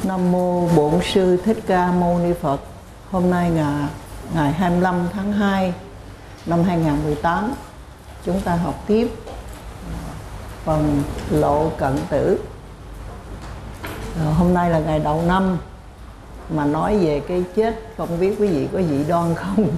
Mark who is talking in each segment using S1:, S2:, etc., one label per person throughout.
S1: Nam mô Bổn Sư Thích Ca Mâu Ni Phật. Hôm nay ngày 25 tháng 2 năm 2018, chúng ta học tiếp phần Lộ Cận Tử. Hôm nay là ngày đầu năm, mà nói về cái chết không biết quý vị có dị đoan không.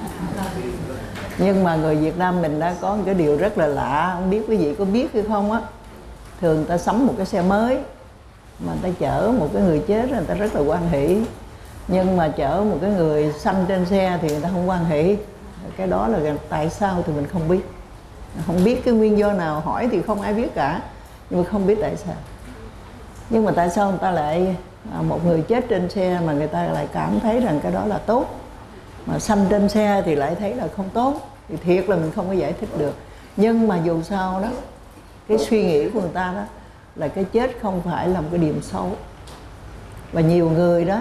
S1: Nhưng mà người Việt Nam mình đã có một cái điều rất là lạ, không biết quý vị có biết hay không á. Thường người ta sắm một cái xe mới mà người ta chở một cái người chết, người ta rất là hoan hỷ. Nhưng mà chở một cái người sanh trên xe thì người ta không hoan hỷ. Cái đó là tại sao thì mình không biết. Không biết cái nguyên do nào, hỏi thì không ai biết cả, nhưng mà không biết tại sao. Nhưng mà tại sao người ta lại một người chết trên xe mà người ta lại cảm thấy rằng cái đó là tốt, mà sanh trên xe thì lại thấy là không tốt, thì thiệt là mình không có giải thích được. Nhưng mà dù sao đó, cái suy nghĩ của người ta đó là cái chết không phải là một cái điểm xấu. Và nhiều người đó,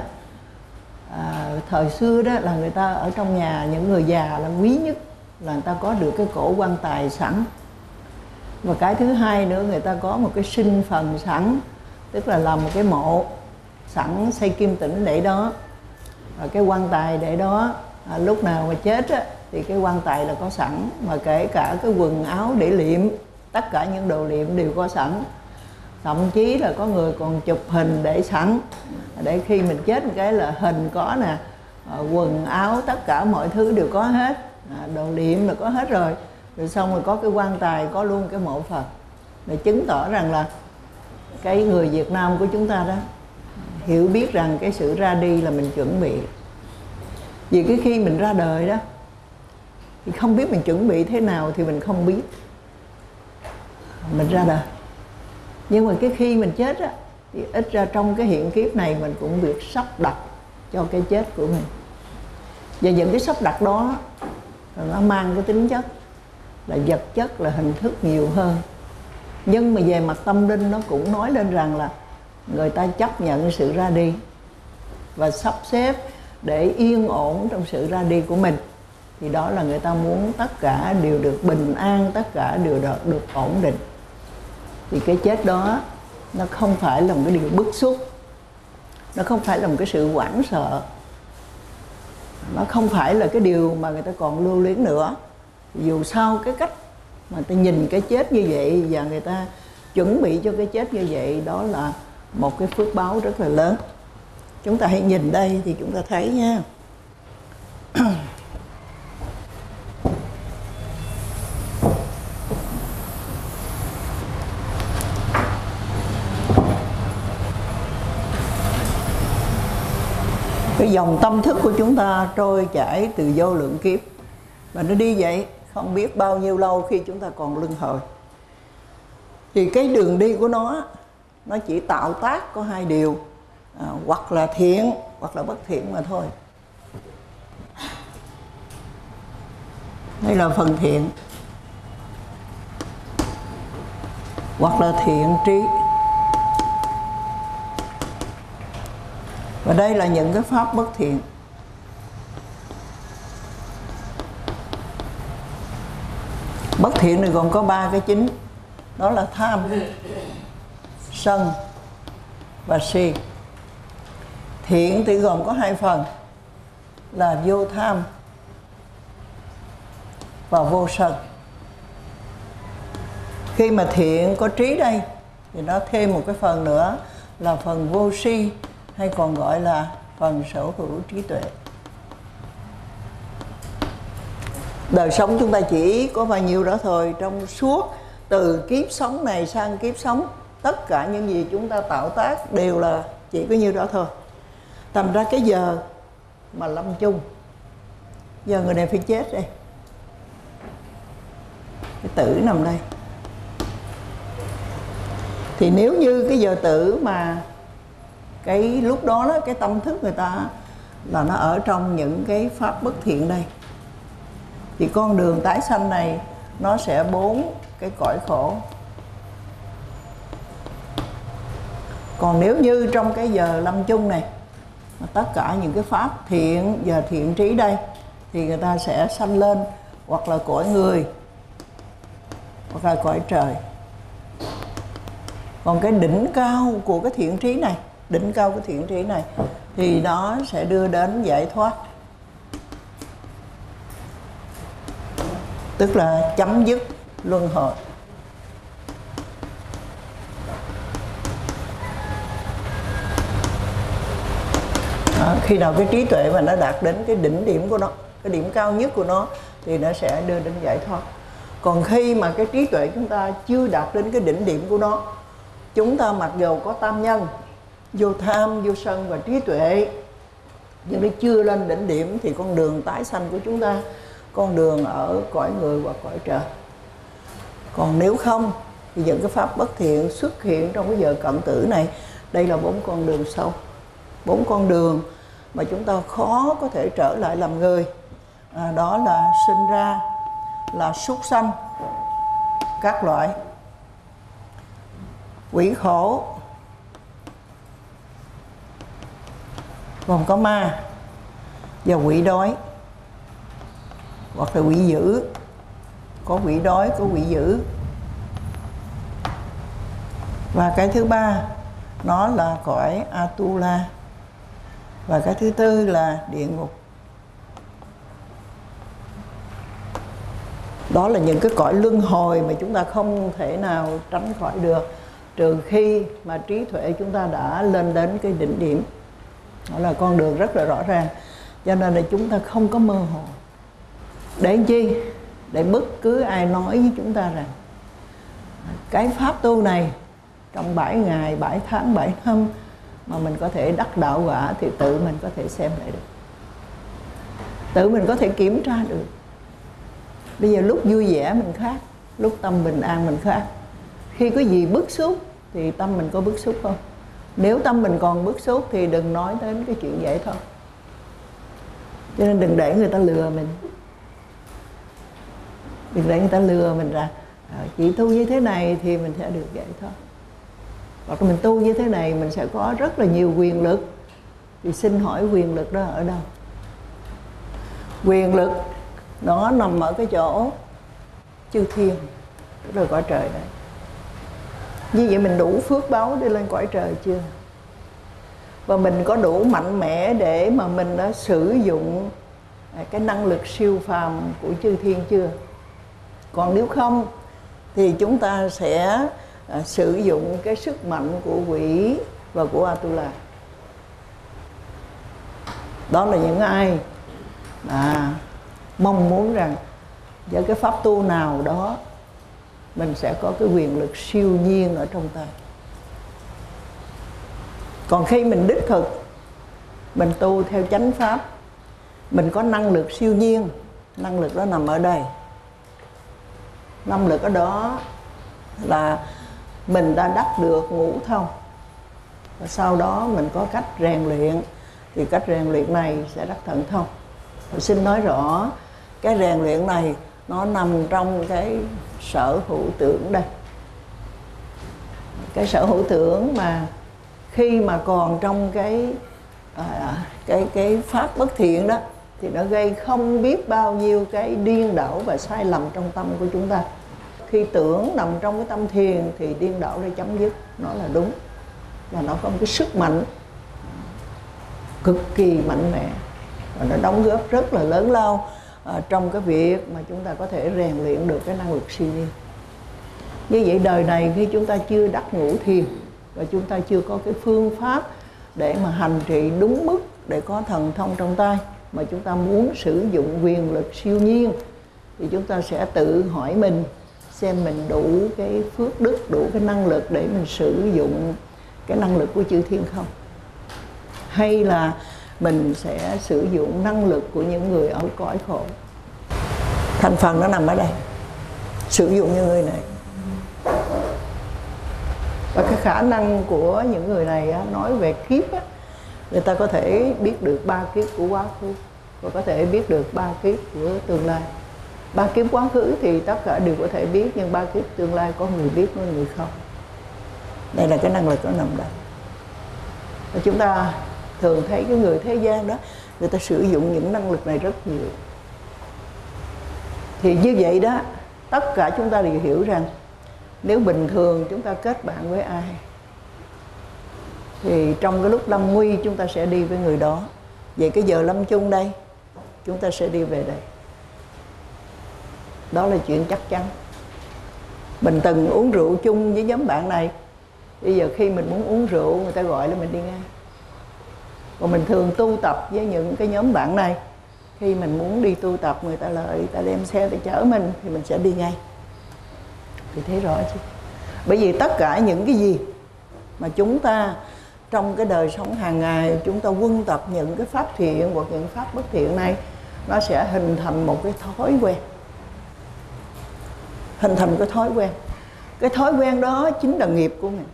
S1: thời xưa đó là người ta ở trong nhà, những người già là quý nhất là người ta có được cái cổ quan tài sẵn. Và cái thứ hai nữa, người ta có một cái sinh phần sẵn, tức là làm một cái mộ sẵn, xây kim tĩnh để đó, và cái quan tài để đó. Lúc nào mà chết á, thì cái quan tài là có sẵn, mà kể cả cái quần áo để liệm, tất cả những đồ liệm đều có sẵn. Thậm chí là có người còn chụp hình để sẵn, để khi mình chết một cái là hình có nè, quần áo, tất cả mọi thứ đều có hết, đồ liệm là có hết rồi. Rồi xong rồi có cái quan tài, có luôn cái mộ Phật, để chứng tỏ rằng là cái người Việt Nam của chúng ta đó hiểu biết rằng cái sự ra đi là mình chuẩn bị. Vì cái khi mình ra đời đó thì không biết mình chuẩn bị thế nào thì mình không biết. Mình ra đời, nhưng mà cái khi mình chết á, thì ít ra trong cái hiện kiếp này mình cũng việc sắp đặt cho cái chết của mình. Và những cái sắp đặt đó nó mang cái tính chất là vật chất, là hình thức nhiều hơn. Nhưng mà về mặt tâm linh nó cũng nói lên rằng là người ta chấp nhận sự ra đi và sắp xếp để yên ổn trong sự ra đi của mình. Thì đó là người ta muốn tất cả đều được bình an, tất cả đều được ổn định. Thì cái chết đó nó không phải là một cái điều bức xúc, nó không phải là một cái sự hoảng sợ, nó không phải là cái điều mà người ta còn lưu luyến nữa. Dù sao cái cách mà người ta nhìn cái chết như vậy và người ta chuẩn bị cho cái chết như vậy, đó là một cái phước báo rất là lớn. Chúng ta hãy nhìn đây thì chúng ta thấy nha. Cái dòng tâm thức của chúng ta trôi chảy từ vô lượng kiếp, và nó đi vậy không biết bao nhiêu lâu khi chúng ta còn luân hồi. Thì cái đường đi của nó chỉ tạo tác có hai điều, hoặc là thiện hoặc là bất thiện mà thôi. Đây là phần thiện, hoặc là thiện trí. Và đây là những cái pháp bất thiện. Bất thiện này còn có ba cái chính, đó là tham, sân và si. Thiện thì gồm có hai phần là vô tham và vô sân. Khi mà thiện có trí đây thì nó thêm một cái phần nữa là phần vô si, hay còn gọi là phần sở hữu trí tuệ. Đời sống chúng ta chỉ có bao nhiêu đó thôi. Trong suốt từ kiếp sống này sang kiếp sống, tất cả những gì chúng ta tạo tác đều là chỉ có nhiêu đó thôi. Thành ra cái giờ mà lâm chung, giờ người này phải chết đây, cái tử nằm đây. Thì nếu như cái giờ tử mà cái lúc đó, cái tâm thức người ta là nó ở trong những cái pháp bất thiện đây, thì con đường tái sanh này nó sẽ 4 cái cõi khổ. Còn nếu như trong cái giờ lâm chung này mà tất cả những cái pháp thiện và thiện trí đây, thì người ta sẽ sanh lên hoặc là cõi người hoặc là cõi trời. Còn cái đỉnh cao của cái thiện trí này đỉnh cao của thiện trí này thì nó sẽ đưa đến giải thoát, tức là chấm dứt luân hồi. Khi nào cái trí tuệ mà nó đạt đến cái đỉnh điểm của nó, cái điểm cao nhất của nó, thì nó sẽ đưa đến giải thoát. Còn khi mà cái trí tuệ chúng ta chưa đạt đến cái đỉnh điểm của nó, chúng ta mặc dù có tam nhân, vô tham, vô sân và trí tuệ, nhưng nó chưa lên đỉnh điểm, thì con đường tái sanh của chúng ta, con đường ở cõi người hoặc cõi trời. Còn nếu không thì những cái pháp bất thiện xuất hiện trong cái giờ cận tử này. Đây là 4 con đường sâu, 4 con đường mà chúng ta khó có thể trở lại làm người. Đó là sinh ra là súc sanh các loại, quỷ khổ, còn có ma và quỷ đói, hoặc là quỷ dữ. Có quỷ đói, có quỷ dữ. Và cái thứ ba nó là cõi Atula. Và cái thứ tư là địa ngục. Đó là những cái cõi luân hồi mà chúng ta không thể nào tránh khỏi được, trừ khi mà trí tuệ chúng ta đã lên đến cái đỉnh điểm. Đó là con đường rất là rõ ràng. Cho nên là chúng ta không có mơ hồ. Để chi? Để bất cứ ai nói với chúng ta rằng cái pháp tu này trong 7 ngày, 7 tháng, 7 năm mà mình có thể đắc đạo quả, thì tự mình có thể xem lại được, tự mình có thể kiểm tra được. Bây giờ lúc vui vẻ mình khác, lúc tâm bình an mình khác. Khi có gì bức xúc thì tâm mình có bức xúc không? Nếu tâm mình còn bức xúc thì đừng nói đến cái chuyện vậy thôi. Cho nên đừng để người ta lừa mình. Đừng để người ta lừa mình ra chị tu như thế này thì mình sẽ được vậy thôi, hoặc là mình tu như thế này mình sẽ có rất là nhiều quyền lực. Thì xin hỏi quyền lực đó ở đâu? Quyền lực nó nằm ở cái chỗ chư thiên, tức là cõi trời đấy. Như vậy mình đủ phước báu để lên cõi trời chưa? Và mình có đủ mạnh mẽ để mà mình đã sử dụng cái năng lực siêu phàm của chư thiên chưa? Còn nếu không thì chúng ta sẽ sử dụng cái sức mạnh của quỷ và của Atula. Đó là những ai mà mong muốn rằng với cái pháp tu nào đó mình sẽ có cái quyền lực siêu nhiên ở trong tay. Còn khi mình đích thực, mình tu theo chánh pháp, mình có năng lực siêu nhiên. Năng lực đó nằm ở đây. Năng lực ở đó là mình đã đắc được ngũ thông, và sau đó mình có cách rèn luyện, thì cách rèn luyện này sẽ đắc thần thông. Tôi xin nói rõ, cái rèn luyện này nó nằm trong cái sở hữu tưởng đây. Cái sở hữu tưởng mà khi mà còn trong cái pháp bất thiện đó, thì nó gây không biết bao nhiêu cái điên đảo và sai lầm trong tâm của chúng ta. Khi tưởng nằm trong cái tâm thiền thì điên đảo đã chấm dứt, nó là đúng. Và nó có một cái sức mạnh cực kỳ mạnh mẽ, và nó đóng góp rất là lớn lao trong cái việc mà chúng ta có thể rèn luyện được cái năng lực siêu nhiên. Như vậy đời này khi chúng ta chưa đắc ngũ thiền, và chúng ta chưa có cái phương pháp để mà hành trì đúng mức để có thần thông trong tay, mà chúng ta muốn sử dụng quyền lực siêu nhiên, thì chúng ta sẽ tự hỏi mình xem mình đủ cái phước đức, đủ cái năng lực để mình sử dụng cái năng lực của chư thiên không, hay là mình sẽ sử dụng năng lực của những người ở cõi khổ. Thành phần nó nằm ở đây, sử dụng những người này. Và cái khả năng của những người này nói về kiếp á, người ta có thể biết được 3 kiếp của quá khứ, và có thể biết được 3 kiếp của tương lai. 3 kiếp quá khứ thì tất cả đều có thể biết, nhưng 3 kiếp tương lai có người biết, có người không. Đây là cái năng lực nó nằm đây. Và chúng ta thường thấy cái người thế gian đó, người ta sử dụng những năng lực này rất nhiều. Thì như vậy đó, tất cả chúng ta đều hiểu rằng nếu bình thường chúng ta kết bạn với ai thì trong cái lúc lâm nguy chúng ta sẽ đi với người đó. Vậy cái giờ lâm chung đây chúng ta sẽ đi về đây. Đó là chuyện chắc chắn. Mình từng uống rượu chung với nhóm bạn này. Bây giờ khi mình muốn uống rượu, người ta gọi là mình đi ngay. Còn mình thường tu tập với những cái nhóm bạn này, khi mình muốn đi tu tập, người ta lại người ta đem xe để chở mình, thì mình sẽ đi ngay. Thì thấy rõ chứ. Bởi vì tất cả những cái gì mà chúng ta trong cái đời sống hàng ngày, chúng ta quân tập những cái pháp thiện hoặc những pháp bất thiện này, nó sẽ hình thành một cái thói quen. Hình thành cái thói quen. Cái thói quen đó chính là nghiệp của mình.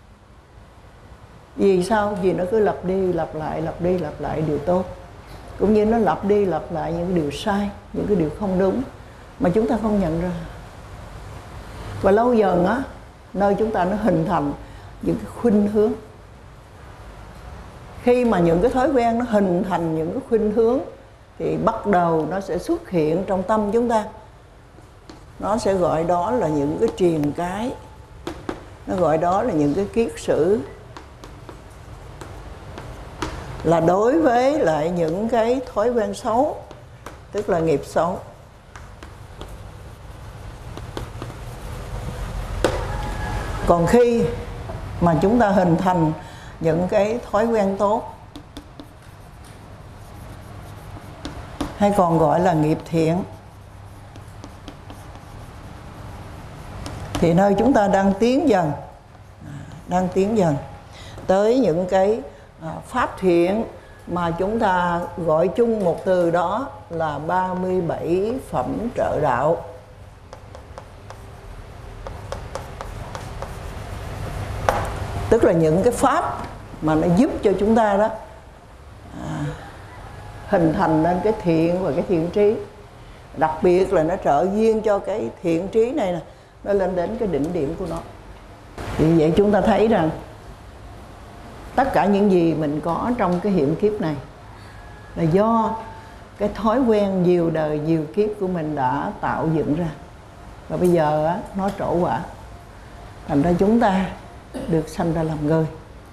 S1: Vì sao? Vì nó cứ lặp đi lặp lại điều tốt, cũng như nó lặp đi lặp lại những điều sai, những cái điều không đúng mà chúng ta không nhận ra. Và lâu dần á, nơi chúng ta nó hình thành những cái khuynh hướng. Khi mà những cái thói quen nó hình thành những cái khuynh hướng thì bắt đầu nó sẽ xuất hiện trong tâm chúng ta. Nó sẽ gọi đó là những cái triền cái, nó gọi đó là những cái kiết sử. Là đối với lại những cái thói quen xấu, tức là nghiệp xấu. Còn khi mà chúng ta hình thành những cái thói quen tốt, hay còn gọi là nghiệp thiện, thì nơi chúng ta đang tiến dần tới những cái pháp thiện mà chúng ta gọi chung một từ đó là 37 phẩm trợ đạo. Tức là những cái pháp mà nó giúp cho chúng ta đó hình thành nên cái thiện và cái thiện trí. Đặc biệt là nó trợ duyên cho cái thiện trí này nè, nó lên đến cái đỉnh điểm của nó. Vì vậy chúng ta thấy rằng tất cả những gì mình có trong cái hiện kiếp này là do cái thói quen nhiều đời nhiều kiếp của mình đã tạo dựng ra. Và bây giờ á, nó trổ quả. Thành ra chúng ta được sanh ra làm người.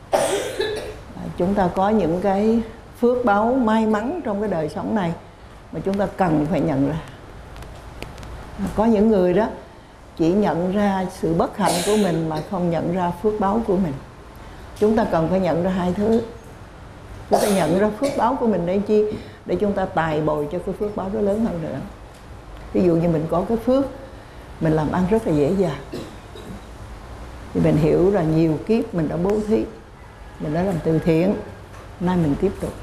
S1: Chúng ta có những cái phước báu may mắn trong cái đời sống này mà chúng ta cần phải nhận ra. Có những người đó chỉ nhận ra sự bất hạnh của mình mà không nhận ra phước báu của mình. Chúng ta cần phải nhận ra hai thứ. Chúng ta nhận ra phước báu của mình để chi? Để chúng ta tài bồi cho cái phước báu đó lớn hơn nữa. Ví dụ như mình có cái phước, mình làm ăn rất là dễ dàng, thì mình hiểu là nhiều kiếp mình đã bố thí, mình đã làm từ thiện, nay mình tiếp tục.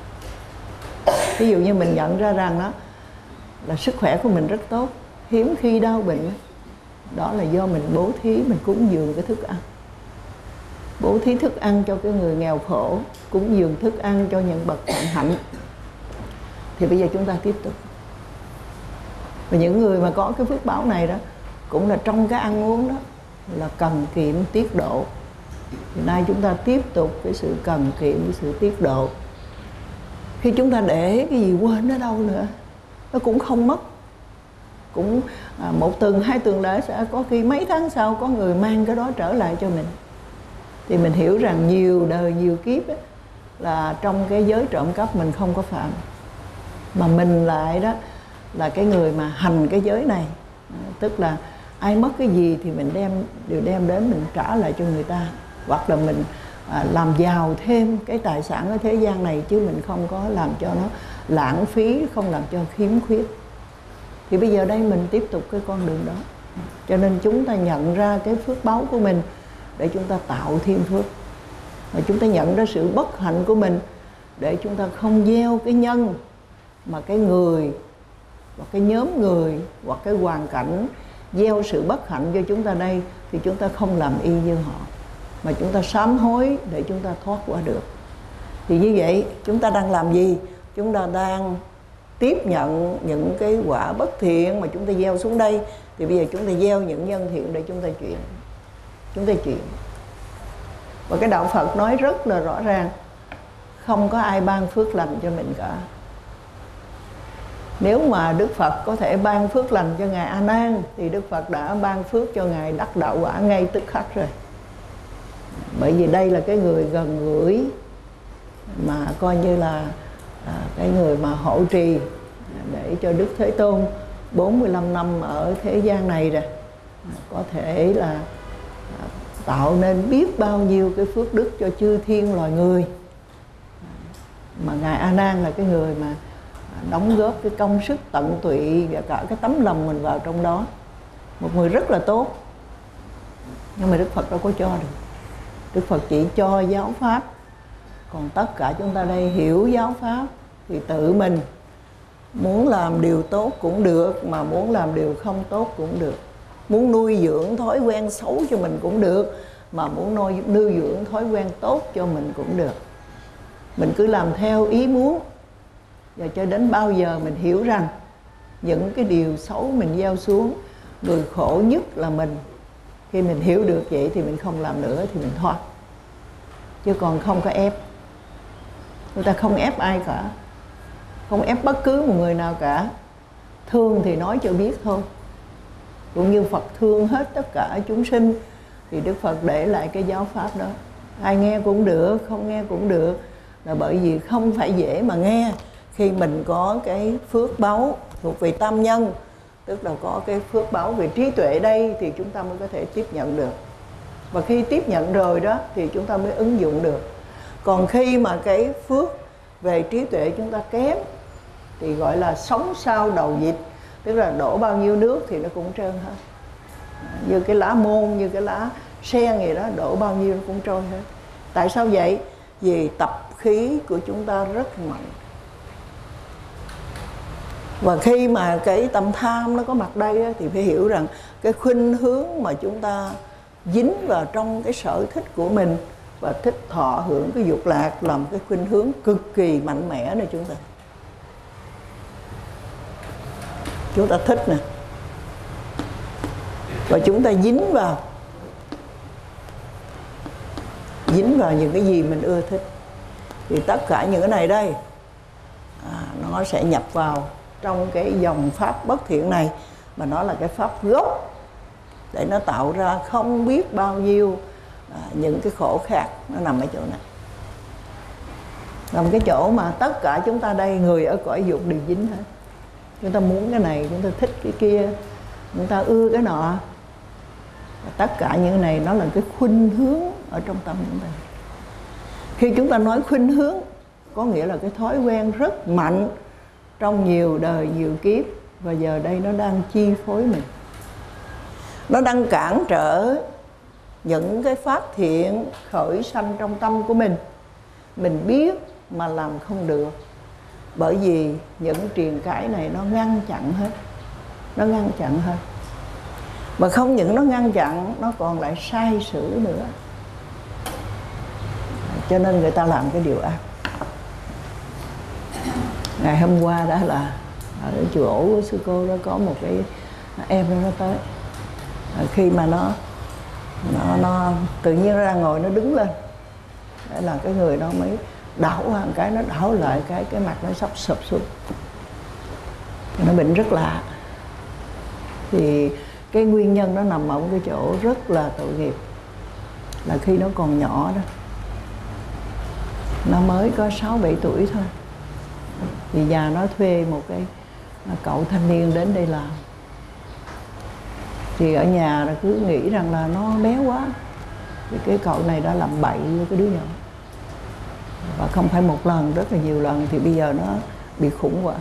S1: Ví dụ như mình nhận ra rằng đó là sức khỏe của mình rất tốt, hiếm khi đau bệnh. Đó là do mình bố thí, mình cúng dường cái thức ăn. Bố thí thức ăn cho cái người nghèo khổ, cúng dường thức ăn cho những bậc hạn hạnh. Thì bây giờ chúng ta tiếp tục. Và những người mà có cái phước báo này đó, cũng là trong cái ăn uống đó là cần kiệm tiết độ. Thì nay chúng ta tiếp tục cái sự cần kiệm, cái sự tiết độ. Khi chúng ta để cái gì quên nó đâu nữa, nó cũng không mất. Cũng một tuần, hai tuần lễ sẽ có khi mấy tháng sau có người mang cái đó trở lại cho mình. Thì mình hiểu rằng nhiều đời nhiều kiếp ấy, là trong cái giới trộm cắp mình không có phạm, mà mình lại đó là cái người mà hành cái giới này. Tức là ai mất cái gì thì mình đều đem đến mình trả lại cho người ta. Hoặc là mình làm giàu thêm cái tài sản ở thế gian này, chứ mình không có làm cho nó lãng phí, không làm cho khiếm khuyết. Thì bây giờ đây mình tiếp tục cái con đường đó. Cho nên chúng ta nhận ra cái phước báu của mình để chúng ta tạo thêm phước. Và chúng ta nhận ra sự bất hạnh của mình để chúng ta không gieo cái nhân mà cái người hoặc cái nhóm người hoặc cái hoàn cảnh gieo sự bất hạnh cho chúng ta đây, thì chúng ta không làm y như họ, mà chúng ta sám hối để chúng ta thoát qua được. Thì như vậy chúng ta đang làm gì? Chúng ta đang tiếp nhận những cái quả bất thiện mà chúng ta gieo xuống đây. Thì bây giờ chúng ta gieo những nhân thiện để chúng ta chuyển. Và cái đạo Phật nói rất là rõ ràng, không có ai ban phước lành cho mình cả. Nếu mà Đức Phật có thể ban phước lành cho Ngài A Nan thì Đức Phật đã ban phước cho Ngài đắc đạo quả ngay tức khắc rồi. Bởi vì đây là cái người gần gũi, mà coi như là cái người mà hộ trì để cho Đức Thế Tôn 45 năm ở thế gian này rồi, có thể là tạo nên biết bao nhiêu cái phước đức cho chư thiên loài người. Mà Ngài A Nan là cái người mà đóng góp cái công sức tận tụy và cả cái tấm lòng mình vào trong đó. Một người rất là tốt, nhưng mà Đức Phật đâu có cho được. Đức Phật chỉ cho giáo pháp, còn tất cả chúng ta đây hiểu giáo pháp thì tự mình muốn làm điều tốt cũng được, mà muốn làm điều không tốt cũng được. Muốn nuôi dưỡng thói quen xấu cho mình cũng được, mà muốn nuôi dưỡng thói quen tốt cho mình cũng được. Mình cứ làm theo ý muốn, và cho đến bao giờ mình hiểu rằng những cái điều xấu mình gieo xuống, người khổ nhất là mình. Khi mình hiểu được vậy thì mình không làm nữa, thì mình thoát. Chứ còn không có ép. Người ta không ép ai cả, không ép bất cứ một người nào cả. Thương thì nói cho biết thôi. Cũng như Phật thương hết tất cả chúng sinh, thì Đức Phật để lại cái giáo pháp đó. Ai nghe cũng được, không nghe cũng được, là bởi vì không phải dễ mà nghe. Khi mình có cái phước báu thuộc về tam nhân, tức là có cái phước báu về trí tuệ đây, thì chúng ta mới có thể tiếp nhận được. Và khi tiếp nhận rồi đó thì chúng ta mới ứng dụng được. Còn khi mà cái phước về trí tuệ chúng ta kém thì gọi là sóng sao đầu vịt, tức là đổ bao nhiêu nước thì nó cũng trơn hết. Như cái lá môn, như cái lá sen gì đó, đổ bao nhiêu nó cũng trôi hết. Tại sao vậy? Vì tập khí của chúng ta rất mạnh. Và khi mà cái tâm tham nó có mặt đây á, thì phải hiểu rằng cái khuynh hướng mà chúng ta dính vào trong cái sở thích của mình và thích thọ hưởng cái dục lạc là một cái khuynh hướng cực kỳ mạnh mẽ này chúng ta. Chúng ta thích nè, và chúng ta dính vào những cái gì mình ưa thích, thì tất cả những cái này đây nó sẽ nhập vào trong cái dòng pháp bất thiện này, mà nó là cái pháp gốc để nó tạo ra không biết bao nhiêu những cái khổ khác. Nó nằm ở chỗ này, nằm cái chỗ mà tất cả chúng ta đây, người ở cõi dục đều dính hết. Chúng ta muốn cái này, chúng ta thích cái kia, chúng ta ưa cái nọ. Và tất cả những cái này nó là cái khuynh hướng ở trong tâm chúng ta. Khi chúng ta nói khuynh hướng, có nghĩa là cái thói quen rất mạnh trong nhiều đời nhiều kiếp, và giờ đây nó đang chi phối mình. Nó đang cản trở những cái pháp thiện khởi sanh trong tâm của mình. Mình biết mà làm không được, bởi vì những triền cái này nó ngăn chặn hết. Nó ngăn chặn hết. Mà không những nó ngăn chặn, nó còn lại sai sử nữa. Cho nên người ta làm cái điều ác. Ngày hôm qua đó là ở chùa ổ của sư cô đó, có một cái em nó tới. Khi mà nó tự nhiên nó đang ngồi, nó đứng lên, để là cái người nó mới đảo một cái, nó đảo lại cái mặt nó sắp sụp xuống. Nó bệnh rất lạ. Thì cái nguyên nhân nó nằm ở một cái chỗ rất là tội nghiệp, là khi nó còn nhỏ đó, nó mới có 6-7 tuổi thôi, thì nhà nó thuê một cái cậu thanh niên đến đây làm. Thì ở nhà là cứ nghĩ rằng là nó bé quá, thì cái cậu này đã làm bậy với cái đứa nhỏ, và không phải một lần, rất là nhiều lần. Thì bây giờ nó bị khủng hoảng.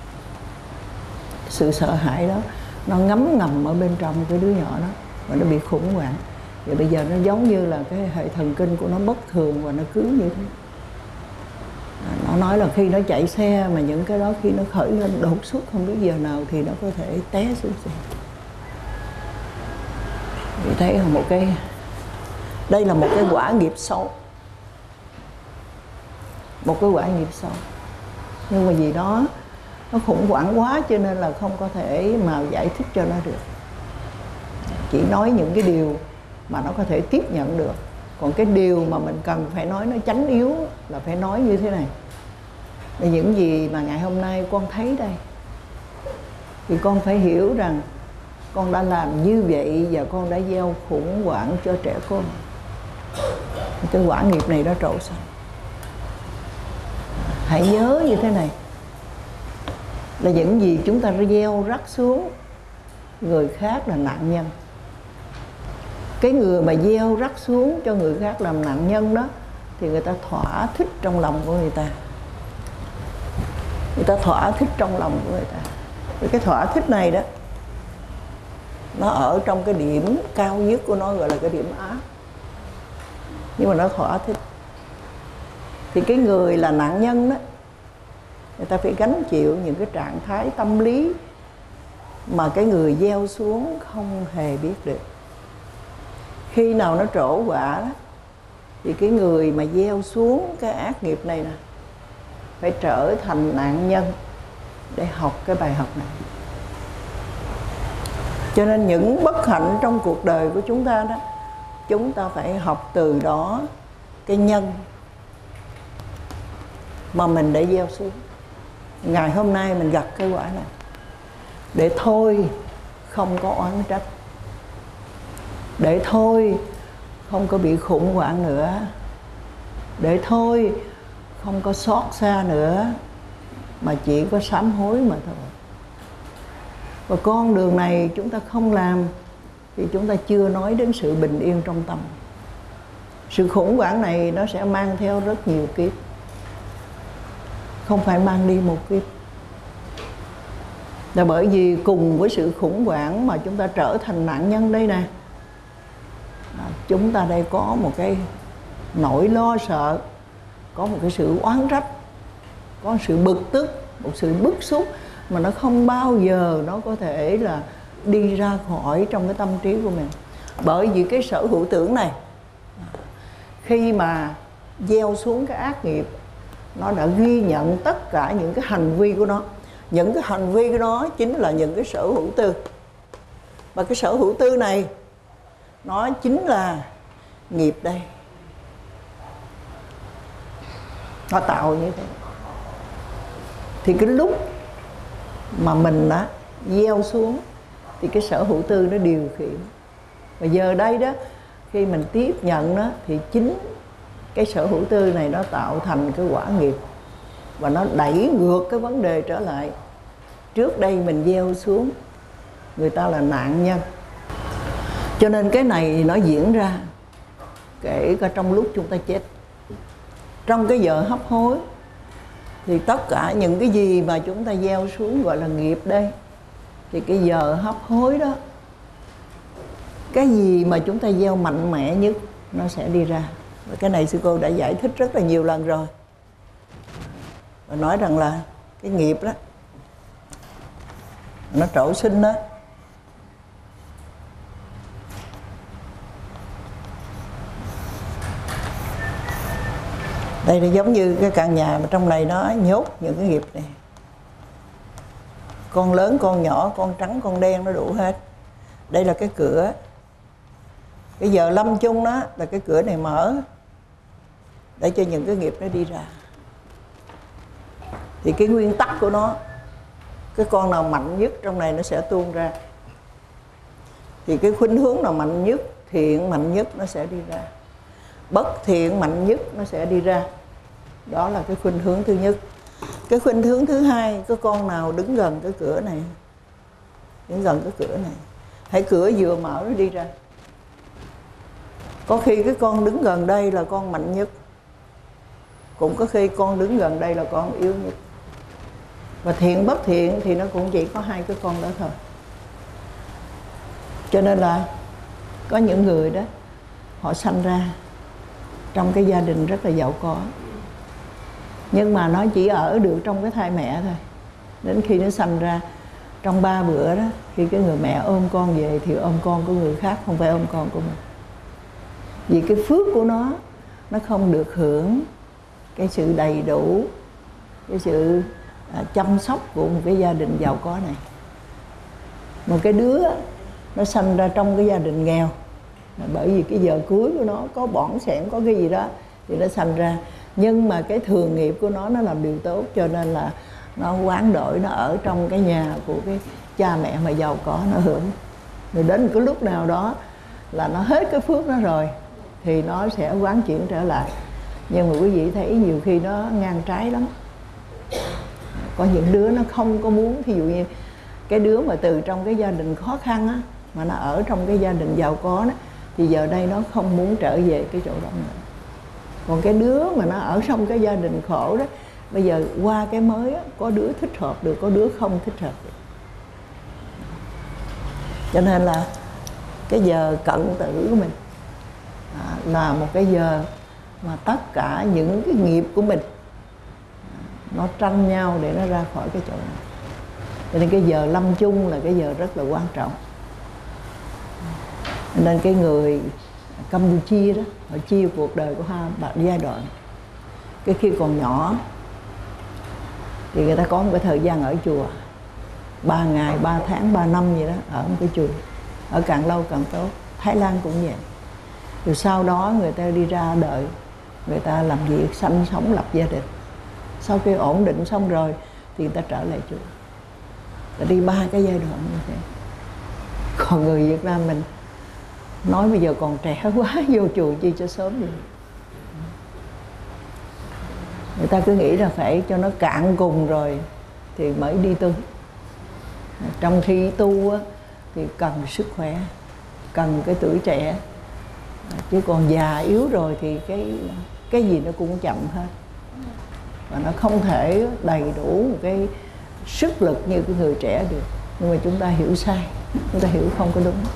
S1: Sự sợ hãi đó nó ngấm ngầm ở bên trong cái đứa nhỏ đó, và nó bị khủng hoảng. Và bây giờ nó giống như là cái hệ thần kinh của nó bất thường, và nó cứ như thế. Nó nói là khi nó chạy xe mà những cái đó khi nó khởi lên đột xuất không biết giờ nào thì nó có thể té xuống xe. Thì thấy là một cái, đây là một cái quả nghiệp sâu, một cái quả nghiệp sâu. Nhưng mà vì đó nó khủng hoảng quá, cho nên là không có thể mà giải thích cho nó được. Chỉ nói những cái điều mà nó có thể tiếp nhận được. Còn cái điều mà mình cần phải nói nó chánh yếu là phải nói như thế này. Là những gì mà ngày hôm nay con thấy đây, thì con phải hiểu rằng con đã làm như vậy và con đã gieo khủng hoảng cho trẻ con. cái quả nghiệp này nó trổ sanh. Hãy nhớ như thế này, là những gì chúng ta gieo rắc xuống người khác là nạn nhân. Cái người mà gieo rắc xuống cho người khác làm nạn nhân đó, thì người ta thỏa thích trong lòng của người ta. Người ta thỏa thích trong lòng của người ta. Cái thỏa thích này đó, nó ở trong cái điểm cao nhất của nó, gọi là cái điểm ác. Nhưng mà nó thỏa thích. Thì cái người là nạn nhân đó, người ta phải gánh chịu những cái trạng thái tâm lý mà cái người gieo xuống không hề biết được. Khi nào nó trổ quả đó, thì cái người mà gieo xuống cái ác nghiệp này nè, phải trở thành nạn nhân để học cái bài học này. Cho nên những bất hạnh trong cuộc đời của chúng ta đó, chúng ta phải học từ đó cái nhân mà mình đã gieo xuống. Ngày hôm nay mình gặp cái quả này, để thôi không có oán trách, để thôi không có bị khủng hoảng nữa, để thôi không có xót xa nữa, mà chỉ có sám hối mà thôi. Và con đường này chúng ta không làm thì chúng ta chưa nói đến sự bình yên trong tâm. Sự khủng hoảng này nó sẽ mang theo rất nhiều kiếp, không phải mang đi một kiếp. Là bởi vì cùng với sự khủng hoảng mà chúng ta trở thành nạn nhân đây nè, chúng ta đây có một cái nỗi lo sợ, có một cái sự oán trách, có một sự bực tức, một sự bức xúc mà nó không bao giờ nó có thể là đi ra khỏi trong cái tâm trí của mình. Bởi vì cái sở hữu tưởng này, khi mà gieo xuống cái ác nghiệp, nó đã ghi nhận tất cả những cái hành vi của nó. Những cái hành vi của nó chính là những cái sở hữu tư. Và cái sở hữu tư này, nó chính là nghiệp đây. Nó tạo như thế. Thì cái lúc mà mình đã gieo xuống thì cái sở hữu tư nó điều khiển. Và giờ đây đó, khi mình tiếp nhận đó, thì chính cái sở hữu tư này nó tạo thành cái quả nghiệp. Và nó đẩy ngược cái vấn đề trở lại. Trước đây mình gieo xuống, người ta là nạn nhân. Cho nên cái này nó diễn ra kể cả trong lúc chúng ta chết. Trong cái giờ hấp hối thì tất cả những cái gì mà chúng ta gieo xuống gọi là nghiệp đây. Thì cái giờ hấp hối đó, cái gì mà chúng ta gieo mạnh mẽ nhất nó sẽ đi ra. Và cái này sư cô đã giải thích rất là nhiều lần rồi. Và nói rằng là cái nghiệp đó, nó trổ sinh đó, đây là giống như cái căn nhà mà trong này nó nhốt những cái nghiệp này. Con lớn, con nhỏ, con trắng, con đen nó đủ hết. Đây là cái cửa. Cái giờ lâm chung đó là cái cửa này mở để cho những cái nghiệp nó đi ra. Thì cái nguyên tắc của nó, cái con nào mạnh nhất trong này nó sẽ tuôn ra. Thì cái khuynh hướng nào mạnh nhất, thiện mạnh nhất nó sẽ đi ra. Bất thiện mạnh nhất nó sẽ đi ra. Đó là cái khuynh hướng thứ nhất. Cái khuynh hướng thứ hai, cái con nào đứng gần cái cửa này, đứng gần cái cửa này, hãy cửa vừa mở nó đi ra. Có khi cái con đứng gần đây là con mạnh nhất, cũng có khi con đứng gần đây là con yếu nhất. Và thiện bất thiện thì nó cũng chỉ có hai cái con đó thôi. Cho nên là có những người đó, họ sanh ra trong cái gia đình rất là giàu có, nhưng mà nó chỉ ở được trong cái thai mẹ thôi. Đến khi nó sanh ra, trong 3 bữa đó, khi cái người mẹ ôm con về thì ôm con của người khác, không phải ôm con của mình. Vì cái phước của nó không được hưởng cái sự đầy đủ, cái sự chăm sóc của một cái gia đình giàu có này. Một cái đứa nó sanh ra trong cái gia đình nghèo, bởi vì cái giờ cuối của nó có bỏng sẻn, có cái gì đó thì nó sanh ra. Nhưng mà cái thường nghiệp của nó làm điều tốt, cho nên là nó hoán đổi, nó ở trong cái nhà của cái cha mẹ mà giàu có, nó hưởng. Rồi đến cái lúc nào đó là nó hết cái phước nó rồi, thì nó sẽ quán chuyển trở lại. Nhưng mà quý vị thấy nhiều khi nó ngang trái lắm. Có những đứa nó không có muốn, thí dụ như cái đứa mà từ trong cái gia đình khó khăn á, mà nó ở trong cái gia đình giàu có đó, thì giờ đây nó không muốn trở về cái chỗ đó nữa. Còn cái đứa mà nó ở trong cái gia đình khổ đó, bây giờ qua cái mới á, có đứa thích hợp được, có đứa không thích hợp được. Cho nên là cái giờ cận tử của mình là một cái giờ mà tất cả những cái nghiệp của mình nó tranh nhau để nó ra khỏi cái chỗ này. Cho nên cái giờ lâm chung là cái giờ rất là quan trọng. Nên cái người Campuchia đó, họ chia cuộc đời của hai giai đoạn. Cái khi còn nhỏ thì người ta có một cái thời gian ở chùa 3 ngày, 3 tháng, 3 năm gì đó, ở một cái chùa. Ở càng lâu càng tốt. Thái Lan cũng vậy. Rồi sau đó người ta đi ra đời, người ta làm việc, sanh sống, lập gia đình. Sau khi ổn định xong rồi thì người ta trở lại chùa. Ta đi 3 cái giai đoạn như thế. Còn người Việt Nam mình nói bây giờ còn trẻ quá, vô chùa chi cho sớm đi. Người ta cứ nghĩ là phải cho nó cạn cùng rồi thì mới đi tu. Trong khi tu á, thì cần sức khỏe, cần cái tuổi trẻ. Chứ còn già yếu rồi thì cái gì nó cũng chậm hết. Và nó không thể đầy đủ một cái sức lực như cái người trẻ được. Nhưng mà chúng ta hiểu sai, chúng ta hiểu không có đúng.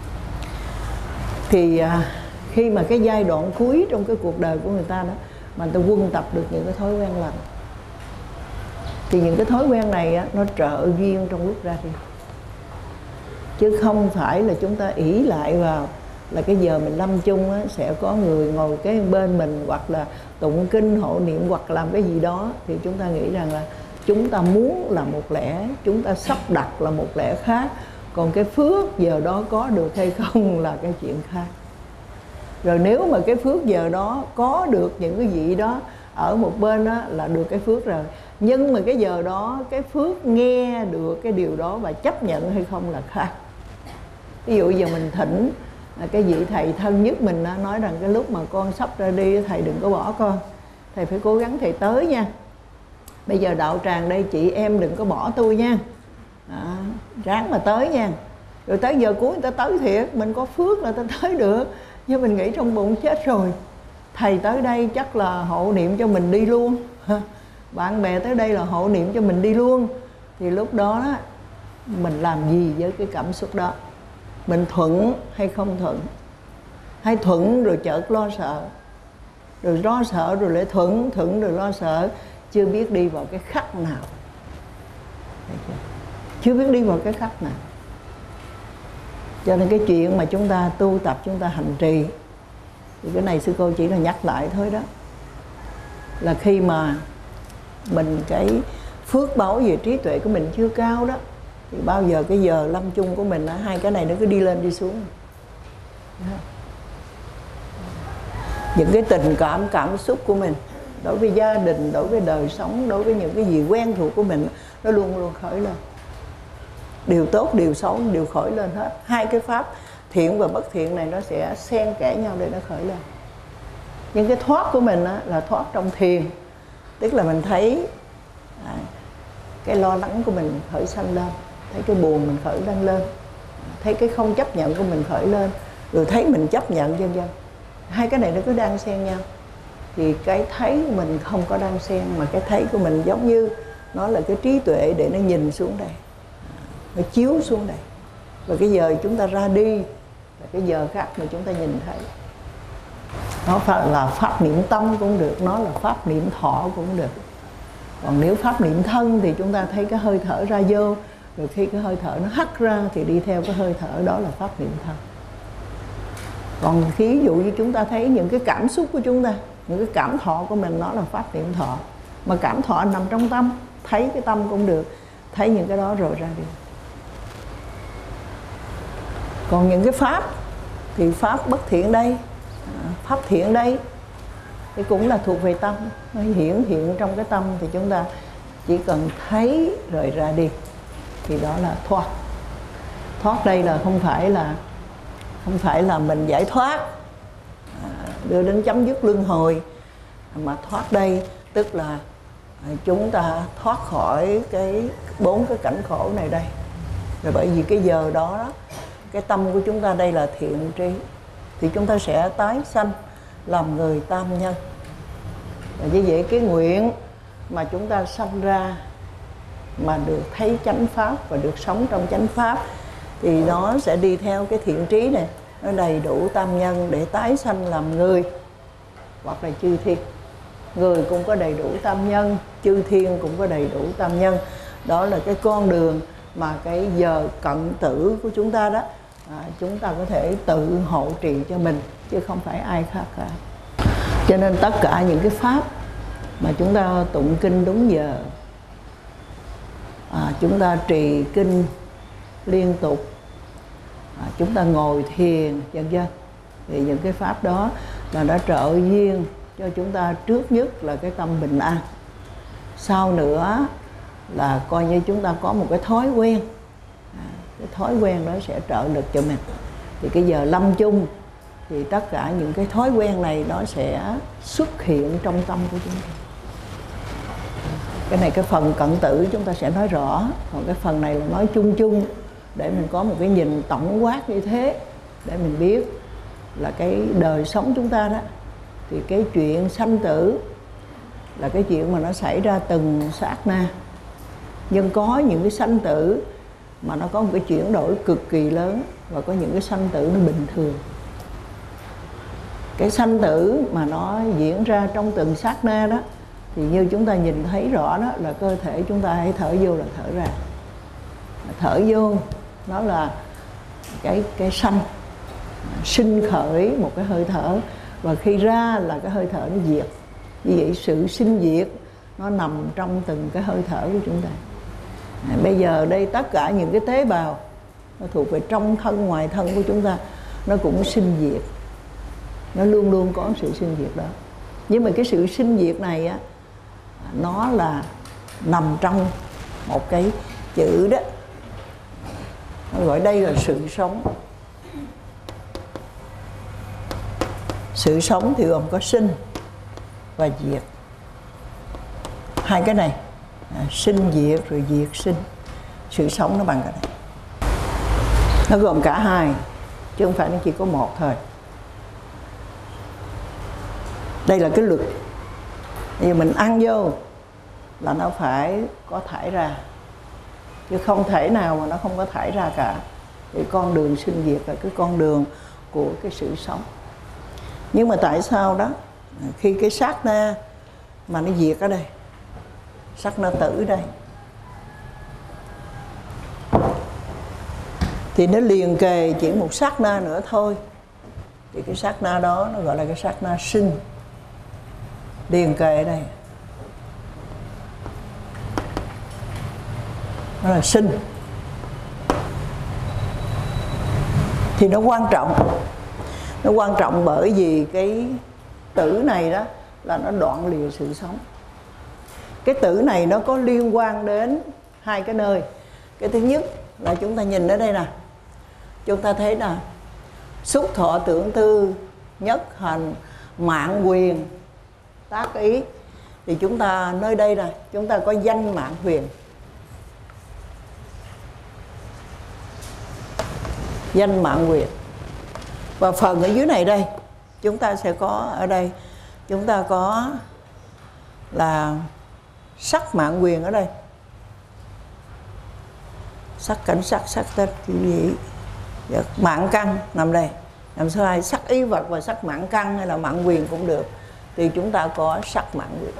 S1: Thì khi mà cái giai đoạn cuối trong cái cuộc đời của người ta đó, mà người ta quân tập được những cái thói quen lành, thì những cái thói quen này á, nó trợ duyên trong lúc ra đi. Chứ không phải là chúng ta ỷ lại vào là cái giờ mình lâm chung á, sẽ có người ngồi kế bên mình, hoặc là tụng kinh hộ niệm, hoặc làm cái gì đó. Thì chúng ta nghĩ rằng là chúng ta muốn là một lẽ, chúng ta sắp đặt là một lẽ khác. Còn cái phước giờ đó có được hay không là cái chuyện khác. Rồi nếu mà cái phước giờ đó có được những cái gì đó ở một bên đó là được cái phước rồi. Nhưng mà cái giờ đó cái phước nghe được cái điều đó và chấp nhận hay không là khác. Ví dụ giờ mình thỉnh cái vị thầy thân nhất mình nói rằng cái lúc mà con sắp ra đi, thầy đừng có bỏ con, thầy phải cố gắng thầy tới nha. Bây giờ đạo tràng đây chị em đừng có bỏ tôi nha, ráng mà tới nha. Rồi tới giờ cuối người ta tới thiệt, mình có phước là ta tới được. Nhưng mình nghĩ trong bụng chết rồi, thầy tới đây chắc là hộ niệm cho mình đi luôn, bạn bè tới đây là hộ niệm cho mình đi luôn. Thì lúc đó mình làm gì với cái cảm xúc đó? Mình thuận hay không thuận? Hay thuận rồi chợt lo sợ, rồi lo sợ rồi lại thuận, thuận rồi lo sợ, chưa biết đi vào cái khắc nào. Chưa biết đi vào cái khắc nào. Cho nên cái chuyện mà chúng ta tu tập, chúng ta hành trì, thì cái này sư cô chỉ là nhắc lại thôi đó, là khi mà mình cái phước báu về trí tuệ của mình chưa cao đó, thì bao giờ cái giờ lâm chung của mình hai cái này nó cứ đi lên đi xuống. Những cái tình cảm, cảm xúc của mình đối với gia đình, đối với đời sống, đối với những cái gì quen thuộc của mình, nó luôn luôn khởi lên. Điều tốt, điều xấu, điều khởi lên hết. Hai cái pháp thiện và bất thiện này nó sẽ xen kẽ nhau để nó khởi lên. Nhưng cái thoát của mình là thoát trong thiền. Tức là mình thấy cái lo lắng của mình khởi sanh lên, thấy cái buồn mình khởi lên, thấy cái không chấp nhận của mình khởi lên, rồi thấy mình chấp nhận, vân vân. Hai cái này nó cứ đang xen nhau. Thì cái thấy của mình không có đang xen, mà cái thấy của mình giống như nó là cái trí tuệ để nó nhìn xuống đây, nó chiếu xuống đây. Và cái giờ chúng ta ra đi là cái giờ khác mà chúng ta nhìn thấy. Nó là pháp niệm tâm cũng được, nó là pháp niệm thọ cũng được. Còn nếu pháp niệm thân thì chúng ta thấy cái hơi thở ra vô, rồi khi cái hơi thở nó hắt ra thì đi theo cái hơi thở, đó là pháp niệm thân. Còn ví dụ như chúng ta thấy những cái cảm xúc của chúng ta, những cái cảm thọ của mình, nó là pháp niệm thọ. Mà cảm thọ nằm trong tâm, thấy cái tâm cũng được, thấy những cái đó rồi ra đi. Còn những cái pháp thì pháp bất thiện đây, pháp thiện đây, thì cũng là thuộc về tâm, nó hiển hiện trong cái tâm. Thì chúng ta chỉ cần thấy rồi ra đi, thì đó là thoát. Thoát đây là không phải là mình giải thoát đưa đến chấm dứt luân hồi. Mà thoát đây tức là chúng ta thoát khỏi bốn cái cảnh khổ này đây. Rồi bởi vì cái giờ đó, cái tâm của chúng ta đây là thiện trí, thì chúng ta sẽ tái sanh làm người tam nhân. Và như vậy cái nguyện mà chúng ta sanh ra mà được thấy chánh pháp và được sống trong chánh pháp, thì nó sẽ đi theo cái thiện trí này, nó đầy đủ tam nhân để tái sanh làm người hoặc là chư thiên. Người cũng có đầy đủ tam nhân, chư thiên cũng có đầy đủ tam nhân. Đó là cái con đường mà cái giờ cận tử của chúng ta đó, chúng ta có thể tự hộ trì cho mình, chứ không phải ai khác cả. Cho nên tất cả những cái pháp mà chúng ta tụng kinh đúng giờ, chúng ta trì kinh liên tục, chúng ta ngồi thiền vân vân, thì những cái pháp đó là đã trợ duyên cho chúng ta. Trước nhất là cái tâm bình an, sau nữa là coi như chúng ta có một cái thói quen, cái thói quen đó sẽ trợ lực cho mình. Thì cái giờ lâm chung thì tất cả những cái thói quen này nó sẽ xuất hiện trong tâm của chúng ta. Cái này cái phần cận tử chúng ta sẽ nói rõ, còn cái phần này là nói chung chung để mình có một cái nhìn tổng quát như thế, để mình biết là cái đời sống chúng ta đó, thì cái chuyện sanh tử là cái chuyện mà nó xảy ra từng sát na. Nhưng có những cái sanh tử mà nó có một cái chuyển đổi cực kỳ lớn, và có những cái sanh tử nó bình thường. Cái sanh tử mà nó diễn ra trong từng sát na đó, thì như chúng ta nhìn thấy rõ đó là cơ thể chúng ta hãy thở vô là thở ra. Thở vô nó là cái sanh, sinh khởi một cái hơi thở, và khi ra là cái hơi thở nó diệt. Như vậy sự sinh diệt nó nằm trong từng cái hơi thở của chúng ta. Bây giờ đây tất cả những cái tế bào nó thuộc về trong thân ngoài thân của chúng ta, nó cũng sinh diệt, nó luôn luôn có sự sinh diệt đó. Nhưng mà cái sự sinh diệt này á, nó là nằm trong một cái chữ đó, nó gọi đây là sự sống. Sự sống thì gồm có sinh và diệt. Hai cái này, sinh diệt rồi diệt sinh. Sự sống nó bằng cái này, nó gồm cả hai, chứ không phải nó chỉ có một thôi. Đây là cái luật. Vì mình ăn vô là nó phải có thải ra, chứ không thể nào mà nó không có thải ra cả. Thì con đường sinh diệt là cái con đường của cái sự sống. Nhưng mà tại sao đó, khi cái sát na mà nó diệt ở đây, sát na tử đây, thì nó liền kề chỉ một sát na nữa thôi, thì cái sát na đó nó gọi là cái sát na sinh. Liền kề ở đây, nó là sinh. Thì nó quan trọng. Nó quan trọng bởi vì cái tử này đó là nó đoạn lìa sự sống. Cái tử này nó có liên quan đến hai cái nơi. Cái thứ nhất là chúng ta nhìn ở đây nè, chúng ta thấy nè, xúc thọ tưởng tư, nhất hành, mạng quyền, tác ý. Thì chúng ta nơi đây nè, chúng ta có danh mạng huyền. Danh mạng quyền. Và phần ở dưới này đây, chúng ta sẽ có ở đây, chúng ta có là sắc mạng quyền ở đây. Sắc cảnh sắc, sắc tên gì? Mạng căn nằm đây. Làm sao hai sắc ý vật và sắc mạng căn hay là mạng quyền cũng được. Thì chúng ta có sắc mạng quyền.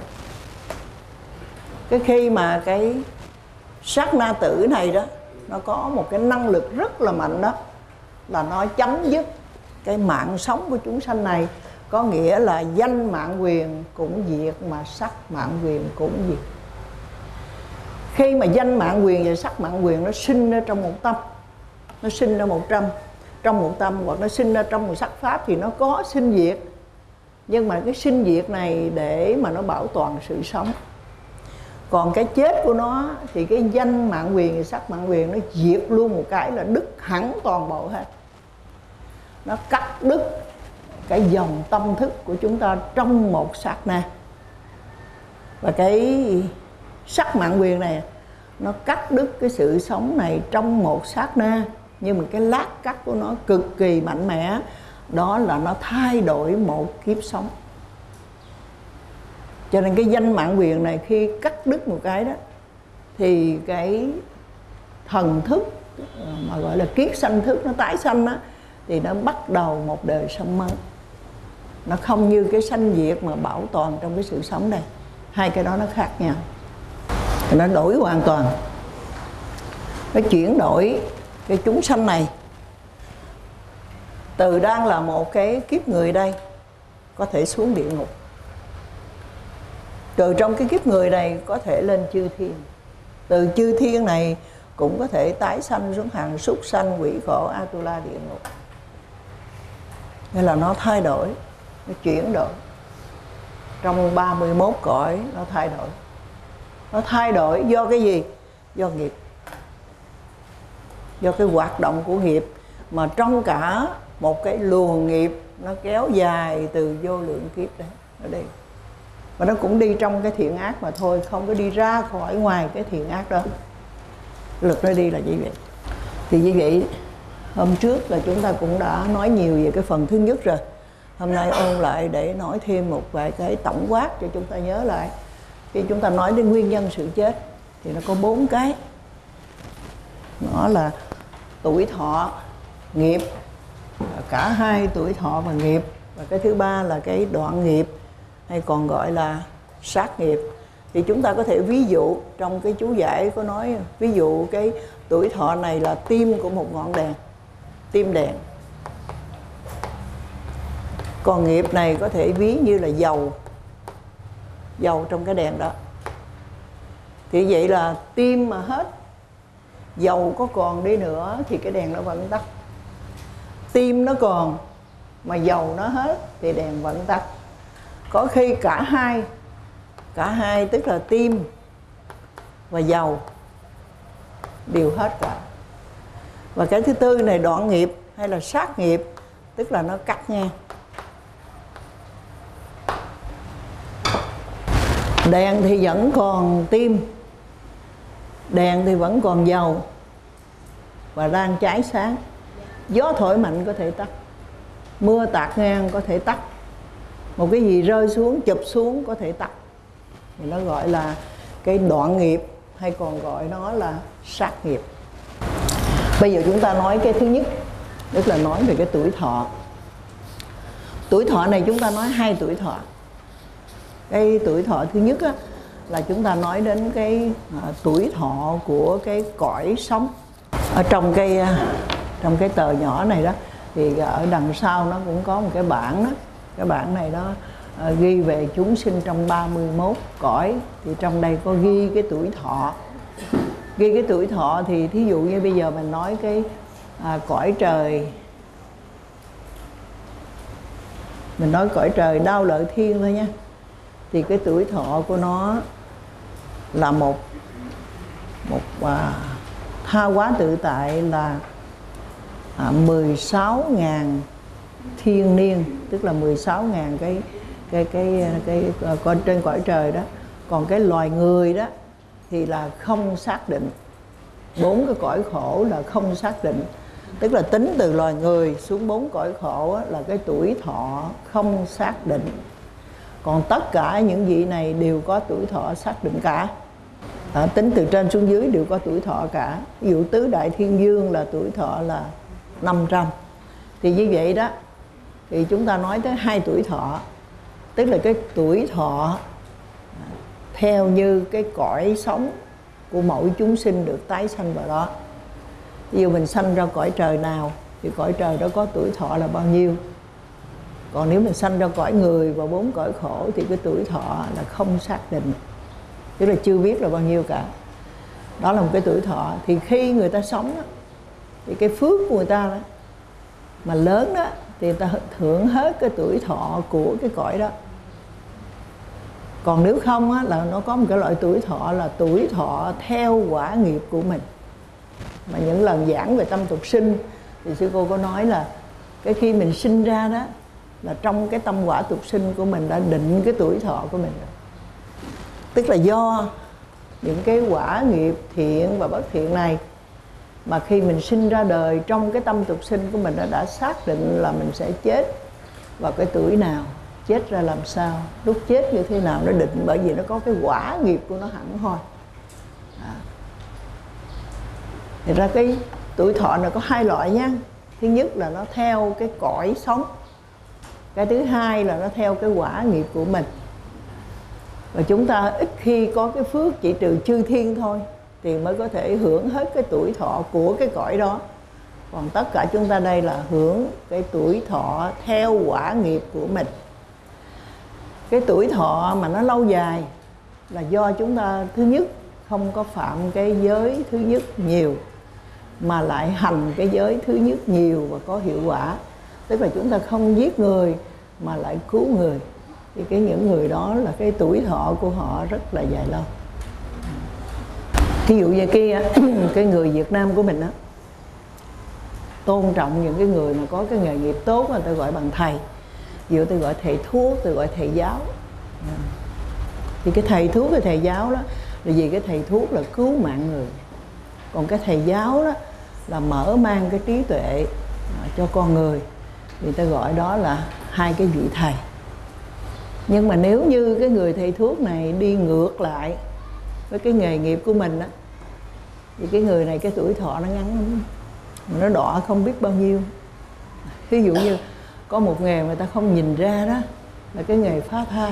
S1: Cái khi mà cái sát na tử này đó, nó có một cái năng lực rất là mạnh đó, là nó chấm dứt cái mạng sống của chúng sanh này. Có nghĩa là danh mạng quyền cũng diệt, mà sắc mạng quyền cũng diệt. Khi mà danh mạng quyền và sắc mạng quyền nó sinh ra trong một tâm, nó sinh ra trong một tâm, hoặc nó sinh ra trong một sắc pháp, thì nó có sinh diệt. Nhưng mà cái sinh diệt này để mà nó bảo toàn sự sống. Còn cái chết của nó thì cái danh mạng quyền và sắc mạng quyền nó diệt luôn một cái, là đứt hẳn toàn bộ hết. Nó cắt đứt cái dòng tâm thức của chúng ta trong một sát na. Và cái sắc mạng quyền này nó cắt đứt cái sự sống này trong một sát na, nhưng mà cái lát cắt của nó cực kỳ mạnh mẽ, đó là nó thay đổi một kiếp sống. Cho nên cái danh mạng quyền này khi cắt đứt một cái đó, thì cái thần thức mà gọi là kiết sanh thức nó tái sanh á, thì nó bắt đầu một đời sống mới. Nó không như cái sanh diệt mà bảo toàn trong cái sự sống này. Hai cái đó nó khác nhau, nó đổi hoàn toàn. Nó chuyển đổi cái chúng sanh này từ đang là một cái kiếp người đây, có thể xuống địa ngục. Từ trong cái kiếp người này có thể lên chư thiên. Từ chư thiên này cũng có thể tái sanh xuống hàng súc sanh, quỷ khổ, Atula, địa ngục. Nên là nó thay đổi, nó chuyển đổi. Trong 31 cõi nó thay đổi. Nó thay đổi do cái gì? Do nghiệp. Do cái hoạt động của nghiệp. Mà trong cả một cái luồng nghiệp nó kéo dài từ vô lượng kiếp đấy, ở đây. Và nó cũng đi trong cái thiện ác mà thôi, không có đi ra khỏi ngoài cái thiện ác đó. Lực nó đi là như vậy. Thì như vậy, hôm trước là chúng ta cũng đã nói nhiều về cái phần thứ nhất rồi. Hôm nay ôn lại để nói thêm một vài cái tổng quát cho chúng ta nhớ lại. Khi chúng ta nói đến nguyên nhân sự chết thì nó có 4 cái. Nó là tuổi thọ, nghiệp, cả hai tuổi thọ và nghiệp. Và cái thứ ba là cái đoạn nghiệp, hay còn gọi là sát nghiệp. Thì chúng ta có thể ví dụ trong cái chú giải có nói, ví dụ cái tuổi thọ này là tim của một ngọn đèn, tim đèn. Còn nghiệp này có thể ví như là dầu, dầu trong cái đèn đó. Thì vậy là tim mà hết, dầu có còn đi nữa thì cái đèn nó vẫn tắt. Tim nó còn mà dầu nó hết thì đèn vẫn tắt. Có khi cả hai tức là tim và dầu đều hết cả. Và cái thứ tư này đoạn nghiệp hay là sát nghiệp, tức là nó cắt ngang. Đèn thì vẫn còn tim, đèn thì vẫn còn dầu và đang cháy sáng. Gió thổi mạnh có thể tắt, mưa tạt ngang có thể tắt, một cái gì rơi xuống, chụp xuống có thể tắt. Thì nó gọi là cái đoạn nghiệp, hay còn gọi nó là sát nghiệp. Bây giờ chúng ta nói cái thứ nhất, tức là nói về cái tuổi thọ. Tuổi thọ này chúng ta nói 2 tuổi thọ. Cái tuổi thọ thứ nhất á, là chúng ta nói đến cái tuổi thọ của cái cõi sống. Ở trong cái tờ nhỏ này đó, thì ở đằng sau nó cũng có một cái bảng đó. Cái bảng này nó ghi về chúng sinh trong 31 cõi. Thì trong đây có ghi cái tuổi thọ. Ghi cái tuổi thọ thì thí dụ như bây giờ mình nói cái cõi trời, mình nói cõi trời Đao Lợi Thiên thôi nha. Thì cái tuổi thọ của nó là một tha hóa tự tại là 16.000 thiên niên, tức là 16.000 cái con trên cõi trời đó. Còn cái loài người đó thì là không xác định. 4 cái cõi khổ là không xác định, tức là tính từ loài người xuống 4 cõi khổ á, là cái tuổi thọ không xác định. Còn tất cả những vị này đều có tuổi thọ xác định cả. Tính từ trên xuống dưới đều có tuổi thọ cả. Ví dụ tứ đại thiên dương là tuổi thọ là 500. Thì như vậy đó, thì chúng ta nói tới 2 tuổi thọ, tức là cái tuổi thọ theo như cái cõi sống của mỗi chúng sinh được tái sanh vào đó. Ví dụ mình sanh ra cõi trời nào thì cõi trời đó có tuổi thọ là bao nhiêu. Còn nếu mình sanh ra cõi người và 4 cõi khổ thì cái tuổi thọ là không xác định, tức là chưa biết là bao nhiêu cả. Đó là một cái tuổi thọ. Thì khi người ta sống đó, thì cái phước của người ta đó, mà lớn đó, thì người ta hưởng hết cái tuổi thọ của cái cõi đó. Còn nếu không á, là nó có một cái loại tuổi thọ là tuổi thọ theo quả nghiệp của mình. Mà những lần giảng về tâm tục sinh thì sư cô có nói là cái khi mình sinh ra đó, là trong cái tâm quả tục sinh của mình đã định cái tuổi thọ của mình rồi. Tức là do những cái quả nghiệp thiện và bất thiện này mà khi mình sinh ra đời, trong cái tâm tục sinh của mình nó đã xác định là mình sẽ chết vào cái tuổi nào, chết ra làm sao, lúc chết như thế nào nó định, bởi vì nó có cái quả nghiệp của nó hẳn hoi. Thì ra cái tuổi thọ này có hai loại nha. Thứ nhất là nó theo cái cõi sống, cái thứ hai là nó theo cái quả nghiệp của mình. Và chúng ta ít khi có cái phước, chỉ trừ chư thiên thôi, thì mới có thể hưởng hết cái tuổi thọ của cái cõi đó. Còn tất cả chúng ta đây là hưởng cái tuổi thọ theo quả nghiệp của mình. Cái tuổi thọ mà nó lâu dài là do chúng ta thứ nhất không có phạm cái giới thứ nhất nhiều, mà lại hành cái giới thứ nhất nhiều và có hiệu quả. Tức là chúng ta không giết người mà lại cứu người. Thì những người đó là cái tuổi thọ của họ rất là dài lâu. Thí dụ như cái người Việt Nam của mình đó, tôn trọng những cái người mà có cái nghề nghiệp tốt, người ta gọi bằng thầy. Ví dụ tôi gọi thầy thuốc, tôi gọi thầy giáo. Thì cái thầy thuốc, cái thầy giáo đó là vì cái thầy thuốc là cứu mạng người. Còn cái thầy giáo đó là mở mang cái trí tuệ cho con người. Người ta gọi đó là hai cái vị thầy. Nhưng mà nếu như cái người thầy thuốc này đi ngược lại với cái nghề nghiệp của mình á, thì cái người này cái tuổi thọ nó ngắn lắm, nó đọa không biết bao nhiêu. Ví dụ như có một nghề mà người ta không nhìn ra đó là cái nghề phá thai.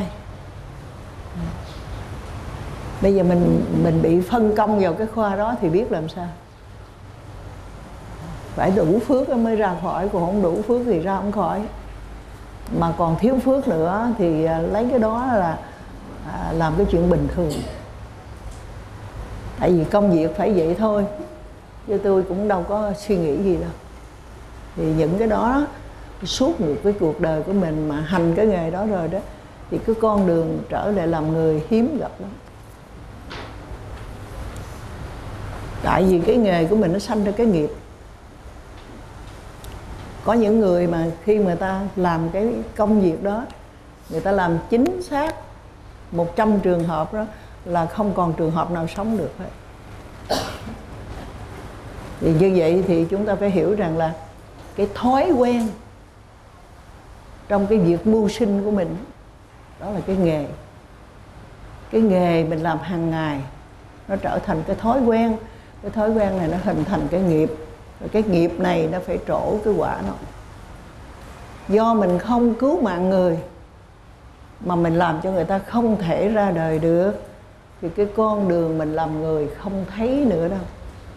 S1: Bây giờ mình bị phân công vào cái khoa đó thì biết làm sao. Phải đủ phước mới ra khỏi, còn không đủ phước thì ra không khỏi. Mà còn thiếu phước nữa thì lấy cái đó là làm cái chuyện bình thường. Tại vì công việc phải vậy thôi, chứ tôi cũng đâu có suy nghĩ gì đâu. Thì những cái đó suốt một cái cuộc đời của mình mà hành cái nghề đó rồi đó, thì cái con đường trở lại làm người hiếm gặp lắm. Tại vì cái nghề của mình nó sanh ra cái nghiệp. Có những người mà khi người ta làm cái công việc đó, người ta làm chính xác 100 trường hợp đó, là không còn trường hợp nào sống được hết. Thì như vậy thì chúng ta phải hiểu rằng là cái thói quen trong cái việc mưu sinh của mình, đó là cái nghề. Cái nghề mình làm hàng ngày nó trở thành cái thói quen. Cái thói quen này nó hình thành cái nghiệp. Rồi cái nghiệp này nó phải trổ cái quả nó. Do mình không cứu mạng người mà mình làm cho người ta không thể ra đời được, thì cái con đường mình làm người không thấy nữa đâu.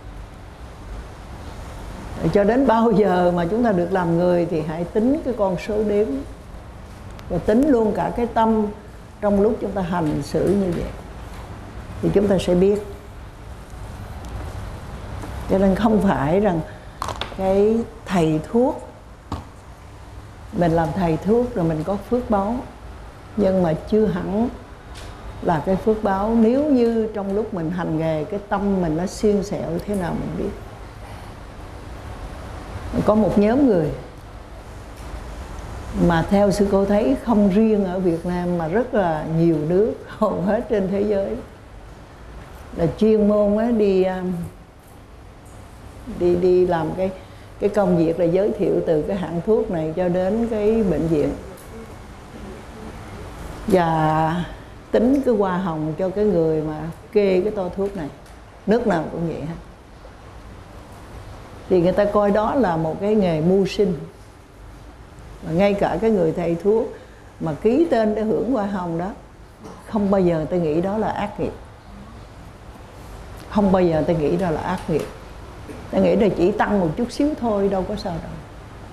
S1: Cho đến bao giờ mà chúng ta được làm người thì hãy tính cái con số đếm, và tính luôn cả cái tâm trong lúc chúng ta hành xử như vậy, thì chúng ta sẽ biết. Cho nên không phải rằng cái thầy thuốc, mình làm thầy thuốc rồi mình có phước báo, nhưng mà chưa hẳn là cái phước báo. Nếu như trong lúc mình hành nghề, cái tâm mình nó xiên xẹo thế nào mình biết. Có một nhóm người mà theo sư cô thấy không riêng ở Việt Nam mà rất là nhiều nước, hầu hết trên thế giới, là chuyên môn á, đi làm cái công việc là giới thiệu từ cái hãng thuốc này cho đến cái bệnh viện, và tính cái hoa hồng cho cái người mà kê cái toa thuốc này. Nước nào cũng vậy hết. Thì người ta coi đó là một cái nghề mưu sinh. Và ngay cả cái người thầy thuốc mà ký tên để hưởng hoa hồng đó, không bao giờ người ta nghĩ đó là ác nghiệp. Không bao giờ người ta nghĩ đó là ác nghiệp. Ta nghĩ là chỉ tăng một chút xíu thôi, đâu có sao đâu.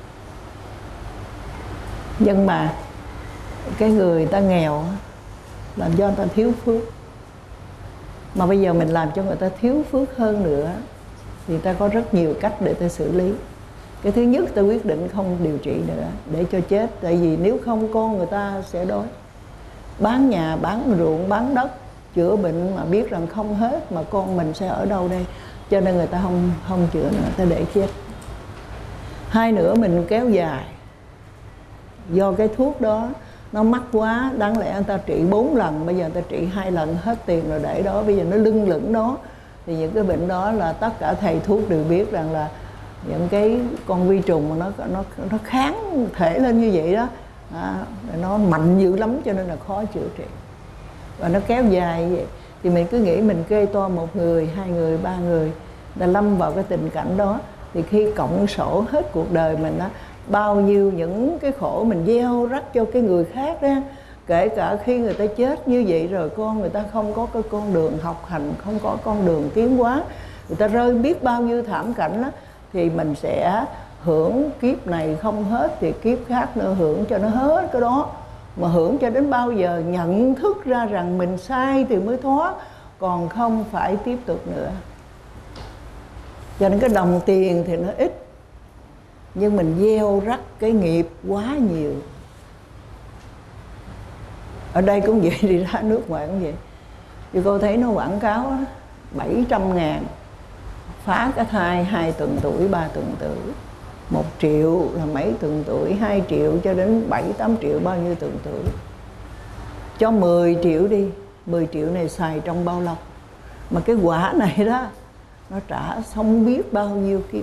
S1: Nhưng mà cái người ta nghèo làm do người ta thiếu phước. Mà bây giờ mình làm cho người ta thiếu phước hơn nữa thì ta có rất nhiều cách để ta xử lý. Cái thứ nhất, ta quyết định không điều trị nữa để cho chết. Tại vì nếu không con người ta sẽ đói. Bán nhà, bán ruộng, bán đất, chữa bệnh mà biết rằng không hết, mà con mình sẽ ở đâu đây. Cho nên người ta không chữa nữa, ta để chết. Hai nữa, mình kéo dài Do cái thuốc đó nó mắc quá, đáng lẽ người ta trị 4 lần, bây giờ người ta trị 2 lần hết tiền rồi để đó, bây giờ nó lưng lửng đó. Thì những cái bệnh đó là tất cả thầy thuốc đều biết rằng là những cái con vi trùng mà nó kháng thể lên như vậy đó, nó mạnh dữ lắm cho nên là khó chữa trị và nó kéo dài như vậy. Thì mình cứ nghĩ mình kê toa 1 người, 2 người, 3 người ta lâm vào cái tình cảnh đó, thì khi cộng sổ hết cuộc đời mình đó, bao nhiêu những cái khổ mình gieo rắc cho cái người khác đó, kể cả khi người ta chết như vậy rồi, con người ta không có cái con đường học hành, không có con đường tiến hóa, người ta rơi biết bao nhiêu thảm cảnh đó, thì mình sẽ hưởng kiếp này không hết thì kiếp khác nữa hưởng cho nó hết cái đó. Mà hưởng cho đến bao giờ nhận thức ra rằng mình sai thì mới thoát, còn không phải tiếp tục nữa. Cho nên cái đồng tiền thì nó ít, nhưng mình gieo rắc cái nghiệp quá nhiều. Ở đây cũng vậy, đi ra nước ngoài cũng vậy. Thì cô thấy nó quảng cáo 700.000 phá cái thai 2 tuần tuổi, 3 tuần tuổi, 1 triệu là mấy tuần tuổi, 2 triệu cho đến 7-8 triệu bao nhiêu tuần tuổi. Cho 10 triệu đi, 10 triệu này xài trong bao lâu? Mà cái quả này đó, nó trả không biết bao nhiêu kiếp.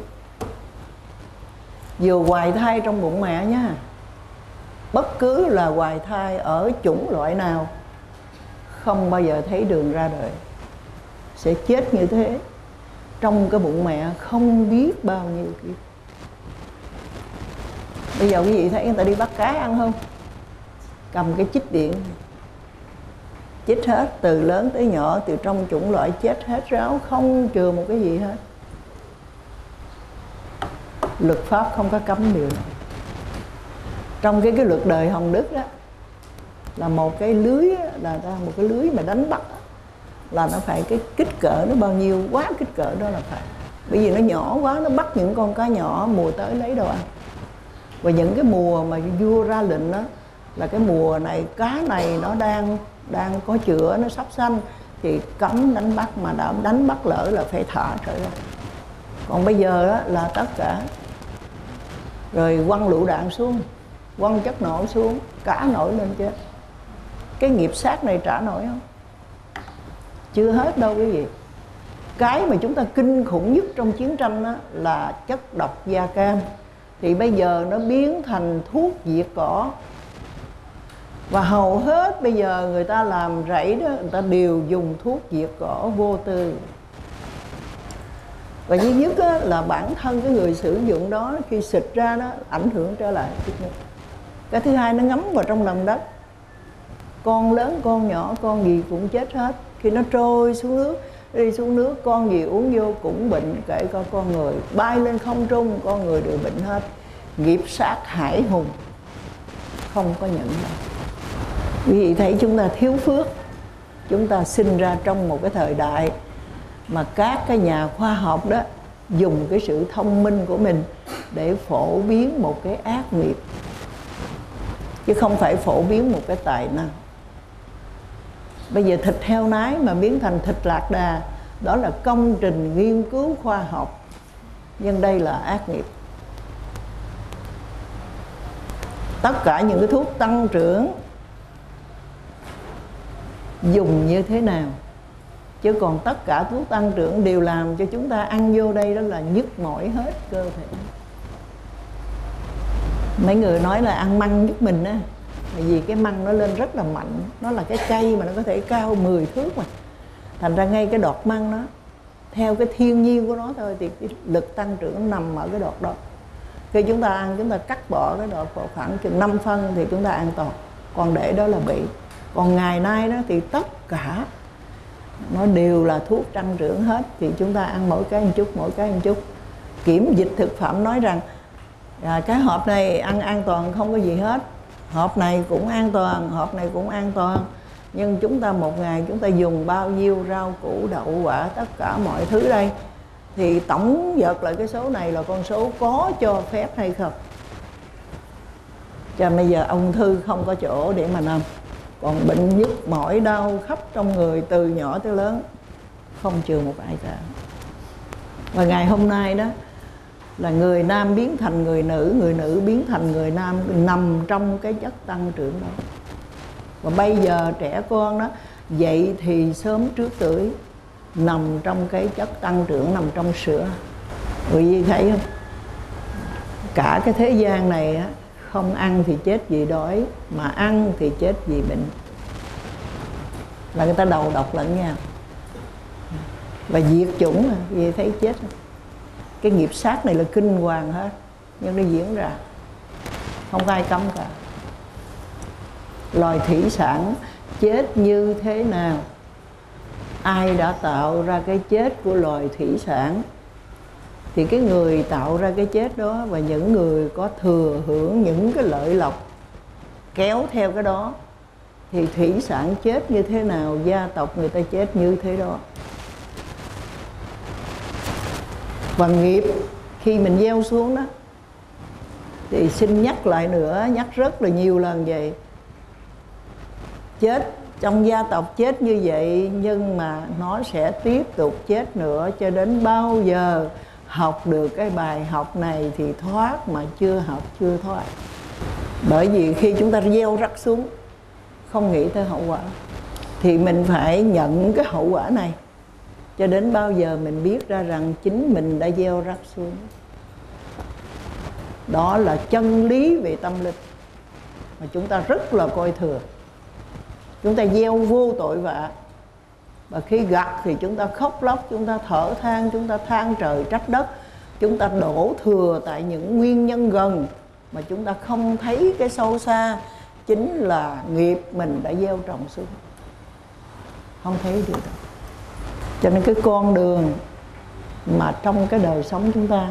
S1: Vừa hoài thai trong bụng mẹ nha, bất cứ là hoài thai ở chủng loại nào, không bao giờ thấy đường ra đời, sẽ chết như thế. Trong cái bụng mẹ không biết bao nhiêu kiếp. Bây giờ quý vị thấy người ta đi bắt cá ăn không? Cầm cái chích điện, chích hết, từ lớn tới nhỏ, từ trong chủng loại chết hết ráo, không chừa một cái gì hết. Luật pháp không có cấm điều này. Trong cái luật đời Hồng Đức đó, là một cái lưới, là một cái lưới mà đánh bắt đó, là nó phải cái kích cỡ nó bao nhiêu, quá kích cỡ đó là phải. Bởi vì nó nhỏ quá, nó bắt những con cá nhỏ mùa tới lấy đồ ăn. Và những cái mùa mà vua ra lệnh đó, là cái mùa này cá này nó đang có chữa, nó sắp sanh, thì cấm đánh bắt, mà đã đánh bắt lỡ là phải thả trở ra. Còn bây giờ đó, là tất cả rồi quăng lựu đạn xuống, quăng chất nổ xuống, cá nổi lên chết. Cái nghiệp sát này trả nổi không? Chưa hết đâu quý vị. Cái mà chúng ta kinh khủng nhất trong chiến tranh đó là chất độc da cam, thì bây giờ nó biến thành thuốc diệt cỏ. Và hầu hết bây giờ người ta làm rẫy đó, người ta đều dùng thuốc diệt cỏ vô tư. Và duy nhất á, là bản thân cái người sử dụng đó khi xịt ra đó ảnh hưởng trở lại. Cái thứ hai, nó ngấm vào trong lòng đất, con lớn con nhỏ con gì cũng chết hết. Khi nó trôi xuống nước, đi xuống nước, con gì uống vô cũng bệnh, kể cả con người. Bay lên không trung, con người đều bệnh hết. Nghiệp sát hải hùng, không có nhận đâu. Quý vị thấy chúng ta thiếu phước. Chúng ta sinh ra trong một cái thời đại mà các cái nhà khoa học đó dùng cái sự thông minh của mình để phổ biến một cái ác nghiệp, chứ không phải phổ biến một cái tài năng. Bây giờ thịt heo nái mà biến thành thịt lạc đà, đó là công trình nghiên cứu khoa học, nhưng đây là ác nghiệp. Tất cả những cái thuốc tăng trưởng dùng như thế nào, chứ còn tất cả thuốc tăng trưởng đều làm cho chúng ta ăn vô đây đó là nhức mỏi hết cơ thể. Mấy người nói là ăn măng giúp mình á, vì cái măng nó lên rất là mạnh, nó là cái cây mà nó có thể cao 10 thước mà. Thành ra ngay cái đọt măng đó, theo cái thiên nhiên của nó thôi, thì cái lực tăng trưởng nằm ở cái đọt đó. Khi chúng ta ăn, chúng ta cắt bỏ cái đọt khoảng chừng 5 phân thì chúng ta an toàn, còn để đó là bị. Còn ngày nay đó thì tất cả nó đều là thuốc tăng trưởng hết, thì chúng ta ăn mỗi cái một chút, mỗi cái một chút. Kiểm dịch thực phẩm nói rằng cái hộp này ăn an toàn không có gì hết, hộp này cũng an toàn, hộp này cũng an toàn. Nhưng chúng ta một ngày chúng ta dùng bao nhiêu rau củ, đậu quả, tất cả mọi thứ đây, thì tổng dợt lại cái số này là con số có cho phép hay không. Cho bây giờ ung thư không có chỗ để mà nằm, còn bệnh nhức mỏi đau khắp trong người từ nhỏ tới lớn, không chừa một ai cả. Và ngày hôm nay đó, là người nam biến thành người nữ biến thành người nam, nằm trong cái chất tăng trưởng đó. Và bây giờ trẻ con đó dậy thì sớm trước tuổi, nằm trong cái chất tăng trưởng, nằm trong sữa. Quý vị thấy không? Cả cái thế gian này á, không ăn thì chết vì đói, mà ăn thì chết vì bệnh. Là người ta đầu độc lẫn nhau và diệt chủng. Vì thấy chết không? Cái nghiệp sát này là kinh hoàng hết, nhưng nó diễn ra không ai cấm cả. Loài thủy sản chết như thế nào? Ai đã tạo ra cái chết của loài thủy sản thì cái người tạo ra cái chết đó và những người có thừa hưởng những cái lợi lộc kéo theo cái đó, thì thủy sản chết như thế nào, gia tộc người ta chết như thế đó. Và nghiệp khi mình gieo xuống đó, thì xin nhắc lại nữa, nhắc rất là nhiều lần vậy. Chết trong gia tộc chết như vậy, nhưng mà nó sẽ tiếp tục chết nữa cho đến bao giờ học được cái bài học này thì thoát, mà chưa học chưa thoát. Bởi vì khi chúng ta gieo rắc xuống, không nghĩ tới hậu quả, thì mình phải nhận cái hậu quả này cho đến bao giờ mình biết ra rằng chính mình đã gieo rắc xuống. Đó là chân lý về tâm linh mà chúng ta rất là coi thường. Chúng ta gieo vô tội vạ, và khi gặt thì chúng ta khóc lóc, chúng ta thở than, chúng ta than trời trách đất, chúng ta đổ thừa tại những nguyên nhân gần mà chúng ta không thấy cái sâu xa, chính là nghiệp mình đã gieo trồng xuống, không thấy được đâu. Cho nên cái con đường mà trong cái đời sống chúng ta,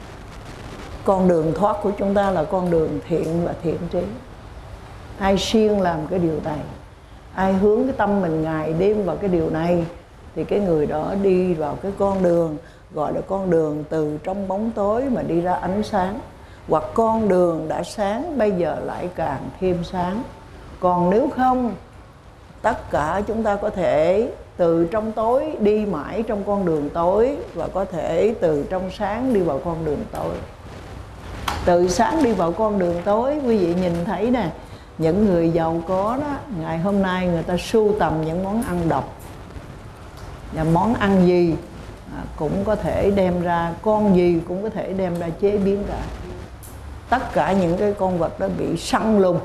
S1: con đường thoát của chúng ta là con đường thiện và thiện trí. Ai siêng làm cái điều này, ai hướng cái tâm mình ngày đêm vào cái điều này, thì cái người đó đi vào cái con đường gọi là con đường từ trong bóng tối mà đi ra ánh sáng. Hoặc con đường đã sáng bây giờ lại càng thêm sáng. Còn nếu không, tất cả chúng ta có thể từ trong tối đi mãi trong con đường tối, và có thể từ trong sáng đi vào con đường tối. Từ sáng đi vào con đường tối, quý vị nhìn thấy nè, những người giàu có đó, ngày hôm nay người ta sưu tầm những món ăn độc. Và món ăn gì cũng có thể đem ra, con gì cũng có thể đem ra chế biến cả. Tất cả những cái con vật đó bị săn lùng.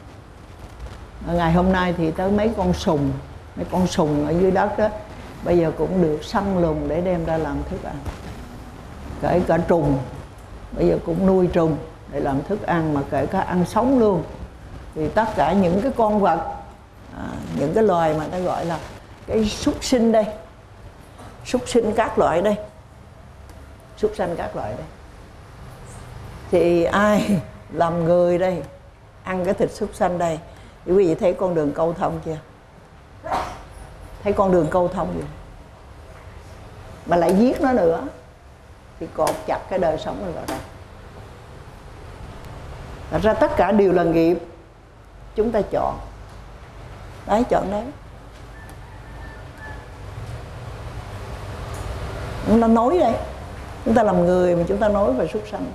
S1: Ngày hôm nay thì tới mấy con sùng ở dưới đất đó, bây giờ cũng được săn lùng để đem ra làm thức ăn. Kể cả trùng, bây giờ cũng nuôi trùng để làm thức ăn, mà kể cả ăn sống luôn. Thì tất cả những cái con vật, những cái loài mà ta gọi là cái súc sinh đây, súc sinh các loại đây, súc sanh các loại đây, thì ai làm người đây ăn cái thịt súc sanh đây? Thì quý vị thấy con đường câu thông chưa? Thấy con đường câu thông gì? Mà lại giết nó nữa, thì cột chặt cái đời sống này vào đây. Thật ra tất cả đều là nghiệp chúng ta chọn. Đấy, chọn đấy. Chúng ta nói đây, chúng ta làm người mà chúng ta nói về súc sanh.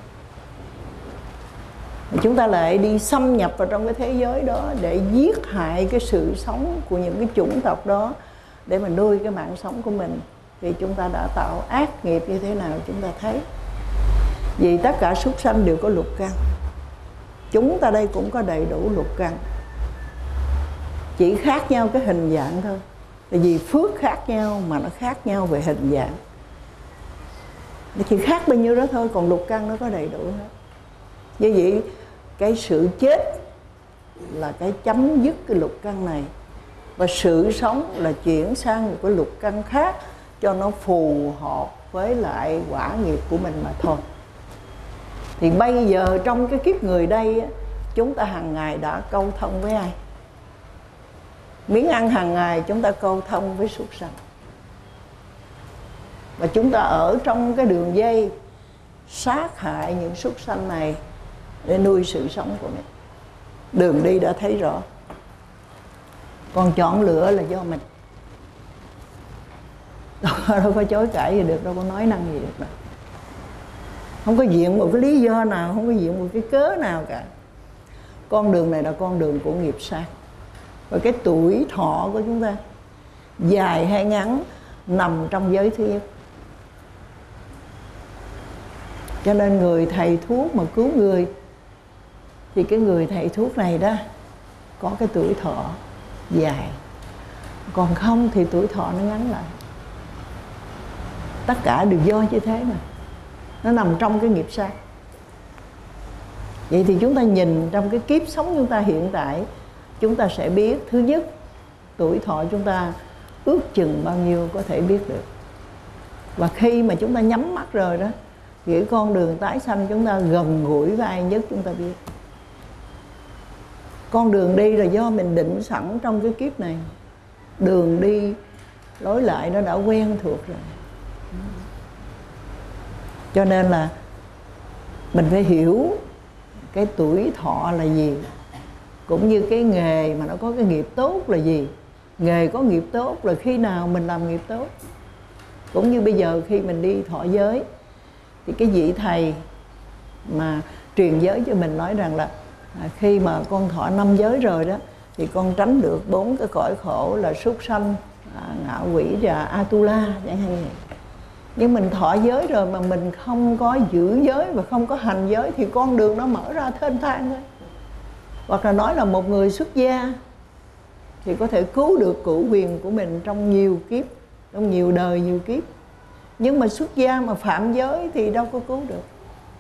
S1: Chúng ta lại đi xâm nhập vào trong cái thế giới đó để giết hại cái sự sống của những cái chủng tộc đó, để mà nuôi cái mạng sống của mình. Thì chúng ta đã tạo ác nghiệp như thế nào chúng ta thấy. Vì tất cả súc sanh đều có lục căn, chúng ta đây cũng có đầy đủ lục căn, chỉ khác nhau cái hình dạng thôi. Tại vì phước khác nhau mà nó khác nhau về hình dạng, nó chỉ khác bao nhiêu đó thôi, còn lục căn nó có đầy đủ hết. Như vậy cái sự chết là cái chấm dứt cái lục căn này, và sự sống là chuyển sang một cái lục căn khác cho nó phù hợp với lại quả nghiệp của mình mà thôi. Thì bây giờ trong cái kiếp người đây, chúng ta hàng ngày đã câu thông với ai? Miếng ăn hàng ngày chúng ta câu thông với súc sanh. Và chúng ta ở trong cái đường dây sát hại những súc sanh này để nuôi sự sống của mình. Đường đi đã thấy rõ. Còn chọn lựa là do mình. Đâu có chối cãi gì được, đâu có nói năng gì được đâu. Không có viện một cái lý do nào, không có viện một cái cớ nào cả. Con đường này là con đường của nghiệp sát. Và cái tuổi thọ của chúng ta dài hay ngắn nằm trong giới thứ nhất. Cho nên người thầy thuốc mà cứu người thì cái người thầy thuốc này đó có cái tuổi thọ dài. Còn không thì tuổi thọ nó ngắn lại. Tất cả đều do như thế mà. Nó nằm trong cái nghiệp sát. Vậy thì chúng ta nhìn trong cái kiếp sống chúng ta hiện tại, chúng ta sẽ biết thứ nhất, tuổi thọ chúng ta ước chừng bao nhiêu có thể biết được. Và khi mà chúng ta nhắm mắt rồi đó, thì cái con đường tái sanh chúng ta gần gũi với ai nhất chúng ta biết. Con đường đi là do mình định sẵn trong cái kiếp này. Đường đi lối lại nó đã quen thuộc rồi. Cho nên là mình phải hiểu cái tuổi thọ là gì, cũng như cái nghề mà nó có cái nghiệp tốt là gì. Nghề có nghiệp tốt là khi nào mình làm nghiệp tốt. Cũng như bây giờ khi mình đi thọ giới thì cái vị thầy mà truyền giới cho mình nói rằng là khi mà con thọ 5 giới rồi đó thì con tránh được 4 cái cõi khổ là súc sanh, ngạ quỷ và Atula chẳng hạn vậy. Nhưng mình thọ giới rồi mà mình không có giữ giới và không có hành giới thì con đường nó mở ra thênh thang thôi. Hoặc là nói là một người xuất gia thì có thể cứu được cửu quyền của mình trong nhiều kiếp, trong nhiều đời nhiều kiếp. Nhưng mà xuất gia mà phạm giới thì đâu có cứu được.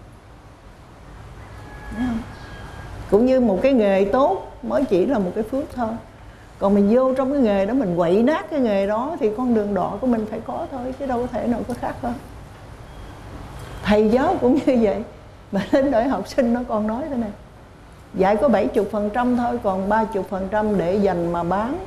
S1: Thấy không? Cũng như một cái nghề tốt mới chỉ là một cái phước thôi. Còn mình vô trong cái nghề đó, mình quậy nát cái nghề đó thì con đường đỏ của mình phải có thôi, chứ đâu có thể nào có khác hơn. Thầy giáo cũng như vậy. Mà đến đời học sinh nó còn nói thế này: dạy có 70% thôi, còn 30% để dành mà bán.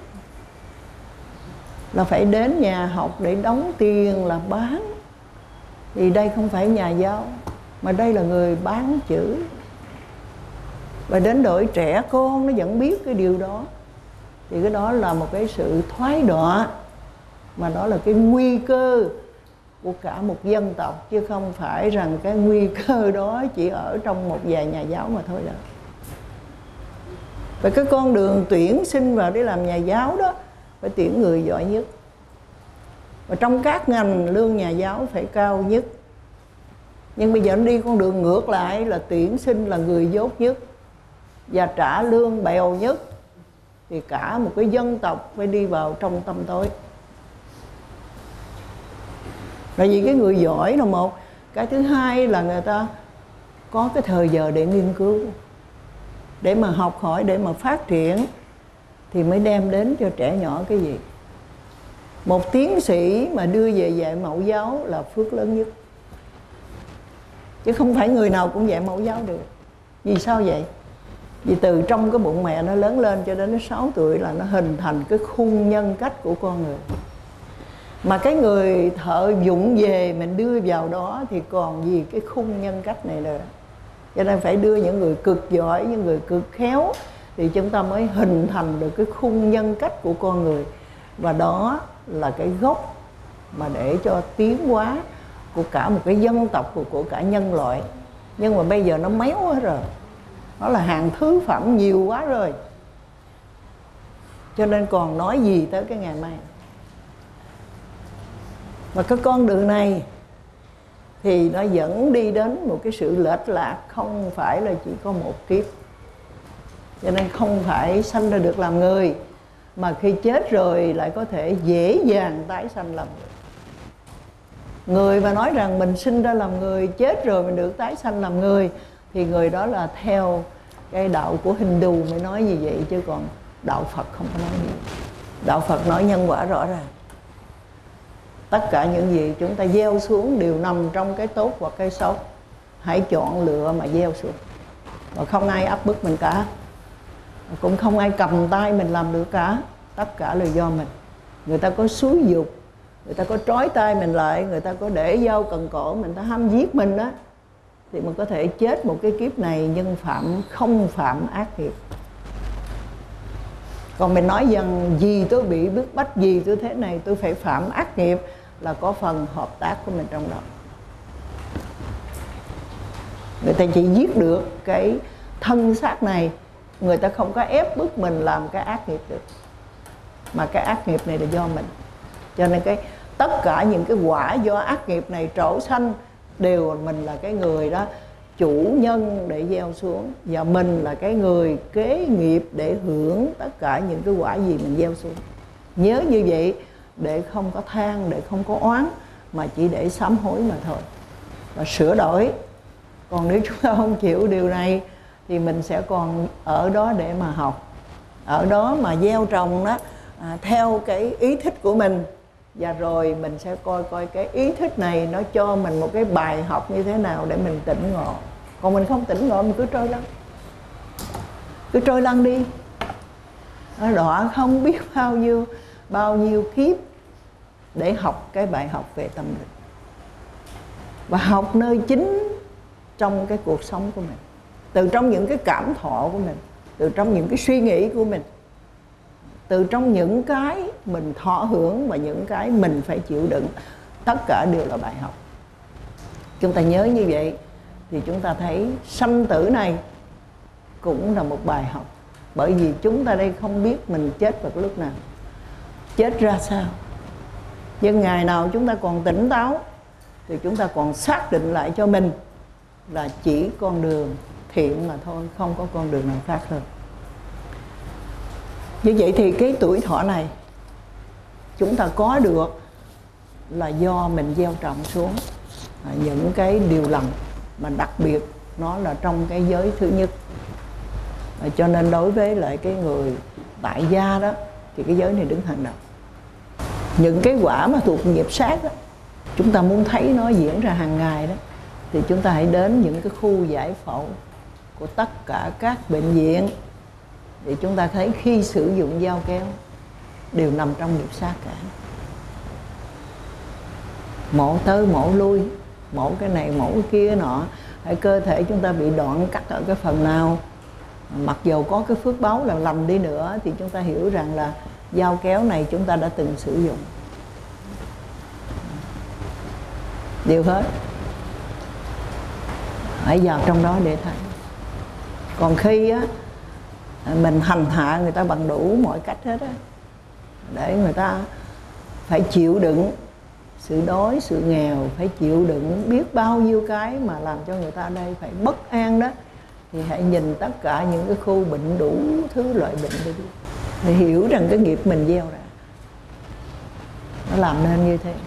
S1: Là phải đến nhà học để đóng tiền là bán. Thì đây không phải nhà giáo, mà đây là người bán chữ. Và đến độ trẻ con nó vẫn biết cái điều đó. Thì cái đó là một cái sự thoái đọa, mà đó là cái nguy cơ của cả một dân tộc, chứ không phải rằng cái nguy cơ đó chỉ ở trong một vài nhà giáo mà thôi đâu. Và cái con đường tuyển sinh vào để làm nhà giáo đó phải tuyển người giỏi nhất. Và trong các ngành lương nhà giáo phải cao nhất. Nhưng bây giờ nó đi con đường ngược lại là tuyển sinh là người dốt nhất và trả lương bèo nhất. Thì cả một cái dân tộc phải đi vào trong tăm tối. Tại vì cái người giỏi là một. Cái thứ hai là người ta có cái thời giờ để nghiên cứu, để mà học hỏi, để mà phát triển, thì mới đem đến cho trẻ nhỏ cái gì. Một tiến sĩ mà đưa về dạy mẫu giáo là phước lớn nhất. Chứ không phải người nào cũng dạy mẫu giáo được. Vì sao vậy? Vì từ trong cái bụng mẹ nó lớn lên cho đến nó 6 tuổi là nó hình thành cái khung nhân cách của con người. Mà cái người thợ dụng về mình đưa vào đó thì còn gì cái khung nhân cách này nữa. Cho nên phải đưa những người cực giỏi, những người cực khéo, thì chúng ta mới hình thành được cái khung nhân cách của con người. Và đó là cái gốc mà để cho tiến hóa của cả một cái dân tộc, của cả nhân loại. Nhưng mà bây giờ nó méo hết rồi. Nó là hàng thứ phẩm nhiều quá rồi. Cho nên còn nói gì tới cái ngày mai. Và cái con đường này thì nó dẫn đi đến một cái sự lệch lạc, không phải là chỉ có một kiếp. Cho nên không phải sanh ra được làm người, mà khi chết rồi lại có thể dễ dàng tái sanh làm người. Người mà nói rằng mình sinh ra làm người, chết rồi mình được tái sanh làm người, thì người đó là theo cái đạo của Hindu mới nói như vậy, chứ còn đạo Phật không có nói gì. Đạo Phật nói nhân quả rõ ràng. Tất cả những gì chúng ta gieo xuống đều nằm trong cái tốt hoặc cái xấu. Hãy chọn lựa mà gieo xuống. Và không ai áp bức mình cả. Cũng không ai cầm tay mình làm được cả. Tất cả là do mình. Người ta có xúi dục, người ta có trói tay mình lại, người ta có để dao cần cổ, mình ta hăm giết mình đó, thì mình có thể chết một cái kiếp này nhưng không phạm ác nghiệp. Còn mình nói rằng gì tôi bị bức bách, gì tôi thế này, tôi phải phạm ác nghiệp, là có phần hợp tác của mình trong đó. Người ta chỉ giết được cái thân xác này, người ta không có ép bức mình làm cái ác nghiệp được. Mà cái ác nghiệp này là do mình. Cho nên tất cả những cái quả do ác nghiệp này trổ sanh đều mình là cái người đó chủ nhân để gieo xuống, và mình là cái người kế nghiệp để hưởng tất cả những cái quả gì mình gieo xuống. Nhớ như vậy để không có than, để không có oán, mà chỉ để sám hối mà thôi và sửa đổi. Còn nếu chúng ta không chịu điều này thì mình sẽ còn ở đó để mà học, ở đó mà gieo trồng đó theo cái ý thích của mình. Và rồi mình sẽ coi cái ý thích này nó cho mình một cái bài học như thế nào để mình tỉnh ngộ. Còn mình không tỉnh ngộ, mình cứ trôi lăn đi. Nó đọa không biết bao nhiêu kiếp để học cái bài học về tâm linh, và học nơi chính trong cái cuộc sống của mình, từ trong những cái cảm thọ của mình, từ trong những cái suy nghĩ của mình, từ trong những cái mình thọ hưởng và những cái mình phải chịu đựng. Tất cả đều là bài học. Chúng ta nhớ như vậy thì chúng ta thấy sanh tử này cũng là một bài học. Bởi vì chúng ta đây không biết mình chết vào cái lúc nào, chết ra sao. Nhưng ngày nào chúng ta còn tỉnh táo thì chúng ta còn xác định lại cho mình là chỉ con đường thiện mà thôi, không có con đường nào khác hơn. Như vậy thì cái tuổi thọ này chúng ta có được là do mình gieo trồng xuống những cái điều lành, mà đặc biệt nó là trong cái giới thứ nhất. Cho nên đối với lại cái người tại gia đó thì cái giới này đứng hàng đầu. Những cái quả mà thuộc nghiệp sát đó, chúng ta muốn thấy nó diễn ra hàng ngày đó, thì chúng ta hãy đến những cái khu giải phẫu của tất cả các bệnh viện, thì chúng ta thấy khi sử dụng dao kéo đều nằm trong nghiệp sát cả. Mổ tới mổ lui, mổ cái này mổ cái kia nọ, hay cơ thể chúng ta bị đoạn cắt ở cái phần nào, mặc dù có cái phước báu là lành đi nữa, thì chúng ta hiểu rằng là dao kéo này chúng ta đã từng sử dụng. Đều hết. Hãy vào trong đó để thấy. Còn khi á, mình hành hạ người ta bằng đủ mọi cách hết á, để người ta phải chịu đựng sự đói, sự nghèo, phải chịu đựng biết bao nhiêu cái mà làm cho người ta ở đây phải bất an đó, thì hãy nhìn tất cả những cái khu bệnh, đủ thứ loại bệnh đi, để hiểu rằng cái nghiệp mình gieo ra nó làm nên như thế.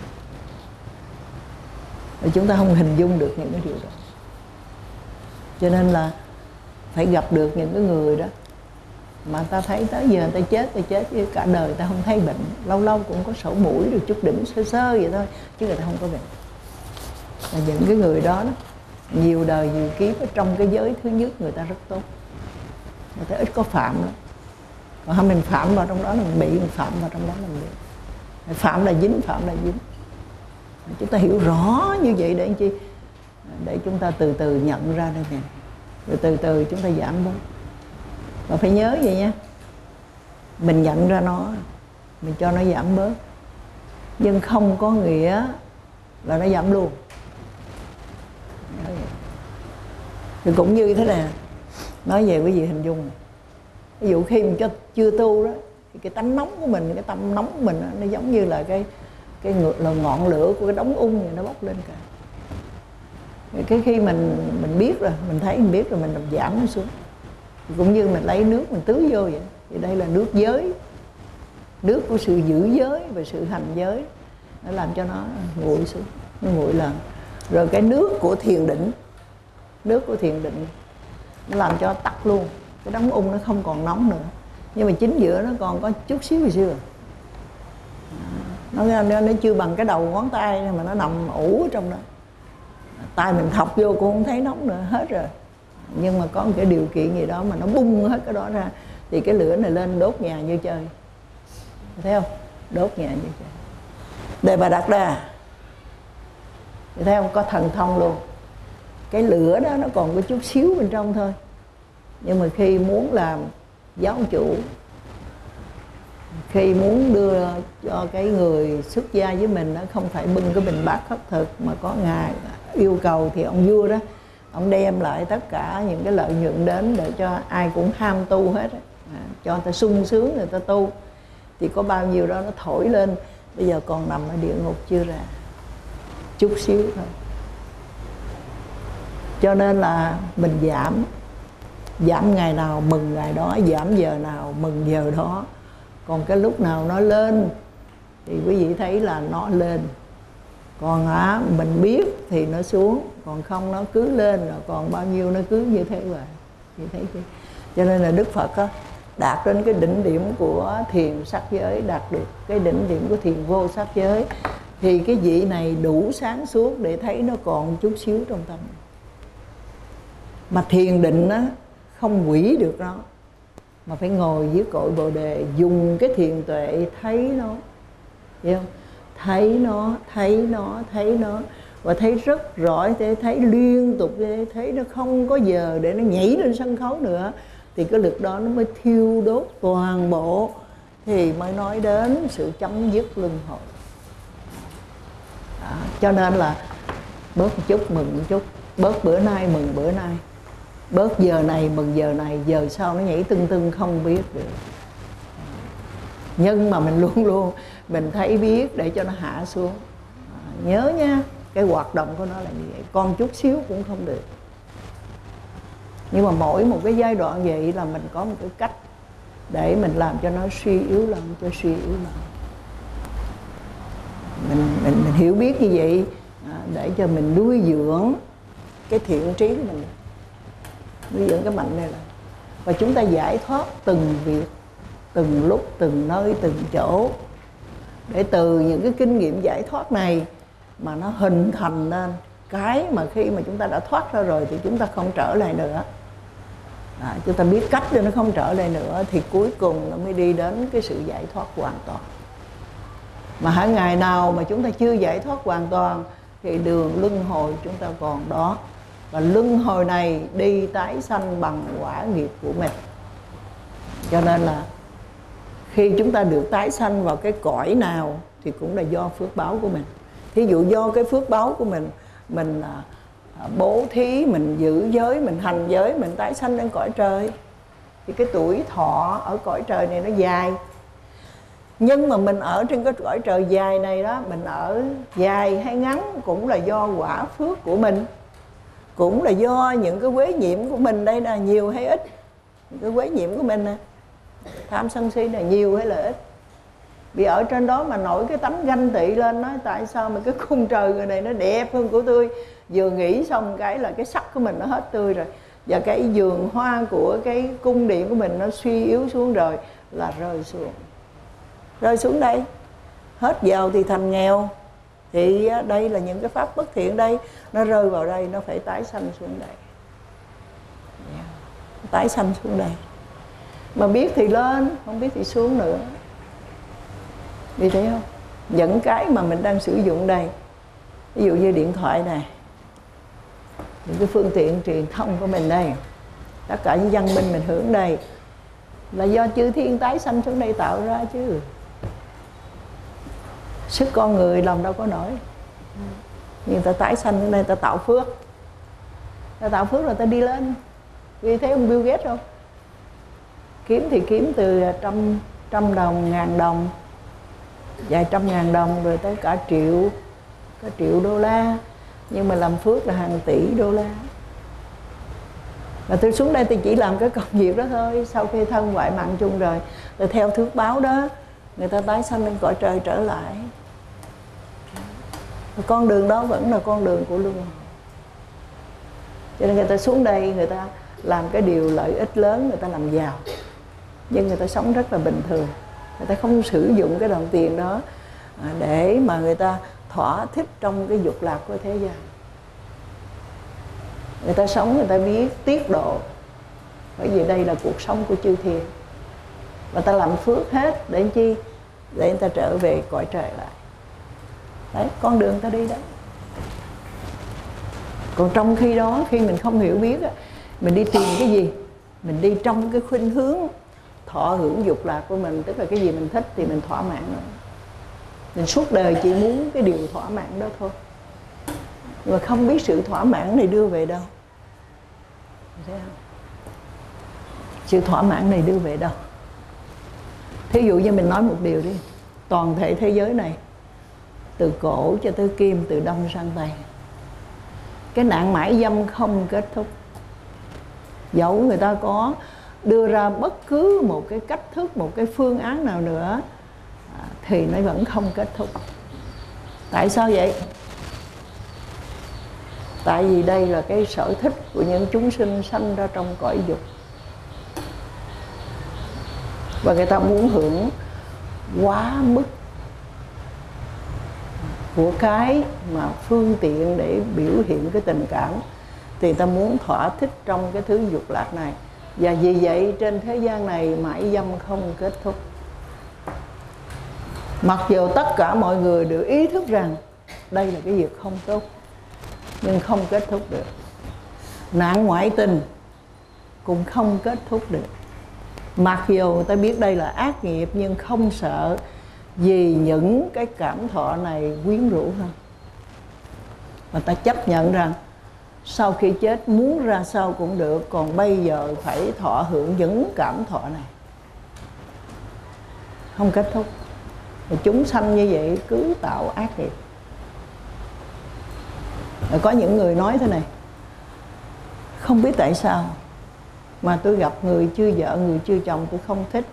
S1: Và chúng ta không hình dung được những cái điều đó. Cho nên là phải gặp được những cái người đó mà ta thấy tới giờ ta chết chứ cả đời ta không thấy bệnh. Lâu lâu cũng có sổ mũi rồi chút đỉnh sơ sơ vậy thôi, chứ người ta không có bệnh. Và những cái người đó, nhiều đời nhiều kiếp ở trong cái giới thứ nhất người ta rất tốt, người ta ít có phạm lắm. Còn không mình phạm vào trong đó là mình bị, mình phạm vào trong đó là mình bị. Phạm là dính, phạm là dính. Chúng ta hiểu rõ như vậy để làm chi? Để chúng ta từ từ nhận ra đây nè, rồi từ từ chúng ta giảm bớt. Và phải nhớ vậy nha, mình nhận ra nó, mình cho nó giảm bớt, nhưng không có nghĩa là nó giảm luôn. Thì cũng như thế này, nói về quý vị hình dung, ví dụ khi mình chưa tu đó, thì cái tánh nóng của mình, cái tâm nóng của mình đó, nó giống như là cái ngọn lửa của cái đống ung này nó bốc lên cả. Cái khi mình biết rồi, mình thấy mình biết rồi, mình làm giảm nó xuống. Cũng như mình lấy nước mình tưới vô vậy. Thì đây là nước giới, nước của sự giữ giới và sự hành giới, nó làm cho nó nguội xuống, nó nguội lên. Rồi cái nước của thiền định, nước của thiền định nó làm cho tắt luôn, cái đống ung nó không còn nóng nữa, nhưng mà chính giữa nó còn có chút xíu xưa. Nó chưa bằng cái đầu ngón tay mà nó nằm ủ ở trong đó. Tay mình thọc vô cũng không thấy nóng nữa, hết rồi. Nhưng mà có một cái điều kiện gì đó mà nó bung hết cái đó ra, thì cái lửa này lên đốt nhà như chơi. Thấy không? Đốt nhà như chơi. Đề Bà Đạt Đà, thấy không? Có thần thông luôn. Cái lửa đó nó còn có chút xíu bên trong thôi. Nhưng mà khi muốn làm giáo chủ, khi muốn đưa cho cái người xuất gia với mình, nó không phải bưng cái bình bát khất thực, mà có ngài yêu cầu thì ông vua đó, ông đem lại tất cả những cái lợi nhuận đến để cho ai cũng ham tu hết, cho người ta sung sướng người ta tu. Thì có bao nhiêu đó nó thổi lên, bây giờ còn nằm ở địa ngục chưa ra, chút xíu thôi. Cho nên là mình giảm ngày nào mừng ngày đó, giảm giờ nào mừng giờ đó. Còn cái lúc nào nó lên thì quý vị thấy là nó lên, còn mình biết thì nó xuống, còn không nó cứ lên, rồi còn bao nhiêu nó cứ như thế vậy, như thế chứ. Cho nên là Đức Phật đạt đến cái đỉnh điểm của thiền sắc giới, đạt được cái đỉnh điểm của thiền vô sắc giới, thì cái vị này đủ sáng suốt để thấy nó còn chút xíu trong tâm. Mà thiền định không hủy được nó, mà phải ngồi dưới cội Bồ Đề, dùng cái thiền tuệ thấy nó, hiểu không? Thấy nó, thấy nó, thấy nó, và thấy rất rõ, thấy liên tục, thấy nó không có giờ để nó nhảy lên sân khấu nữa, thì cái lực đó nó mới thiêu đốt toàn bộ, thì mới nói đến sự chấm dứt luân hồi. Cho nên là bớt một chút mừng một chút, bớt bữa nay mừng bữa nay, bớt giờ này mừng giờ này, giờ sau nó nhảy tưng tưng không biết được. Nhưng mà mình luôn luôn mình thấy biết để cho nó hạ xuống. Nhớ nha, cái hoạt động của nó là như vậy, con chút xíu cũng không được. Nhưng mà mỗi một cái giai đoạn vậy là mình có một cái cách để mình làm cho nó suy yếu lần, cho suy yếu lần. Mình hiểu biết như vậy để cho mình nuôi dưỡng cái thiện trí của mình, nuôi dưỡng cái mạnh này là, và chúng ta giải thoát từng việc, từng lúc, từng nơi, từng chỗ, để từ những cái kinh nghiệm giải thoát này mà nó hình thành nên cái mà khi mà chúng ta đã thoát ra rồi thì chúng ta không trở lại nữa. Chúng ta biết cách để nó không trở lại nữa, thì cuối cùng nó mới đi đến cái sự giải thoát hoàn toàn. Mà hễ ngày nào mà chúng ta chưa giải thoát hoàn toàn thì đường luân hồi chúng ta còn đó. Và luân hồi này đi tái sanh bằng quả nghiệp của mình. Cho nên là khi chúng ta được tái sanh vào cái cõi nào thì cũng là do phước báo của mình. Thí dụ do cái phước báo của mình bố thí, mình giữ giới, mình hành giới, mình tái sanh lên cõi trời, thì cái tuổi thọ ở cõi trời này nó dài. Nhưng mà mình ở trên cái cõi trời dài này đó, mình ở dài hay ngắn cũng là do quả phước của mình, cũng là do những cái quế nhiễm của mình. Đây là nhiều hay ít? Những cái quế nhiễm của mình nè, tham sân si là nhiều hay là ít? Vì ở trên đó mà nổi cái tánh ganh tị lên, nói tại sao mà cái khung trời người này nó đẹp hơn của tôi, vừa nghĩ xong cái là cái sắc của mình nó hết tươi rồi, và cái vườn hoa của cái cung điện của mình nó suy yếu xuống rồi, là rơi xuống đây, hết giàu thì thành nghèo. Thì đây là những cái pháp bất thiện đây, nó rơi vào đây, nó phải tái sanh xuống đây, tái sanh xuống đây. Mà biết thì lên, không biết thì xuống nữa. Vì thấy không? Những cái mà mình đang sử dụng đây, ví dụ như điện thoại này, những cái phương tiện truyền thông của mình đây, tất cả những văn minh mình hưởng đây, là do chư thiên tái sanh xuống đây tạo ra chứ. Sức con người làm đâu có nổi. Nhưng ta tái sanh xuống đây, ta tạo phước. Ta tạo phước rồi ta đi lên. Vì thấy ông Bill Gates không? Kiếm thì kiếm từ trăm đồng, ngàn đồng, vài trăm ngàn đồng, rồi tới cả triệu đô la. Nhưng mà làm phước là hàng tỷ đô la. Và tôi xuống đây tôi chỉ làm cái công việc đó thôi. Sau khi thân ngoại mạng chung rồi, tôi theo thước báo đó, người ta tái sanh lên cõi trời trở lại. Con đường đó vẫn là con đường của luân hồi. Cho nên người ta xuống đây, người ta làm cái điều lợi ích lớn, người ta làm giàu, nhưng người ta sống rất là bình thường. Người ta không sử dụng cái đồng tiền đó để mà người ta thỏa thích trong cái dục lạc của thế gian. Người ta sống, người ta biết tiết độ, bởi vì đây là cuộc sống của chư thiên. Và ta làm phước hết để chi? Để người ta trở về cõi trời lại. Đấy, con đường ta đi đó. Còn trong khi đó, khi mình không hiểu biết, mình đi tìm cái gì? Mình đi trong cái khuynh hướng thọ hưởng dục lạc của mình. Tức là cái gì mình thích thì mình thỏa mãn rồi. Mình suốt đời chỉ muốn cái điều thỏa mãn đó thôi, mà không biết sự thỏa mãn này đưa về đâu. Thấy không? Sự thỏa mãn này đưa về đâu? Thí dụ như mình nói một điều đi, toàn thể thế giới này, từ cổ cho tới kim, từ đông sang tây, cái nạn mãi dâm không kết thúc. Dẫu người ta có đưa ra bất cứ một cái cách thức, một cái phương án nào nữa, thì nó vẫn không kết thúc. Tại sao vậy? Tại vì đây là cái sở thích của những chúng sinh sanh ra trong cõi dục, và người ta muốn hưởng quá mức của cái mà phương tiện để biểu hiện cái tình cảm, thì ta muốn thỏa thích trong cái thứ dục lạc này. Và vì vậy trên thế gian này mãi dâm không kết thúc. Mặc dù tất cả mọi người đều ý thức rằng đây là cái việc không tốt, nhưng không kết thúc được. Nạn ngoại tình cũng không kết thúc được. Mặc dù ta biết đây là ác nghiệp, nhưng không sợ, vì những cái cảm thọ này quyến rũ hơn. Và ta chấp nhận rằng sau khi chết muốn ra sao cũng được, còn bây giờ phải thọ hưởng những cảm thọ này. Không kết thúc. Và chúng sanh như vậy cứ tạo ác nghiệp. Và có những người nói thế này: không biết tại sao mà tôi gặp người chưa vợ, người chưa chồng tôi không thích.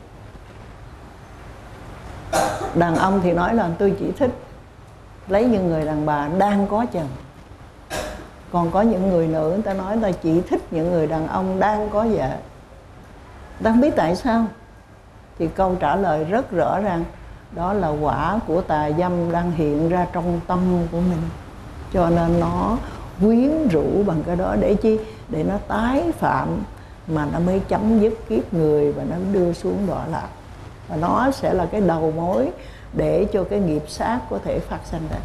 S1: Đàn ông thì nói là tôi chỉ thích lấy những người đàn bà đang có chồng. Còn có những người nữ, người ta nói là chỉ thích những người đàn ông đang có vợ. Ta không biết tại sao. Thì câu trả lời rất rõ ràng, đó là quả của tà dâm đang hiện ra trong tâm của mình. Cho nên nó quyến rũ bằng cái đó để chi? Để nó tái phạm, mà nó mới chấm dứt kiếp người và nó đưa xuống đọa lạc. Và nó sẽ là cái đầu mối để cho cái nghiệp sát có thể phát sinh ra.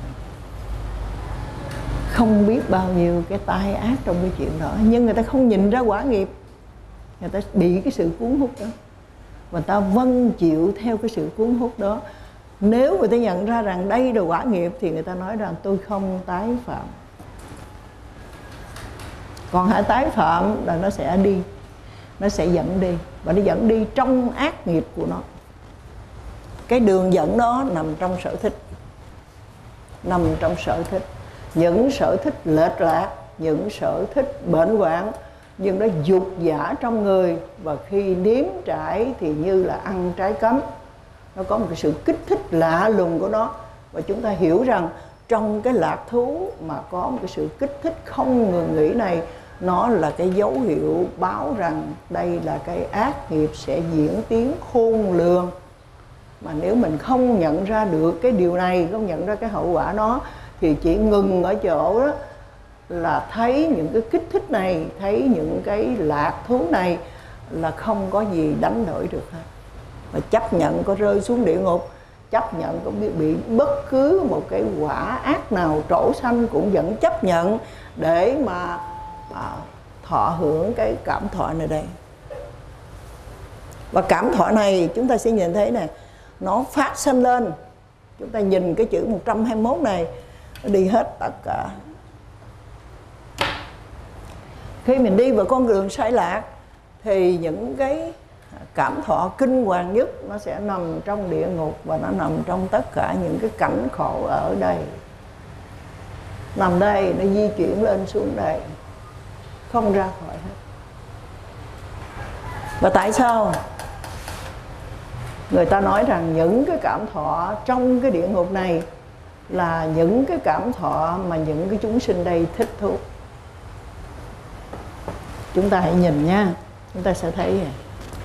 S1: Không biết bao nhiêu cái tai ác trong cái chuyện đó, nhưng người ta không nhìn ra quả nghiệp. Người ta bị cái sự cuốn hút đó, và ta vâng chịu theo cái sự cuốn hút đó. Nếu người ta nhận ra rằng đây là quả nghiệp thì người ta nói rằng tôi không tái phạm. Còn hãy tái phạm là nó sẽ đi, nó sẽ dẫn đi, và nó dẫn đi trong ác nghiệp của nó. Cái đường dẫn đó nằm trong sở thích. Nằm trong sở thích. Những sở thích lệch lạc, những sở thích bệnh hoạn, nhưng nó dục dã trong người. Và khi nếm trải thì như là ăn trái cấm. Nó có một cái sự kích thích lạ lùng của nó. Và chúng ta hiểu rằng trong cái lạc thú mà có một cái sự kích thích không ngừng nghỉ này, nó là cái dấu hiệu báo rằng đây là cái ác nghiệp sẽ diễn tiến khôn lường. Mà nếu mình không nhận ra được cái điều này, không nhận ra cái hậu quả đó, thì chỉ ngừng ở chỗ đó là thấy những cái kích thích này, thấy những cái lạc thú này là không có gì đánh đổi được hết. Và chấp nhận có rơi xuống địa ngục, chấp nhận có bị bất cứ một cái quả ác nào trổ sanh cũng vẫn chấp nhận để mà thọ hưởng cái cảm thọ này đây. Và cảm thọ này chúng ta sẽ nhìn thấy này, nó phát sinh lên. Chúng ta nhìn cái chữ 121 này, nó đi hết tất cả. Khi mình đi vào con đường sai lạc thì những cái cảm thọ kinh hoàng nhất nó sẽ nằm trong địa ngục, và nó nằm trong tất cả những cái cảnh khổ ở đây. Nằm đây, nó di chuyển lên xuống đây, không ra khỏi hết. Và tại sao người ta nói rằng những cái cảm thọ trong cái địa ngục này là những cái cảm thọ mà những cái chúng sinh đây thích thú? Chúng ta hãy nhìn nha, chúng ta sẽ thấy này.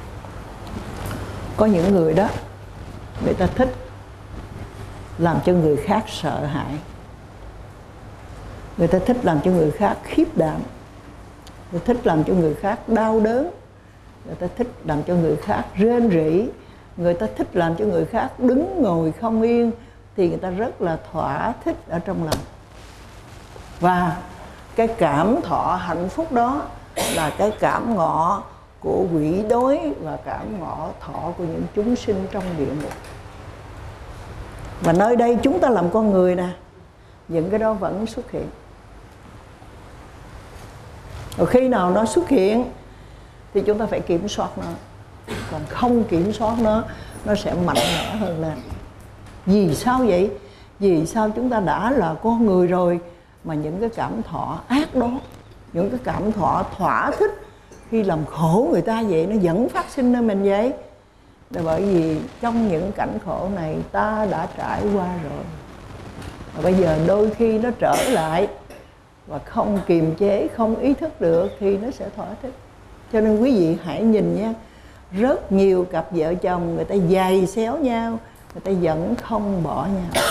S1: Có những người đó, người ta thích làm cho người khác sợ hãi. Người ta thích làm cho người khác khiếp đảm. Người ta thích làm cho người khác đau đớn. Người ta thích làm cho người khác rên rỉ. Người ta thích làm cho người khác đứng ngồi không yên. Thì người ta rất là thỏa thích ở trong lòng. Và cái cảm thọ hạnh phúc đó là cái cảm ngọ của quỷ đói và cảm ngọ thọ của những chúng sinh trong địa ngục. Và nơi đây chúng ta làm con người nè, những cái đó vẫn xuất hiện. Rồi khi nào nó xuất hiện thì chúng ta phải kiểm soát nó. Còn không kiểm soát nó sẽ mạnh mẽ hơn lên. Vì sao vậy? Vì sao chúng ta đã là con người rồi mà những cái cảm thọ ác đó, những cái cảm thọ thỏa thích khi làm khổ người ta vậy, nó vẫn phát sinh nơi mình vậy? Là bởi vì trong những cảnh khổ này ta đã trải qua rồi. Và bây giờ đôi khi nó trở lại và không kiềm chế, không ý thức được thì nó sẽ thỏa thích. Cho nên quý vị hãy nhìn nha, rất nhiều cặp vợ chồng người ta giày xéo nhau, người ta vẫn không bỏ nhau.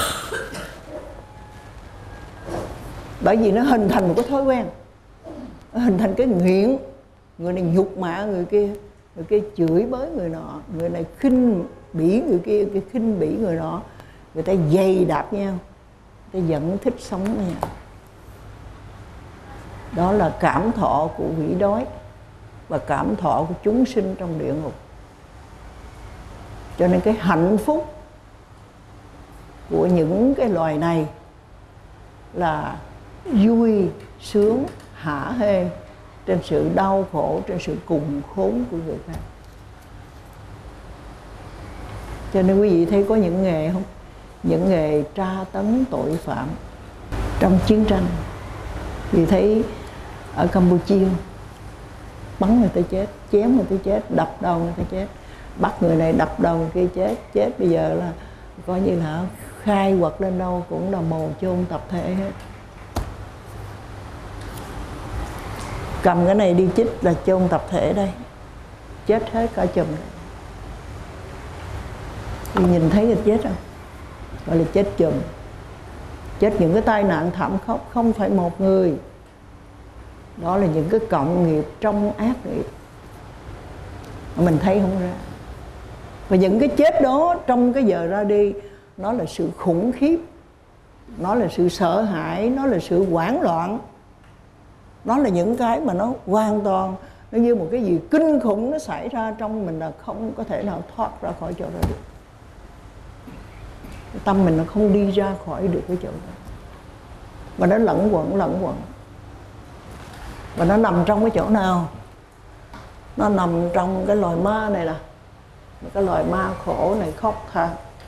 S1: Bởi vì nó hình thành một cái thói quen, nó hình thành cái nghiện. Người này nhục mạ người kia chửi bới người nọ, người này khinh bỉ người kia khinh bỉ người nọ. Người ta giày đạp nhau, người ta vẫn thích sống với nhau. Đó là cảm thọ của quỷ đói và cảm thọ của chúng sinh trong địa ngục. Cho nên cái hạnh phúc của những cái loài này là vui sướng hả hê trên sự đau khổ, trên sự cùng khốn của người khác. Cho nên quý vị thấy có những nghề không? Những nghề tra tấn tội phạm trong chiến tranh. Vì thấy ở Campuchia bắn người ta chết, chém người ta chết, đập đầu người ta chết, bắt người này đập đầu người kia chết. Chết bây giờ là coi như là khai quật lên đâu cũng là mồ chôn tập thể hết. Cầm cái này đi chích là chôn tập thể đây, chết hết cả chùm. Thì nhìn thấy người chết không? Gọi là chết chùm. Chết những cái tai nạn thảm khốc, không phải một người. Đó là những cái cộng nghiệp trong ác nghiệp, mình thấy không ra. Và những cái chết đó trong cái giờ ra đi, nó là sự khủng khiếp, nó là sự sợ hãi, nó là sự hoảng loạn. Nó là những cái mà nó hoàn toàn, nó như một cái gì kinh khủng nó xảy ra trong mình, là không có thể nào thoát ra khỏi chỗ đó được. Cái tâm mình nó không đi ra khỏi được cái chỗ đó. Và nó lẫn quẩn. Và nó nằm trong cái chỗ nào? Nó nằm trong cái loài ma này nè. Cái loài ma khổ này khóc than.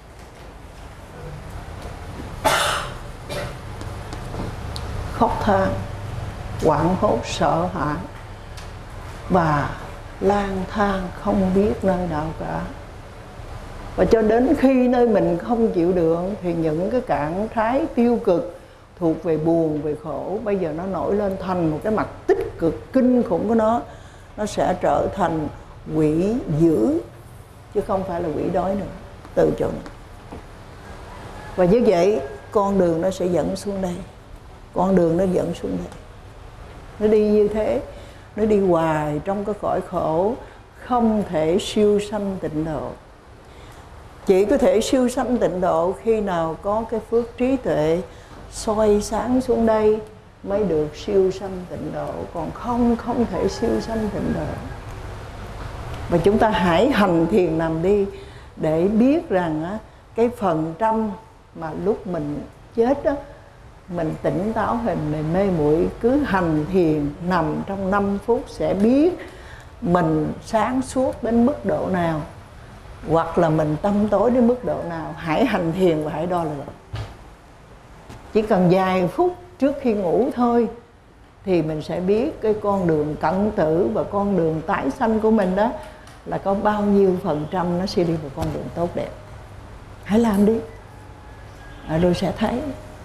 S1: Khóc than, hoảng hốt, sợ hãi và lang thang không biết nơi nào cả. Và cho đến khi nơi mình không chịu được thì những cái trạng thái tiêu cực thuộc về buồn, về khổ, bây giờ nó nổi lên thành một cái mặt tích cực kinh khủng của nó sẽ trở thành quỷ dữ chứ không phải là quỷ đói nữa, từ chỗ này. Và như vậy con đường nó sẽ dẫn xuống đây, con đường nó dẫn xuống đây, nó đi như thế, nó đi hoài trong cái cõi khổ, không thể siêu sanh tịnh độ. Chỉ có thể siêu sanh tịnh độ khi nào có cái phước trí tuệ soi sáng xuống đây mới được siêu sanh tịnh độ, còn không thể siêu sanh tịnh độ. Và chúng ta hãy hành thiền nằm đi để biết rằng cái phần trăm mà lúc mình chết đó, mình tỉnh táo hình, mình mê muội, cứ hành thiền nằm trong 5 phút sẽ biết mình sáng suốt đến mức độ nào, hoặc là mình tâm tối đến mức độ nào. Hãy hành thiền và hãy đo lường. Chỉ cần vài phút trước khi ngủ thôi thì mình sẽ biết cái con đường cận tử và con đường tái sanh của mình đó là có bao nhiêu phần trăm nó sẽ đi vào con đường tốt đẹp. Hãy làm đi, rồi sẽ thấy.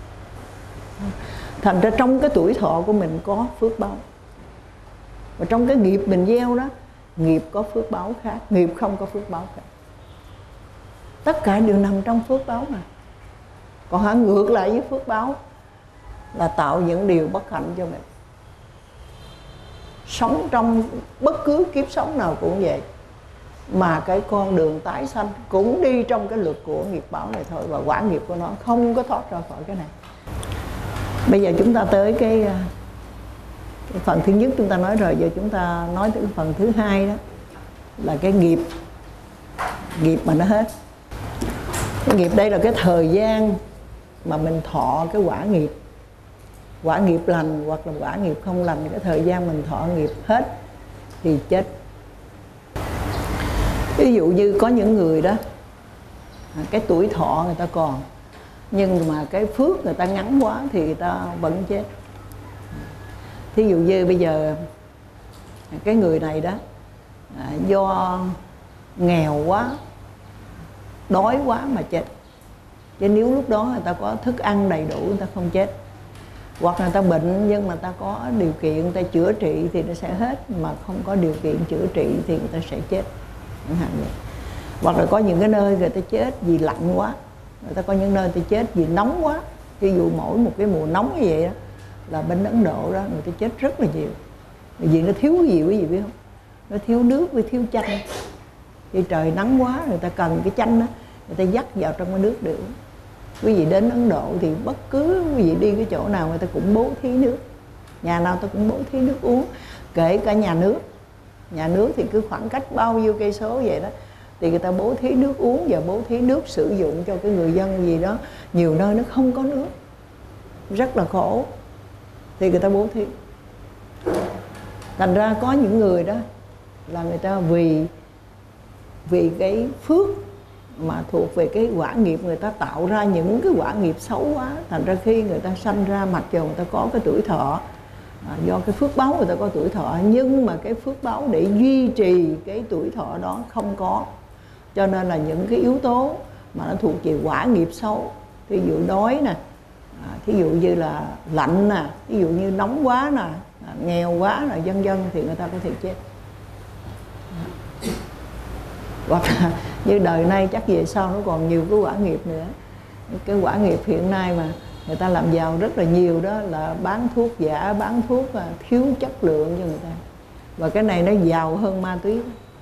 S1: Thành ra trong cái tuổi thọ của mình có phước báo, và trong cái nghiệp mình gieo đó, nghiệp có phước báo khác, nghiệp không có phước báo khác. Tất cả đều nằm trong phước báo mà. Còn ngược lại với phước báo là tạo những điều bất hạnh cho mình. Sống trong bất cứ kiếp sống nào cũng vậy, mà cái con đường tái sanh cũng đi trong cái luật của nghiệp báo này thôi, và quả nghiệp của nó không có thoát ra khỏi cái này. Bây giờ chúng ta tới cái phần thứ nhất chúng ta nói rồi, giờ chúng ta nói tới cái phần thứ hai, đó là cái nghiệp mà nó hết. Cái nghiệp đây là cái thời gian mà mình thọ cái quả nghiệp. quả nghiệp lành hoặc là quả nghiệp không lành, cái thời gian mình thọ nghiệp hết thì chết. Ví dụ như có những người đó cái tuổi thọ người ta còn, nhưng mà cái phước người ta ngắn quá thì người ta vẫn chết. Thí dụ như bây giờ cái người này đó do nghèo quá, đói quá mà chết. Chứ nếu lúc đó người ta có thức ăn đầy đủ người ta không chết. Hoặc người ta bệnh nhưng mà ta có điều kiện người ta chữa trị thì nó sẽ hết, mà không có điều kiện chữa trị thì người ta sẽ chết. Hoặc là có những cái nơi người ta chết vì lạnh quá, người ta có những nơi người ta chết vì nóng quá. Ví dụ mỗi một cái mùa nóng như vậy đó, là bên Ấn Độ đó người ta chết rất là nhiều. Vì nó thiếu cái gì quý vị biết không? Nó thiếu nước với thiếu chanh. Khi trời nắng quá người ta cần cái chanh đó, người ta dắt vào trong cái nước để uống. Quý vị đến Ấn Độ thì bất cứ quý vị đi cái chỗ nào người ta cũng bố thí nước. Nhà nào ta cũng bố thí nước uống, kể cả nhà nước. Nhà nước thì cứ khoảng cách bao nhiêu cây số vậy đó, thì người ta bố thí nước uống và bố thí nước sử dụng cho cái người dân gì đó. Nhiều nơi nó không có nước, rất là khổ, thì người ta bố thí. Thành ra có những người đó là người ta vì cái phước mà thuộc về cái quả nghiệp, người ta tạo ra những cái quả nghiệp xấu quá. Thành ra khi người ta sanh ra, mặc dù người ta có cái tuổi thọ, do cái phước báu người ta có tuổi thọ, nhưng mà cái phước báu để duy trì cái tuổi thọ đó không có. Cho nên là những cái yếu tố mà nó thuộc về quả nghiệp xấu, thí dụ đói nè, thí dụ như là lạnh nè, thí dụ như nóng quá nè, nghèo quá là vân vân, thì người ta có thể chết. Hoặc là như đời nay chắc về sau nó còn nhiều cái quả nghiệp nữa. Cái quả nghiệp hiện nay mà người ta làm giàu rất là nhiều đó là bán thuốc giả, bán thuốc thiếu chất lượng cho người ta. Và cái này nó giàu hơn ma túy.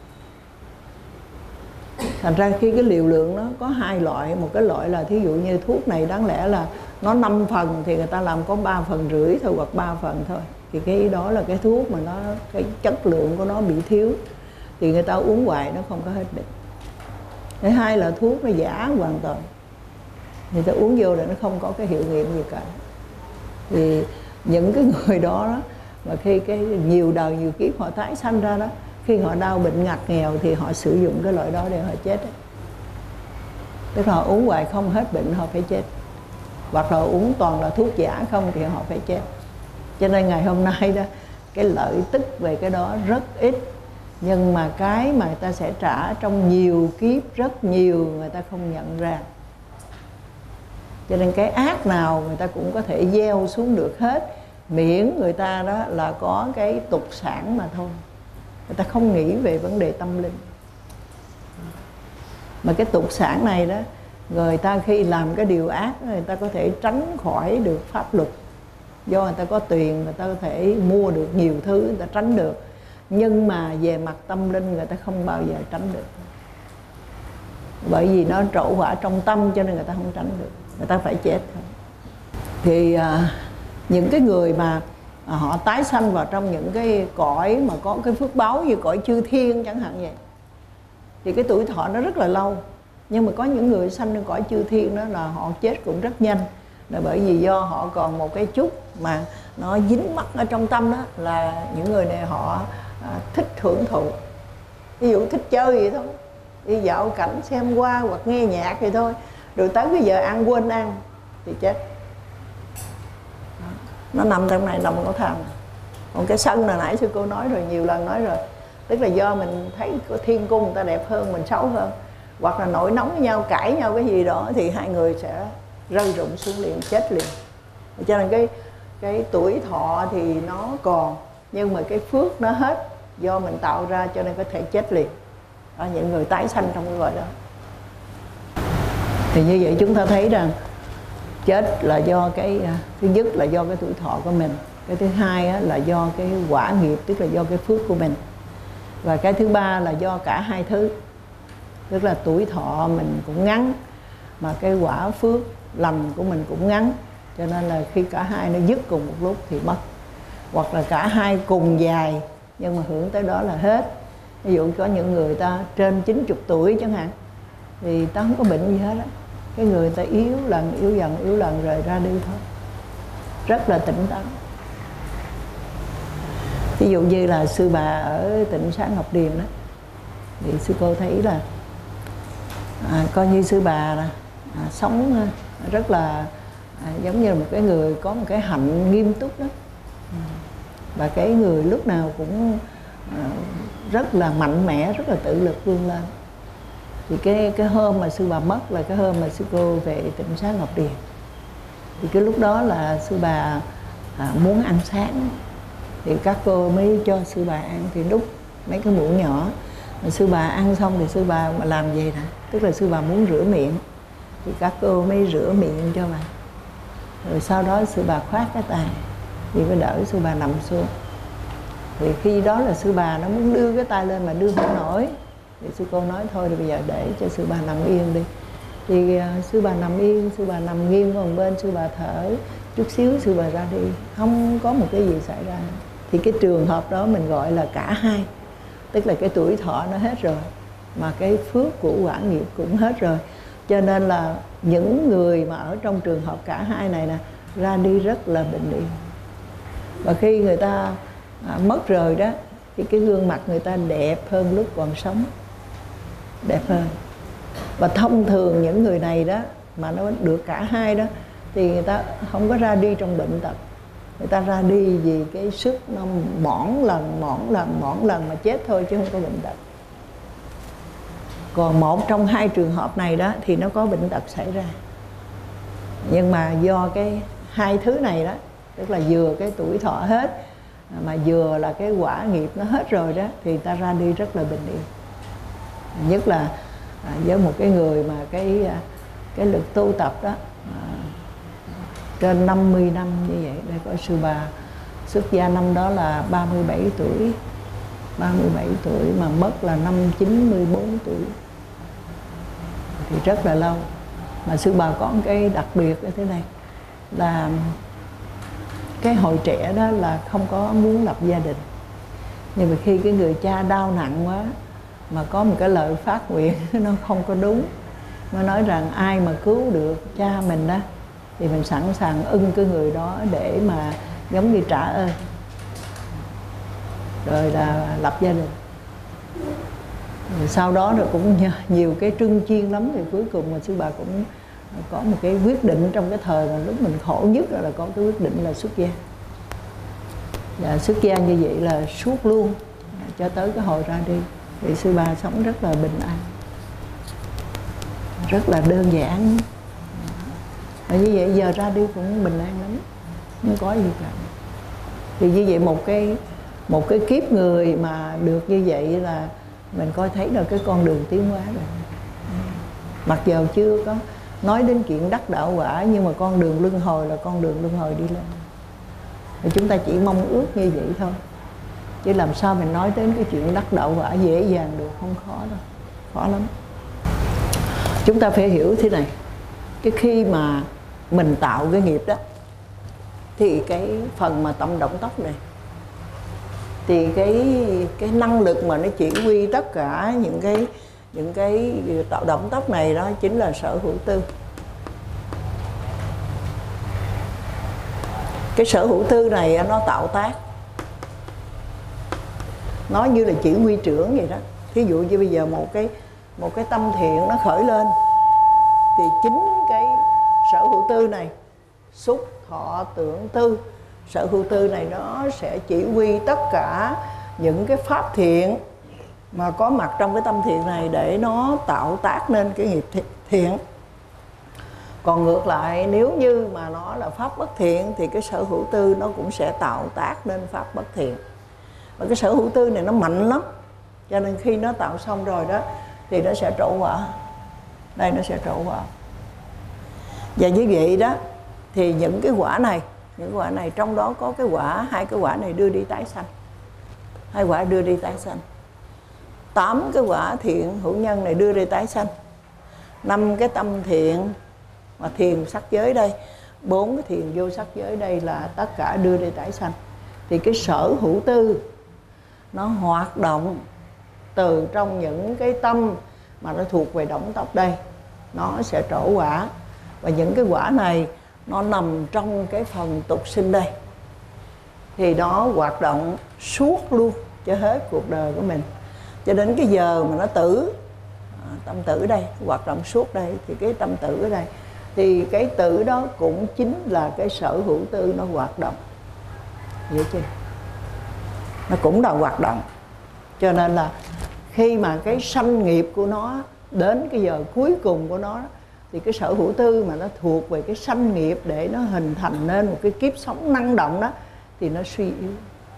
S1: Thành ra khi cái liều lượng nó có hai loại. Một cái loại là thí dụ như thuốc này đáng lẽ là nó 5 phần thì người ta làm có 3,5 phần thôi, hoặc 3 phần thôi. Thì cái đó là cái thuốc mà nó cái chất lượng của nó bị thiếu, thì người ta uống hoài nó không có hết bệnh. Thứ hai là thuốc nó giả hoàn toàn, người ta uống vô là nó không có cái hiệu nghiệm gì cả. Thì những cái người đó mà khi cái nhiều đời nhiều kiếp họ tái sanh ra đó, khi họ đau bệnh ngặt nghèo thì họ sử dụng cái loại đó để họ chết ấy. Tức là họ uống hoài không hết bệnh họ phải chết, hoặc là uống toàn là thuốc giả không thì họ phải chết. Cho nên ngày hôm nay đó, cái lợi tức về cái đó rất ít, nhưng mà cái mà người ta sẽ trả trong nhiều kiếp rất nhiều, người ta không nhận ra. Cho nên cái ác nào người ta cũng có thể gieo xuống được hết, miễn người ta đó là có cái tục sản mà thôi. Người ta không nghĩ về vấn đề tâm linh. Mà cái tục sản này đó, người ta khi làm cái điều ác, người ta có thể tránh khỏi được pháp luật. Do người ta có tiền, người ta có thể mua được nhiều thứ, người ta tránh được. Nhưng mà về mặt tâm linh người ta không bao giờ tránh được. Bởi vì nó trổ quả trong tâm, cho nên người ta không tránh được, người ta phải chết thôi. Thì những cái người mà họ tái sanh vào trong những cái cõi mà có cái phước báu như cõi chư thiên chẳng hạn vậy, thì cái tuổi thọ nó rất là lâu. Nhưng mà có những người sanh trong cõi chư thiên đó là họ chết cũng rất nhanh, là bởi vì do họ còn một cái chút mà nó dính mắc ở trong tâm đó, là những người này họ thích hưởng thụ. Ví dụ thích chơi vậy thôi, đi dạo cảnh xem qua hoặc nghe nhạc vậy thôi, rồi tới cái giờ ăn quên ăn thì chết. Nó nằm trong này, nằm có tham. Còn cái sân là nãy sư cô nói rồi, nhiều lần nói rồi, tức là do mình thấy thiên cung người ta đẹp hơn, mình xấu hơn, hoặc là nổi nóng với nhau, cãi nhau cái gì đó, thì hai người sẽ rơi rụng xuống liền, chết liền. Cho nên cái tuổi thọ thì nó còn, nhưng mà cái phước nó hết, do mình tạo ra cho nên có thể chết liền. Đó, những người tái sanh trong cái gọi đó. Thì như vậy chúng ta thấy rằng chết là do cái thứ nhất là do cái tuổi thọ của mình, cái thứ hai là do cái quả nghiệp, tức là do cái phước của mình, và cái thứ ba là do cả hai thứ. Tức là tuổi thọ mình cũng ngắn, mà cái quả phước lành của mình cũng ngắn, cho nên là khi cả hai nó dứt cùng một lúc thì mất. Hoặc là cả hai cùng dài nhưng mà hưởng tới đó là hết. Ví dụ có những người ta trên 90 tuổi chẳng hạn, thì ta không có bệnh gì hết á, cái người ta yếu dần rồi ra đi thôi. rất là tỉnh táo. Ví dụ như là sư bà ở Tịnh Xá Ngọc Điền đó, thì sư cô thấy là coi như sư bà sống rất là giống như là một cái người có một cái hạnh nghiêm túc đó, và cái người lúc nào cũng rất là mạnh mẽ, rất là tự lực vươn lên. Thì cái hôm mà sư bà mất là cái hôm mà sư cô về Tịnh Xá Ngọc Điền. Thì cái lúc đó là sư bà muốn ăn sáng, thì các cô mới cho sư bà ăn, thì đút mấy cái muỗng nhỏ. Rồi sư bà ăn xong thì sư bà làm gì nè, tức là sư bà muốn rửa miệng, thì các cô mới rửa miệng cho bà. Rồi sau đó sư bà khoát cái tay thì mới đỡ sư bà nằm xuống. Thì khi đó là sư bà nó muốn đưa cái tay lên mà đưa không nổi, thì sư cô nói thôi thì bây giờ để cho sư bà nằm yên đi. Thì sư bà nằm yên, sư bà nằm nghiêng qua một bên, sư bà thở chút xíu, sư bà ra đi, không có một cái gì xảy ra. Thì cái trường hợp đó mình gọi là cả hai, tức là cái tuổi thọ nó hết rồi, mà cái phước của quả nghiệp cũng hết rồi. Cho nên là những người mà ở trong trường hợp cả hai này nè, ra đi rất là bình yên. Và khi người ta mất rồi đó, thì cái gương mặt người ta đẹp hơn lúc còn sống, đẹp hơn. Và thông thường những người này đó mà nó được cả hai đó, thì người ta không có ra đi trong bệnh tật, người ta ra đi vì cái sức nó mỏn lần mà chết thôi, chứ không có bệnh tật. Còn một trong hai trường hợp này đó thì nó có bệnh tật xảy ra. Nhưng mà do cái hai thứ này đó, tức là vừa cái tuổi thọ hết mà vừa là cái quả nghiệp nó hết rồi đó, thì ta ra đi rất là bình yên. Nhất là với một cái người mà cái lực tu tập đó trên 50 năm như vậy. Đây có sư bà xuất gia năm đó là 37 tuổi, 37 tuổi mà mất là năm 94 tuổi, thì rất là lâu. Mà sư bà có một cái đặc biệt như thế này, là cái hồi trẻ đó là không có muốn lập gia đình, nhưng mà khi cái người cha đau nặng quá mà có một cái lời phát nguyện nó không có đúng, nó nói rằng ai mà cứu được cha mình đó thì mình sẵn sàng ưng cái người đó để mà giống như trả ơn, rồi là lập gia đình. Rồi sau đó rồi cũng nhiều cái trưng chiên lắm, thì cuối cùng mà sư bà cũng có một cái quyết định trong cái thời mà lúc mình khổ nhất là có cái quyết định là xuất gia. Và xuất gia như vậy là suốt luôn cho tới cái hồi ra đi. Thì sư bà sống rất là bình an, rất là đơn giản. Và như vậy giờ ra đi cũng bình an lắm, không có gì cả. Thì như vậy một cái kiếp người mà được như vậy là mình coi thấy được cái con đường tiến hóa rồi. Mặc dù chưa có nói đến chuyện đắc đạo quả, nhưng mà con đường luân hồi là con đường luân hồi đi lên. Thì chúng ta chỉ mong ước như vậy thôi, chứ làm sao mình nói đến cái chuyện đắc đạo quả dễ dàng được, không khó đâu, khó lắm. Chúng ta phải hiểu thế này, cái khi mà mình tạo cái nghiệp đó, thì cái phần mà tâm động tóc này, thì cái năng lực mà nó chỉ huy tất cả những cái tạo động tóc này đó chính là sở hữu tư. Cái sở hữu tư này nó tạo tác, nó như là chỉ huy trưởng vậy đó. Thí dụ như bây giờ một cái tâm thiện nó khởi lên, thì chính cái sở hữu tư này, xúc thọ tưởng tư, sở hữu tư này nó sẽ chỉ huy tất cả những cái pháp thiện mà có mặt trong cái tâm thiện này để nó tạo tác nên cái nghiệp thiện. Còn ngược lại, nếu như mà nó là pháp bất thiện thì cái sở hữu tư nó cũng sẽ tạo tác nên pháp bất thiện. Và cái sở hữu tư này nó mạnh lắm, cho nên khi nó tạo xong rồi đó thì nó sẽ trổ quả. Đây nó sẽ trổ quả. Và như vậy đó thì những cái quả này trong đó có cái quả, hai cái quả này đưa đi tái sanh. Hai quả đưa đi tái sanh. 8 cái quả thiện hữu nhân này đưa đi tái sanh. 5 cái tâm thiện mà thiền sắc giới đây, 4 cái thiền vô sắc giới đây là tất cả đưa đi tái sanh. Thì cái sở hữu tư nó hoạt động từ trong những cái tâm mà nó thuộc về động tóc đây, nó sẽ trổ quả. Và những cái quả này nó nằm trong cái phần tục sinh đây, thì nó hoạt động suốt luôn cho hết cuộc đời của mình, cho đến cái giờ mà nó tử, tâm tử đây, hoạt động suốt đây. Thì cái tâm tử ở đây, thì cái tử đó cũng chính là cái sở hữu tư nó hoạt động, hiểu chưa? Nó cũng là hoạt động. Cho nên là khi mà cái sanh nghiệp của nó đến cái giờ cuối cùng của nó, thì cái sở hữu tư mà nó thuộc về cái sanh nghiệp để nó hình thành nên một cái kiếp sống năng động đó, thì nó suy yếu.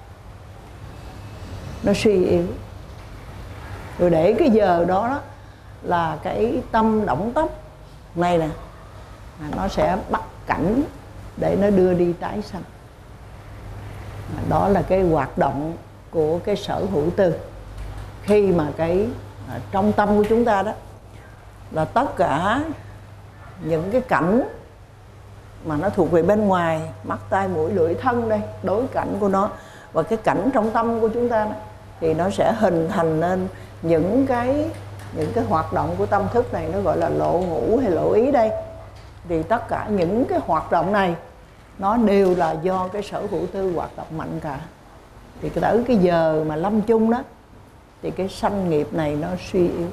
S1: Nó suy yếu. Rồi để cái giờ đó, là cái tâm động tốc này nè, nó sẽ bắt cảnh để nó đưa đi tái sanh. Đó là cái hoạt động của cái sở hữu tư. Khi mà cái trong tâm của chúng ta đó, là tất cả những cái cảnh mà nó thuộc về bên ngoài, mắt, tai, mũi, lưỡi, thân đây, đối cảnh của nó, và cái cảnh trong tâm của chúng ta đó, thì nó sẽ hình thành nên những cái hoạt động của tâm thức này, nó gọi là lộ ngũ hay lộ ý đây. Thì tất cả những cái hoạt động này nó đều là do cái sở hữu tư hoạt động mạnh cả. Thì tới cái giờ mà lâm chung đó, thì cái sanh nghiệp này nó suy yếu,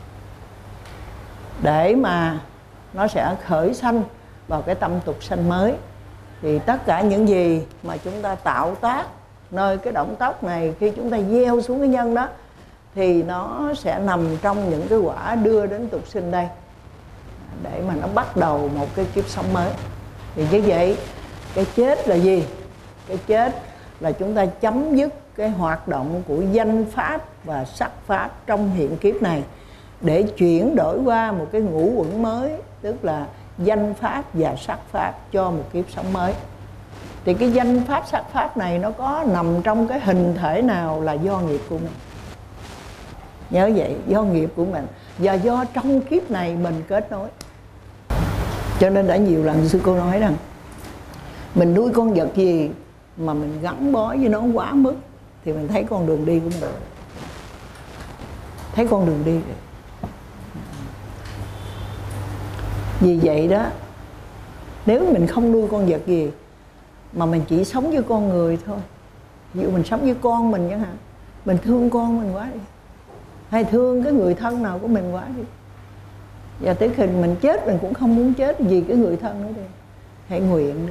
S1: để mà nó sẽ khởi sanh vào cái tâm tục sanh mới. Thì tất cả những gì mà chúng ta tạo tác nơi cái động tóc này, khi chúng ta gieo xuống cái nhân đó, thì nó sẽ nằm trong những cái quả đưa đến tục sinh đây, để mà nó bắt đầu một cái kiếp sống mới. Thì như vậy, cái chết là gì? Cái chết là chúng ta chấm dứt cái hoạt động của danh pháp và sắc pháp trong hiện kiếp này, để chuyển đổi qua một cái ngũ uẩn mới, tức là danh pháp và sắc pháp cho một kiếp sống mới. Thì cái danh pháp sắc pháp này nó có nằm trong cái hình thể nào là do nghiệp của mình. Nhớ vậy, do nghiệp của mình, và do trong kiếp này mình kết nối. Cho nên đã nhiều lần sư cô nói rằng, mình nuôi con vật gì mà mình gắn bó với nó quá mức, thì mình thấy con đường đi của mình, thấy con đường đi rồi. Vì vậy đó, nếu mình không nuôi con vật gì, mà mình chỉ sống với con người thôi, ví dụ mình sống với con mình chẳng hạn, mình thương con mình quá đi, hay thương cái người thân nào của mình quá đi, và tới khi mình chết mình cũng không muốn chết vì cái người thân nữa đi. Hãy nguyện đi.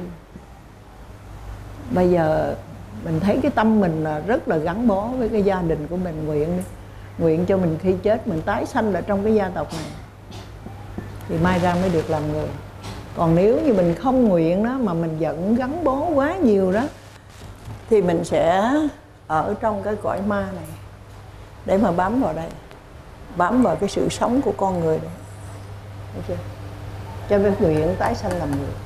S1: Bây giờ mình thấy cái tâm mình là rất là gắn bó với cái gia đình của mình, nguyện đi. Nguyện cho mình khi chết mình tái sanh lại trong cái gia tộc này, thì mai ra mới được làm người. Còn nếu như mình không nguyện đó, mà mình vẫn gắn bó quá nhiều đó, thì mình sẽ ở trong cái cõi ma này, để mà bám vào đây, bám vào cái sự sống của con người này. Thấy chưa? Cho nên nguyện tái sanh làm người.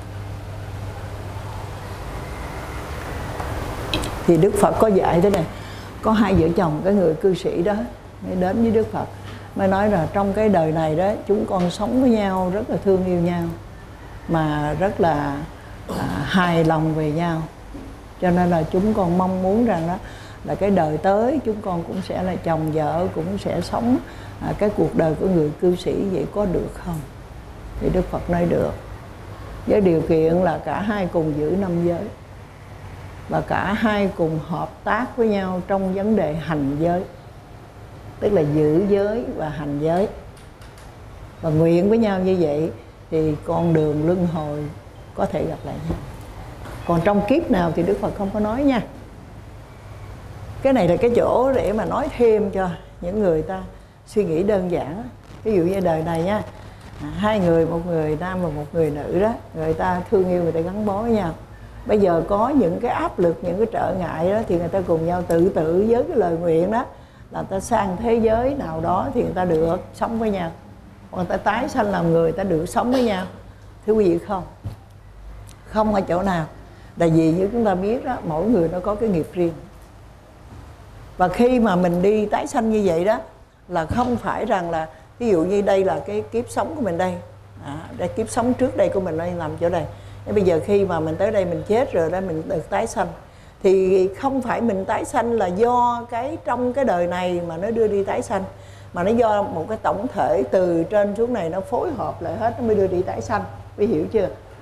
S1: Thì Đức Phật có dạy thế này, có hai vợ chồng cái người cư sĩ đó mới đến với Đức Phật, mới nói là trong cái đời này đó, chúng con sống với nhau rất là thương yêu nhau, mà rất là hài lòng về nhau. Cho nên là chúng con mong muốn rằng đó, là cái đời tới chúng con cũng sẽ là chồng vợ, cũng sẽ sống cái cuộc đời của người cư sĩ, vậy có được không? Thì Đức Phật nói được, với điều kiện là cả hai cùng giữ 5 giới, và cả hai cùng hợp tác với nhau trong vấn đề hành giới, tức là giữ giới và hành giới, và nguyện với nhau như vậy, thì con đường luân hồi có thể gặp lại nhau. Còn trong kiếp nào thì Đức Phật không có nói nha. Cái này là cái chỗ để mà nói thêm cho những người ta suy nghĩ đơn giản. Ví dụ như đời này nha, hai người, một người nam và một người nữ đó, người ta thương yêu, người ta gắn bó với nhau. Bây giờ có những cái áp lực, những cái trở ngại đó, thì người ta cùng nhau tự tử với cái lời nguyện đó, là ta sang thế giới nào đó thì người ta được sống với nhau, hoặc người ta tái sanh làm người, ta được sống với nhau. Thưa quý vị, không, không ở chỗ nào. Tại vì như chúng ta biết đó, mỗi người nó có cái nghiệp riêng. Và khi mà mình đi tái sanh như vậy đó, là không phải rằng là ví dụ như đây là cái kiếp sống của mình đây, đây kiếp sống trước đây của mình đây nằm chỗ đây. Thế bây giờ khi mà mình tới đây mình chết rồi đó, mình được tái sanh, thì không phải mình tái sanh là do cái trong cái đời này mà nó đưa đi tái sanh, mà nó do một cái tổng thể từ trên xuống này nó phối hợp lại hết, nó mới đưa đi tái sanh. Quý hiểu chưa?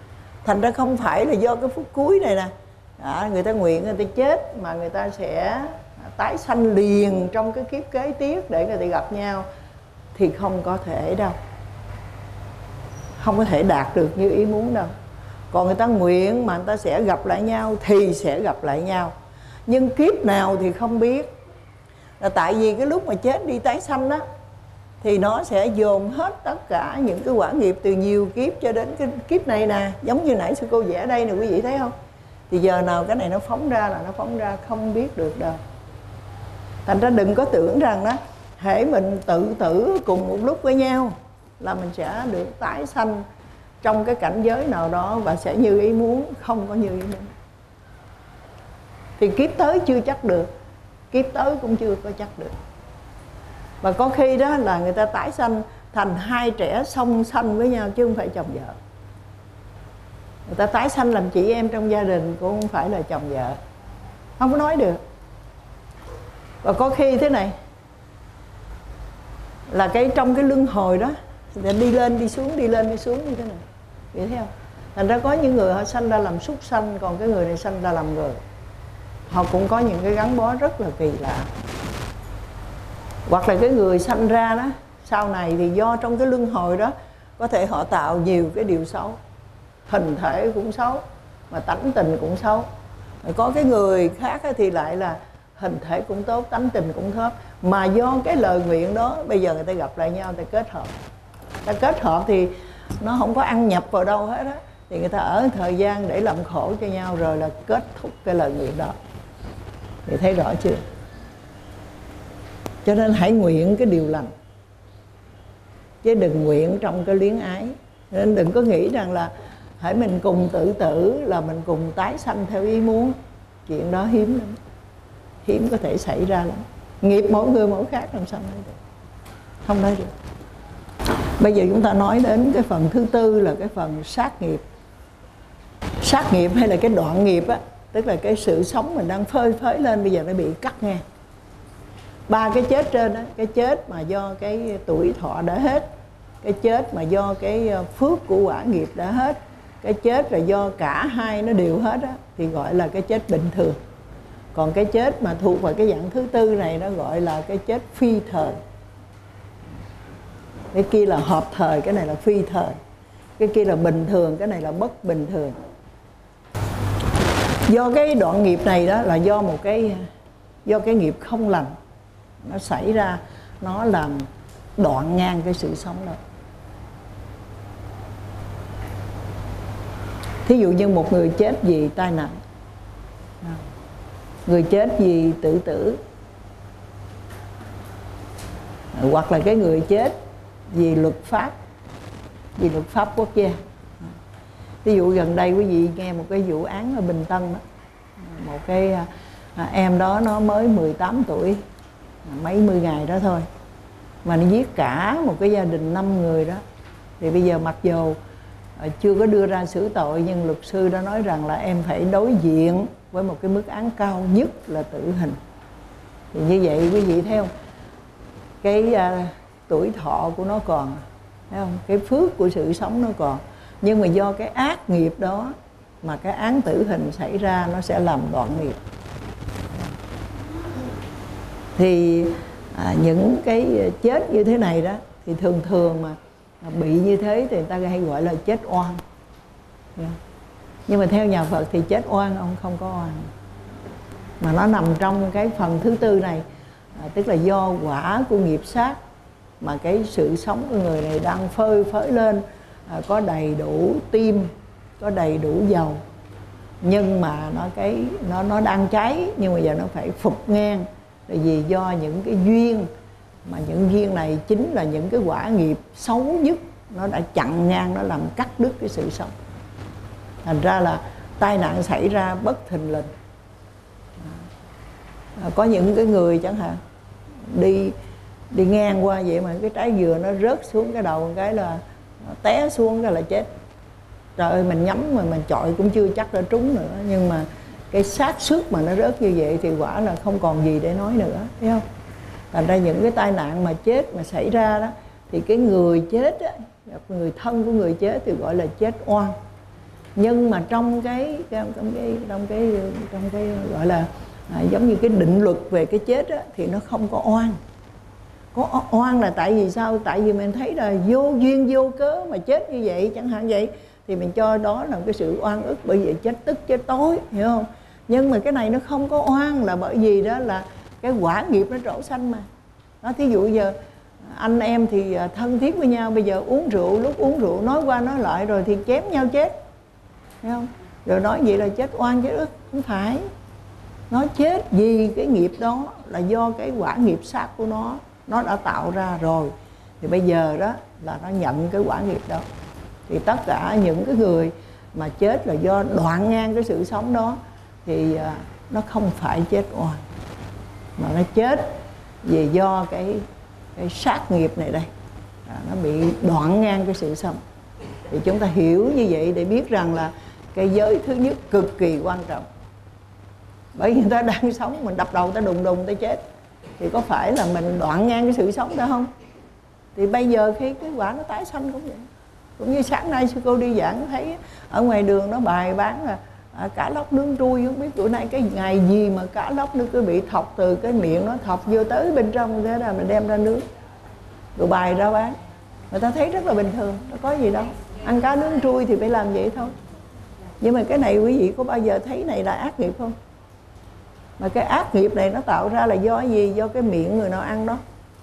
S1: Thành ra không phải là do cái phút cuối này nè, người ta nguyện người ta chết mà người ta sẽ tái sanh liền trong cái kiếp kế tiếp để người ta gặp nhau, thì không có thể đâu, không có thể đạt được như ý muốn đâu. Còn người ta nguyện mà người ta sẽ gặp lại nhau thì sẽ gặp lại nhau, nhưng kiếp nào thì không biết. Là tại vì cái lúc mà chết đi tái sanh đó thì nó sẽ dồn hết tất cả những cái quả nghiệp từ nhiều kiếp cho đến cái kiếp này nè. Giống như nãy sư cô vẽ đây nè, quý vị thấy không? Thì giờ nào cái này nó phóng ra là nó phóng ra, không biết được đâu. Thành ra đừng có tưởng rằng đó, hễ mình tự tử cùng một lúc với nhau là mình sẽ được tái sanh trong cái cảnh giới nào đó và sẽ như ý muốn. Không có như ý muốn. Thì kiếp tới chưa chắc được, kiếp tới cũng chưa có chắc được. Và có khi đó là người ta tái sanh thành hai trẻ song sanh với nhau chứ không phải chồng vợ. Người ta tái sanh làm chị em trong gia đình cũng không phải là chồng vợ. Không có nói được. Và có khi thế này, là trong cái luân hồi đó đi lên đi xuống, đi lên đi xuống như thế này, hiểu thấy không? Thành ra có những người họ sanh ra làm súc sanh, còn cái người này sanh ra làm người. Họ cũng có những cái gắn bó rất là kỳ lạ. Hoặc là cái người sanh ra đó, sau này thì do trong cái luân hồi đó có thể họ tạo nhiều cái điều xấu, hình thể cũng xấu mà tánh tình cũng xấu. Có cái người khác thì lại là hình thể cũng tốt, tánh tình cũng tốt, mà do cái lời nguyện đó bây giờ người ta gặp lại nhau, người ta kết hợp. Ta kết hợp thì nó không có ăn nhập vào đâu hết á, thì người ta ở thời gian để làm khổ cho nhau rồi là kết thúc cái lời nguyện đó. Thì thấy rõ chưa? Cho nên hãy nguyện cái điều lành, chứ đừng nguyện trong cái luyến ái. Nên đừng có nghĩ rằng là hãy mình cùng tự tử là mình cùng tái sanh theo ý muốn. Chuyện đó hiếm lắm, hiếm có thể xảy ra lắm. Nghiệp mỗi người mỗi khác, làm sao nói được? Không nói được. Bây giờ chúng ta nói đến cái phần thứ tư là cái phần sát nghiệp. Sát nghiệp hay là cái đoạn nghiệp á, tức là cái sự sống mình đang phơi phới lên bây giờ nó bị cắt ngang. Ba cái chết trên đó, cái chết mà do cái tuổi thọ đã hết, cái chết mà do cái phước của quả nghiệp đã hết, cái chết là do cả hai nó đều hết á, thì gọi là cái chết bình thường. Còn cái chết mà thuộc vào cái dạng thứ tư này nó gọi là cái chết phi thời. Cái kia là hợp thời, cái này là phi thời. Cái kia là bình thường, cái này là bất bình thường. Do cái đoạn nghiệp này đó là do cái nghiệp không lành nó xảy ra, nó làm đoạn ngang cái sự sống đó. Thí dụ như một người chết vì tai nạn, người chết vì tự tử, hoặc là cái người chết vì luật pháp quốc gia. Ví dụ gần đây quý vị nghe một cái vụ án ở Bình Tân đó, một cái em đó nó mới 18 tuổi, mấy mươi ngày đó thôi mà nó giết cả một cái gia đình 5 người đó. Thì bây giờ mặc dù chưa có đưa ra xử tội, nhưng luật sư đã nói rằng là em phải đối diện với một cái mức án cao nhất là tử hình. Thì như vậy quý vị thấy không, cái tuổi thọ của nó còn, thấy không, cái phước của sự sống nó còn, nhưng mà do cái ác nghiệp đó mà cái án tử hình xảy ra, nó sẽ làm đoạn nghiệp. Thì những cái chết như thế này đó thì thường thường mà bị như thế thì người ta hay gọi là chết oan. Nhưng mà theo nhà Phật thì chết oan không có oan, mà nó nằm trong cái phần thứ tư này, tức là do quả của nghiệp sát mà cái sự sống của người này đang phơi phới lên, có đầy đủ tim, có đầy đủ dầu, nhưng mà nó đang cháy, nhưng mà giờ nó phải phục ngang. Tại vì do những cái duyên, mà những duyên này chính là những cái quả nghiệp xấu nhất, nó đã chặn ngang, nó làm cắt đứt cái sự sống. Thành ra là tai nạn xảy ra bất thình lình. Có những cái người chẳng hạn đi ngang qua vậy mà cái trái dừa nó rớt xuống cái đầu một cái là nó té xuống cái là chết. Trời ơi, mình nhắm mà mình chọi cũng chưa chắc đã trúng nữa, nhưng mà cái xác suất mà nó rớt như vậy thì quả là không còn gì để nói nữa, thấy không? Thành ra những cái tai nạn mà chết mà xảy ra đó thì cái người chết á, người thân của người chết thì gọi là chết oan. Nhưng mà trong cái gọi là giống như cái định luật về cái chết á, thì nó không có oan. Có oan là tại vì sao? Tại vì mình thấy là vô duyên vô cớ mà chết như vậy chẳng hạn vậy, thì mình cho đó là cái sự oan ức, bởi vì chết tức chết tối, hiểu không? Nhưng mà cái này nó không có oan là bởi vì đó là cái quả nghiệp nó trổ sanh mà. Đó, thí dụ giờ anh em thì thân thiết với nhau, bây giờ uống rượu, lúc uống rượu nói qua nói lại rồi thì chém nhau chết, thấy không? Rồi nói vậy là chết oan chết ức, không phải. Nó chết vì cái nghiệp đó là do cái quả nghiệp sát của nó đã tạo ra rồi. Thì bây giờ đó là nó nhận cái quả nghiệp đó. Thì tất cả những cái người mà chết là do đoạn ngang cái sự sống đó thì nó không phải chết oan, mà nó chết vì do cái sát nghiệp này đây, nó bị đoạn ngang cái sự sống. Thì chúng ta hiểu như vậy để biết rằng là cái giới thứ nhất cực kỳ quan trọng. Bởi vì người ta đang sống, mình đập đầu ta đùng đùng ta chết, thì có phải là mình đoạn ngang cái sự sống đó không? Thì bây giờ khi cái quả nó tái sanh cũng vậy. Cũng như sáng nay sư cô đi giảng thấy ở ngoài đường nó bày bán là cá lóc nướng trui, không biết bữa nay cái ngày gì mà cá lóc nó cứ bị thọc từ cái miệng nó thọc vô tới bên trong, thế là mình đem ra nướng rồi bày ra bán. Người ta thấy rất là bình thường, nó có gì đâu, ăn cá nướng trui thì phải làm vậy thôi. Nhưng mà cái này quý vị có bao giờ thấy này là ác nghiệp không? Mà cái ác nghiệp này nó tạo ra là do cái gì? Do cái miệng người nào ăn đó.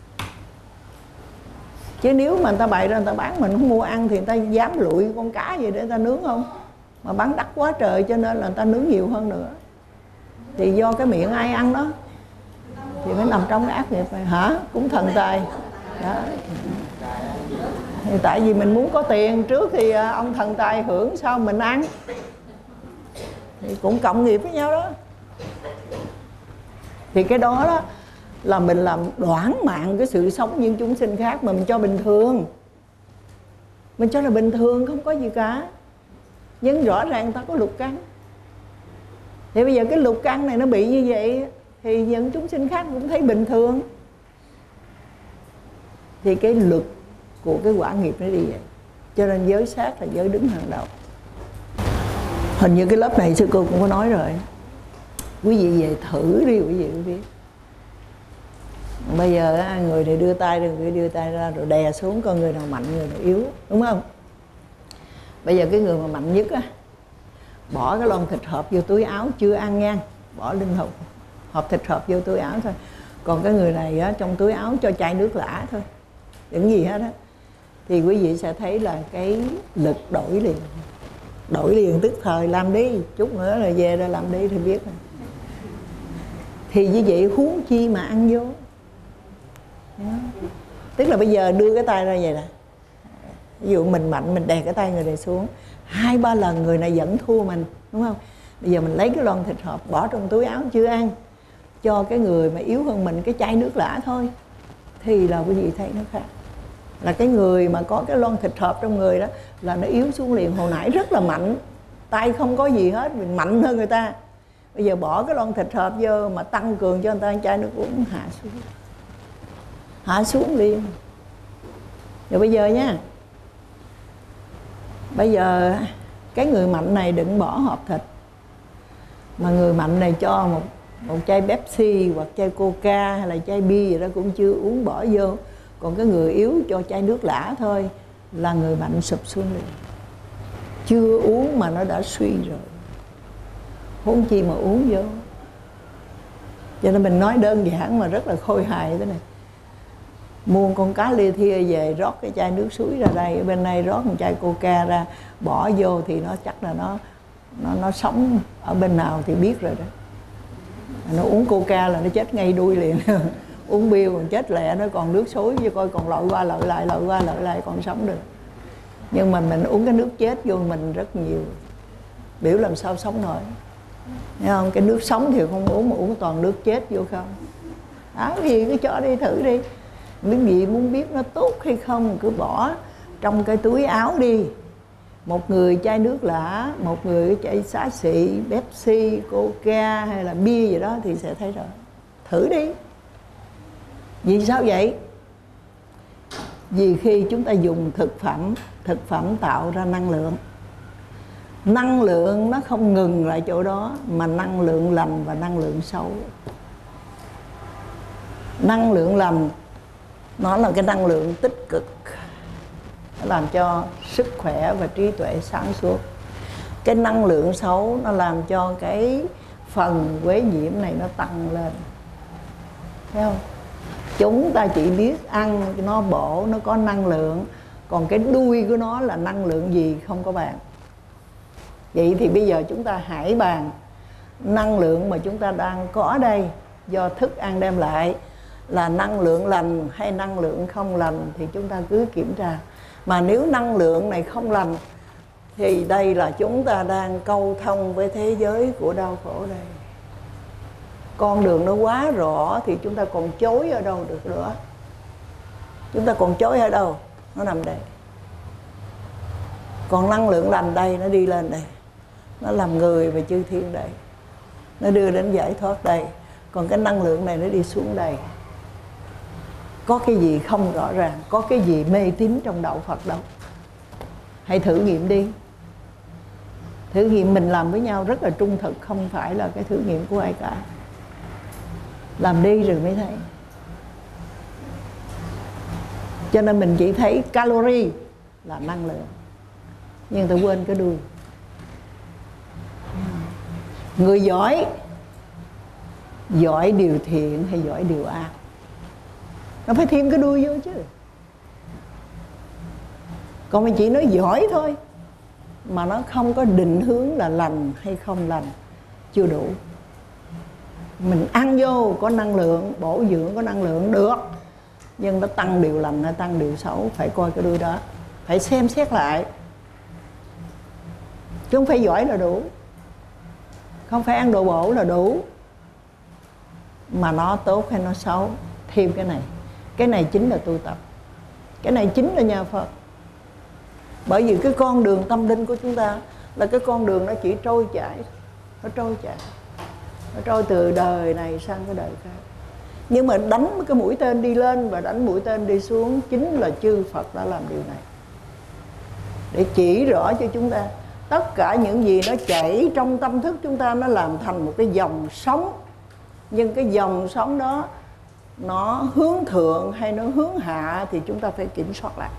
S1: Chứ nếu mà người ta bày ra người ta bán mình không mua ăn thì người ta dám lụi con cá gì để người ta nướng không? Mà bán đắt quá trời cho nên là người ta nướng nhiều hơn nữa. Thì do cái miệng ai ăn đó thì mới nằm trong cái ác nghiệp này. Hả? Cũng thần tài đó. Thì tại vì mình muốn có tiền trước thì ông thần tài hưởng, sau mình ăn, thì cũng cộng nghiệp với nhau đó. Thì cái đó là mình làm đoản mạng cái sự sống những chúng sinh khác mà mình cho bình thường. Mình cho là bình thường, không có gì cả. Nhưng rõ ràng ta có lục căn. Thì bây giờ cái lục căn này nó bị như vậy thì những chúng sinh khác cũng thấy bình thường. Thì cái luật của cái quả nghiệp nó đi vậy. Cho nên giới sát là giới đứng hàng đầu. Hình như cái lớp này sư cô cũng có nói rồi. Quý vị về thử đi, quý vị cũng biết. Bây giờ người này đưa tay rồi, người đưa tay ra rồi đè xuống coi người nào mạnh, người nào yếu, đúng không? Bây giờ cái người mà mạnh nhất á, bỏ cái lon thịt hộp vô túi áo chưa ăn nha, bỏ linh hộp thịt hộp vô túi áo thôi. Còn cái người này á, trong túi áo cho chai nước lã thôi, đừng gì hết á. Thì quý vị sẽ thấy là cái lực đổi liền tức thời. Làm đi, chút nữa rồi về rồi làm đi thì biết rồi. Thì như vậy huống chi mà ăn vô. Tức là bây giờ đưa cái tay ra vậy nè, ví dụ mình mạnh, mình đè cái tay người này xuống 2-3 lần người này vẫn thua mình, đúng không? Bây giờ mình lấy cái lon thịt hộp bỏ trong túi áo chưa ăn, cho cái người mà yếu hơn mình cái chai nước lã thôi, thì là quý vị thấy nó khác. Là cái người mà có cái lon thịt hộp trong người đó là nó yếu xuống liền. Hồi nãy rất là mạnh, tay không có gì hết, mình mạnh hơn người ta. Bây giờ bỏ cái lon thịt hộp vô mà tăng cường cho người ta chai nước uống, hạ xuống liền. Rồi bây giờ nha, bây giờ cái người mạnh này đừng bỏ hộp thịt, mà người mạnh này cho một chai Pepsi hoặc chai Coca hay là chai bia gì đó cũng chưa uống, bỏ vô. Còn cái người yếu cho chai nước lã thôi là người mạnh sụp xuống liền. Chưa uống mà nó đã suy rồi, huống chi mà uống vô. Cho nên mình nói đơn giản mà rất là khôi hài thế này. Mua con cá lia thia về, rót cái chai nước suối ra đây, ở bên đây rót một chai Coca ra, bỏ vô thì nó chắc là nó sống ở bên nào thì biết rồi đó. Nó uống Coca là nó chết ngay đuôi liền. Uống bia còn chết lẹ, nó còn nước suối chứ coi còn lội qua lội lại còn sống được. Nhưng mà mình uống cái nước chết vô mình rất nhiều, biểu làm sao sống nổi. Thấy không? Cái nước sống thì không uống, mà uống toàn nước chết vô không. Đó, cái gì cứ cho đi thử đi. Quý vị muốn biết nó tốt hay không cứ bỏ trong cái túi áo đi. Một người chai nước lã, một người chai xá xị, Pepsi, Coca hay là bia gì đó thì sẽ thấy rồi. Thử đi. Vì sao vậy? Vì khi chúng ta dùng thực phẩm tạo ra năng lượng. Năng lượng nó không ngừng lại chỗ đó, mà năng lượng lành và năng lượng xấu. Năng lượng lành nó là cái năng lượng tích cực, nó làm cho sức khỏe và trí tuệ sáng suốt. Cái năng lượng xấu nó làm cho cái phần quế nhiễm này nó tăng lên. Thấy không? Chúng ta chỉ biết ăn nó bổ, nó có năng lượng, còn cái đuôi của nó là năng lượng gì không có bàn. Vậy thì bây giờ chúng ta hãy bàn năng lượng mà chúng ta đang có đây do thức ăn đem lại là năng lượng lành hay năng lượng không lành, thì chúng ta cứ kiểm tra. Mà nếu năng lượng này không lành thì đây là chúng ta đang câu thông với thế giới của đau khổ đây. Con đường nó quá rõ thì chúng ta còn chối ở đâu được nữa. Chúng ta còn chối ở đâu? Nó nằm đây. Còn năng lượng lành đây, nó đi lên đây, nó làm người và chư thiên đây, nó đưa đến giải thoát đây. Còn cái năng lượng này nó đi xuống đây. Có cái gì không rõ ràng, có cái gì mê tín trong đạo Phật đâu. Hãy thử nghiệm đi. Thử nghiệm mình làm với nhau rất là trung thực, không phải là cái thử nghiệm của ai cả. Làm đi rồi mới thấy. Cho nên mình chỉ thấy calorie là năng lượng, nhưng ta quên cái đuôi. Người giỏi, giỏi điều thiện hay giỏi điều ác, nó phải thêm cái đuôi vô chứ. Còn mình chỉ nói giỏi thôi mà nó không có định hướng là lành hay không lành, chưa đủ. Mình ăn vô có năng lượng, bổ dưỡng có năng lượng được, nhưng nó tăng điều lành hay tăng điều xấu, phải coi cái đuôi đó, phải xem xét lại. Chứ không phải giỏi là đủ, không phải ăn đồ bổ là đủ. Mà nó tốt hay nó xấu, thêm cái này. Cái này chính là tu tập, cái này chính là nhà Phật. Bởi vì cái con đường tâm linh của chúng ta là cái con đường nó chỉ trôi chảy. Nó trôi chảy, nó trôi từ đời này sang cái đời khác. Nhưng mà đánh cái mũi tên đi lên và đánh mũi tên đi xuống, chính là chư Phật đã làm điều này, để chỉ rõ cho chúng ta tất cả những gì nó chảy trong tâm thức chúng ta, nó làm thành một cái dòng sống. Nhưng cái dòng sống đó nó hướng thượng hay nó hướng hạ thì chúng ta phải kiểm soát lại.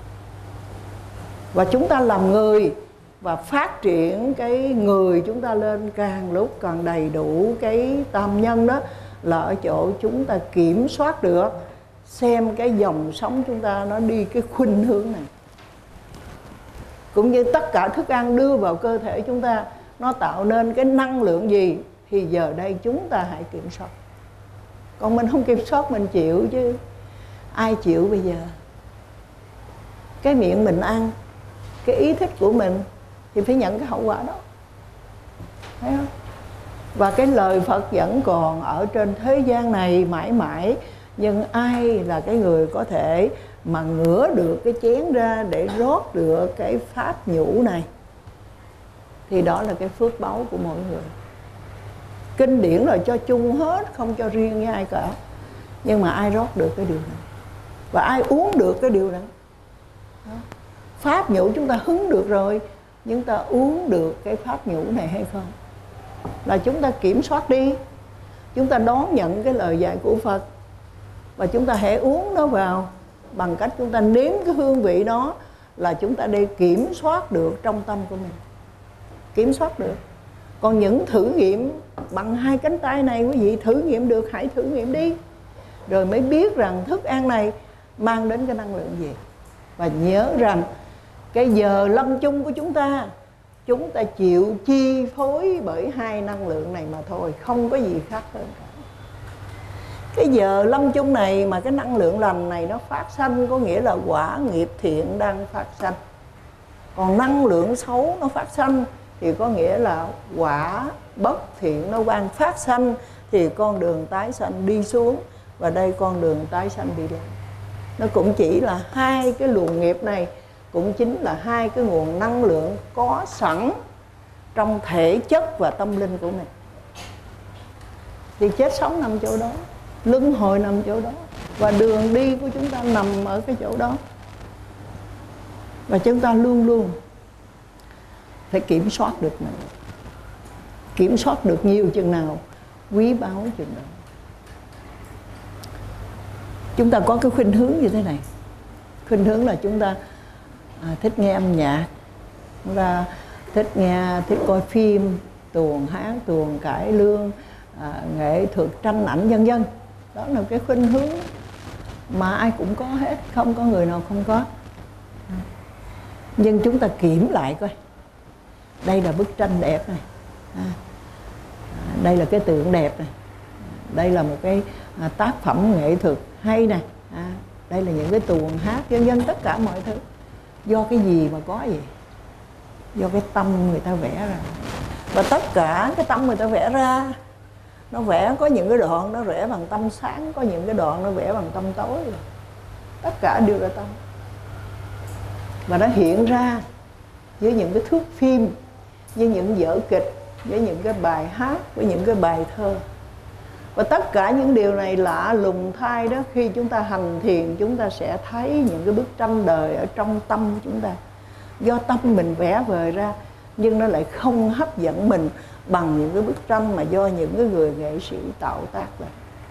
S1: Và chúng ta làm người và phát triển cái người chúng ta lên càng lúc càng đầy đủ cái tam nhân đó, là ở chỗ chúng ta kiểm soát được xem cái dòng sống chúng ta nó đi cái khuynh hướng này. Cũng như tất cả thức ăn đưa vào cơ thể chúng ta, nó tạo nên cái năng lượng gì, thì giờ đây chúng ta hãy kiểm soát. Còn mình không kiểm soát mình chịu chứ. Ai chịu bây giờ? Cái miệng mình ăn, cái ý thích của mình thì phải nhận cái hậu quả đó. Thấy không? Và cái lời Phật vẫn còn ở trên thế gian này mãi mãi. Nhưng ai là cái người có thể mà ngửa được cái chén ra để rót được cái pháp nhũ này, thì đó là cái phước báu của mỗi người. Kinh điển là cho chung hết, không cho riêng với ai cả. Nhưng mà ai rót được cái điều này, và ai uống được cái điều này. Pháp nhũ chúng ta hứng được rồi, nhưng ta uống được cái pháp nhũ này hay không, là chúng ta kiểm soát đi. Chúng ta đón nhận cái lời dạy của Phật, và chúng ta hãy uống nó vào. Bằng cách chúng ta nếm cái hương vị đó, là chúng ta đi kiểm soát được trong tâm của mình. Kiểm soát được. Còn những thử nghiệm bằng hai cánh tay này, quý vị thử nghiệm được, hãy thử nghiệm đi. Rồi mới biết rằng thức ăn này mang đến cái năng lượng gì. Và nhớ rằng cái giờ lâm chung của chúng ta chịu chi phối bởi hai năng lượng này mà thôi, không có gì khác hơn cả. Cái giờ lâm chung này mà cái năng lượng lành này nó phát sanh, có nghĩa là quả nghiệp thiện đang phát sanh. Còn năng lượng xấu nó phát sanh thì có nghĩa là quả bất thiện nó đang phát sanh, thì con đường tái sanh đi xuống, và đây con đường tái sanh đi lên. Nó cũng chỉ là hai cái luồng nghiệp này, cũng chính là hai cái nguồn năng lượng có sẵn trong thể chất và tâm linh của mình. Thì chết sống nằm chỗ đó, luân hồi nằm chỗ đó, và đường đi của chúng ta nằm ở cái chỗ đó. Và chúng ta luôn luôn phải kiểm soát được mình. Kiểm soát được nhiều chừng nào quý báu chừng đó. Chúng ta có cái khuynh hướng như thế này. Khuynh hướng là chúng ta thích nghe âm nhạc, chúng ta thích coi phim, tuồng hát, tuồng cải lương, nghệ thuật tranh ảnh vân vân. Đó là cái khuynh hướng mà ai cũng có hết, không có người nào không có. Nhưng chúng ta kiểm lại coi, đây là bức tranh đẹp này, đây là cái tượng đẹp này, đây là một cái tác phẩm nghệ thuật hay này, đây là những cái tuồng hát vân vân, tất cả mọi thứ do cái gì mà có gì? Do cái tâm người ta vẽ ra. Và tất cả cái tâm người ta vẽ ra, nó vẽ có những cái đoạn nó vẽ bằng tâm sáng, có những cái đoạn nó vẽ bằng tâm tối. Tất cả đều là tâm. Và nó hiện ra với những cái thước phim, với những vở kịch, với những cái bài hát, với những cái bài thơ. Và tất cả những điều này lạ lùng thay đó, khi chúng ta hành thiền, chúng ta sẽ thấy những cái bức tranh đời ở trong tâm của chúng ta. Do tâm mình vẽ vời ra, nhưng nó lại không hấp dẫn mình bằng những cái bức tranh mà do những cái người nghệ sĩ tạo tác ra.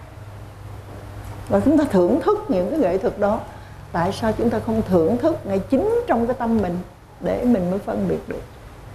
S1: Và chúng ta thưởng thức những cái nghệ thuật đó. Tại sao chúng ta không thưởng thức ngay chính trong cái tâm mình để mình mới phân biệt được?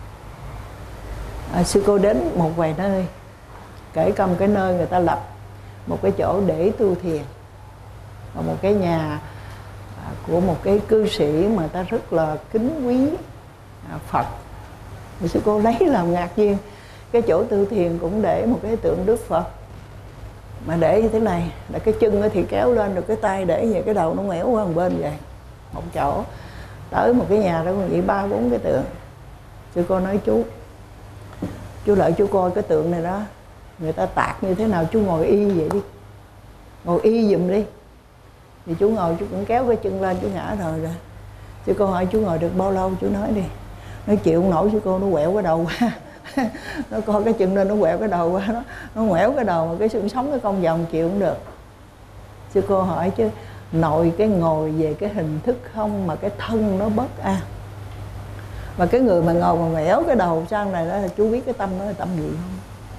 S1: Sư cô đến một vài nơi, kể cả một cái nơi người ta lập một cái chỗ để tu thiền, và một cái nhà của một cái cư sĩ mà ta rất là kính quý Phật. Thì sư cô lấy làm ngạc nhiên, cái chỗ tu thiền cũng để một cái tượng Đức Phật, mà để như thế này, là cái chân thì kéo lên, được cái tay để vậy, cái đầu nó ngoẻo qua một bên vậy. Một chỗ tới một cái nhà đó còn vậy 3-4 cái tượng. Sư cô nói chú lợi chú coi cái tượng này đó, người ta tạc như thế nào, chú ngồi y vậy đi, ngồi y giùm đi. Thì chú ngồi, chú cũng kéo cái chân lên, chú ngã rồi. Sư cô hỏi chú ngồi được bao lâu, chú nói đi. Nói chịu không nổi, sư cô nó quẹo cái đầu qua. Nó coi cái chân lên, nó quẹo cái đầu qua, nó ngoẻo cái đầu, mà cái xương sống cái cong vòng chịu không được. Sư cô hỏi chứ nội cái ngồi về cái hình thức không, mà cái thân nó bất an. Và cái người mà ngồi mà ngoẻo cái đầu sang này đó, là chú biết cái tâm đó là tâm gì không?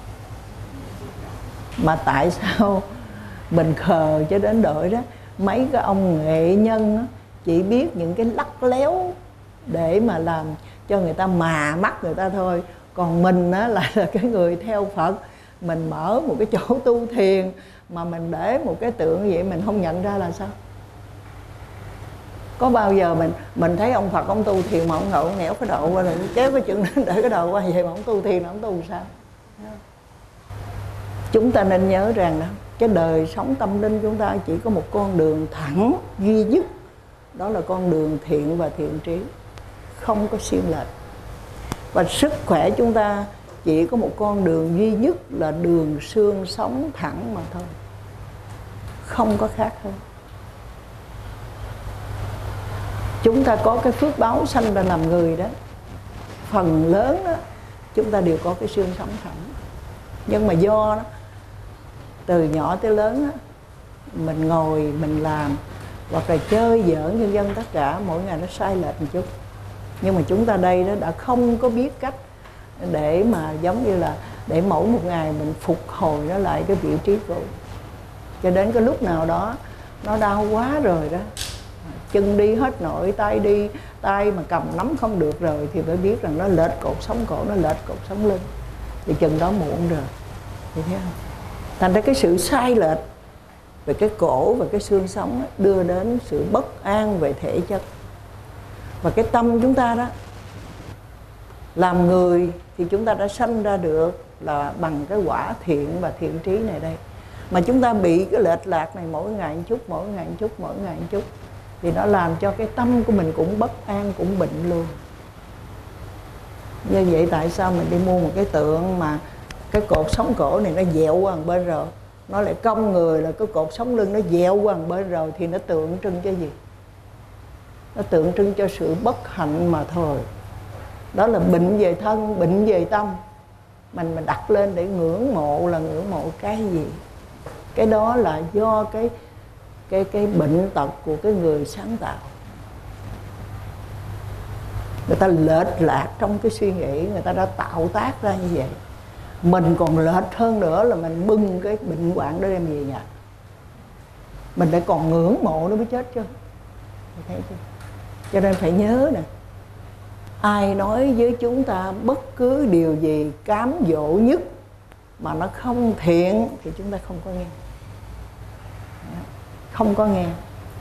S1: Mà tại sao mình khờ cho đến đội đó, mấy cái ông nghệ nhân đó, chỉ biết những cái lắt léo để mà làm cho người ta mà mắt người ta thôi. Còn mình á, là cái người theo Phật, mình mở một cái chỗ tu thiền mà mình để một cái tượng vậy mình không nhận ra là sao? Có bao giờ mình thấy ông Phật ông tu thiền mà ông ngồi ông nghẽo cái đầu qua rồi kéo cái chân lên để cái đầu qua vậy mà ông tu thiền, ông tu sao? Chúng ta nên nhớ rằng đó, cái đời sống tâm linh chúng ta chỉ có một con đường thẳng duy nhất, đó là con đường thiện và thiện trí, không có xiên lệch. Và sức khỏe chúng ta chỉ có một con đường duy nhất là đường xương sống thẳng mà thôi, không có khác hơn. Chúng ta có cái phước báo sanh ra làm người đó, phần lớn đó chúng ta đều có cái xương sống thẳng. Nhưng mà do đó, từ nhỏ tới lớn đó, mình ngồi mình làm hoặc là chơi giỡn nhân dân, tất cả mỗi ngày nó sai lệch một chút. Nhưng mà chúng ta đây đó đã không có biết cách để mà giống như là để mỗi một ngày mình phục hồi nó lại cái vị trí cũ. Cho đến cái lúc nào đó nó đau quá rồi đó, chân đi hết nổi, tay đi, tay mà cầm nắm không được rồi, thì phải biết rằng nó lệch cột sống cổ, nó lệch cột sống lưng, thì chừng đó muộn rồi. Thì thấy không? Thành ra cái sự sai lệch về cái cổ và cái xương sống đó, đưa đến sự bất an về thể chất. Và cái tâm chúng ta đó, làm người thì chúng ta đã sanh ra được là bằng cái quả thiện và thiện trí này đây. Mà chúng ta bị cái lệch lạc này mỗi ngày một chút, mỗi ngày một chút, mỗi ngày một chút, thì nó làm cho cái tâm của mình cũng bất an, cũng bệnh luôn. Như vậy tại sao mình đi mua một cái tượng mà cái cột sống cổ này nó dẹo qua một bên rồi, nó lại cong người là cái cột sống lưng nó dẹo qua một bên rồi, thì nó tượng trưng cho gì? Nó tượng trưng cho sự bất hạnh mà thôi. Đó là bệnh về thân, bệnh về tâm. Mình đặt lên để ngưỡng mộ là ngưỡng mộ cái gì? Cái đó là do cái bệnh tật của cái người sáng tạo. người ta lệch lạc trong cái suy nghĩ, người ta đã tạo tác ra như vậy. Mình còn lệch hơn nữa là mình bưng cái bệnh hoạn đó đem về nhà, mình lại còn ngưỡng mộ nó mới chết chứ. Thấy chưa? Cho nên phải nhớ nè, ai nói với chúng ta bất cứ điều gì cám dỗ nhất mà nó không thiện thì chúng ta không có nghe. Không có nghe.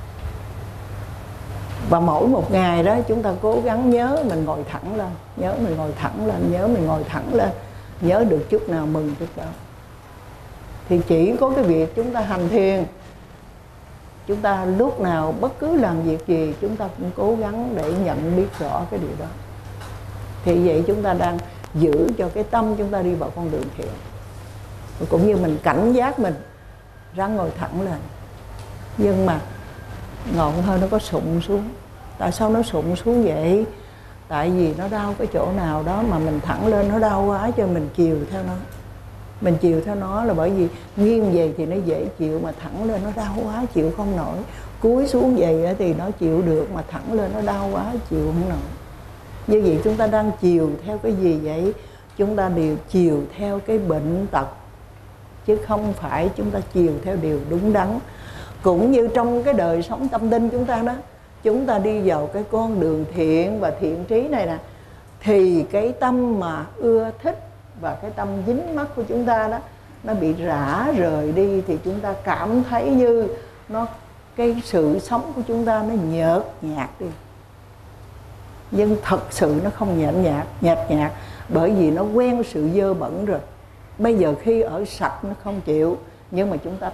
S1: Và mỗi một ngày đó chúng ta cố gắng nhớ mình ngồi thẳng lên, nhớ mình ngồi thẳng lên, nhớ mình ngồi thẳng lên, nhớ được chút nào mừng chút đó. Thì chỉ có cái việc chúng ta hành thiền, chúng ta lúc nào bất cứ làm việc gì chúng ta cũng cố gắng để nhận biết rõ cái điều đó. Thì vậy chúng ta đang giữ cho cái tâm chúng ta đi vào con đường thiện. Cũng như mình cảnh giác mình ráng ngồi thẳng lên. Nhưng mà ngọn hơi nó có sụn xuống. Tại sao nó sụn xuống vậy? Tại vì nó đau cái chỗ nào đó mà mình thẳng lên nó đau quá cho mình chiều theo nó. Mình chiều theo nó là bởi vì nghiêng về thì nó dễ chịu, mà thẳng lên nó đau quá chịu không nổi. Cúi xuống vậy thì nó chịu được, mà thẳng lên nó đau quá chịu không nổi. Như vậy chúng ta đang chiều theo cái gì vậy? Chúng ta đều chiều theo cái bệnh tật, chứ không phải chúng ta chiều theo điều đúng đắn. Cũng như trong cái đời sống tâm linh chúng ta đó, chúng ta đi vào cái con đường thiện và thiện trí này nè, thì cái tâm mà ưa thích và cái tâm dính mắc của chúng ta đó, nó bị rã rời đi, thì chúng ta cảm thấy như cái sự sống của chúng ta nó nhợt nhạt đi. Nhưng thật sự nó không nhạt nhạt, bởi vì nó quen sự dơ bẩn rồi. Bây giờ khi ở sạch nó không chịu, nhưng mà chúng ta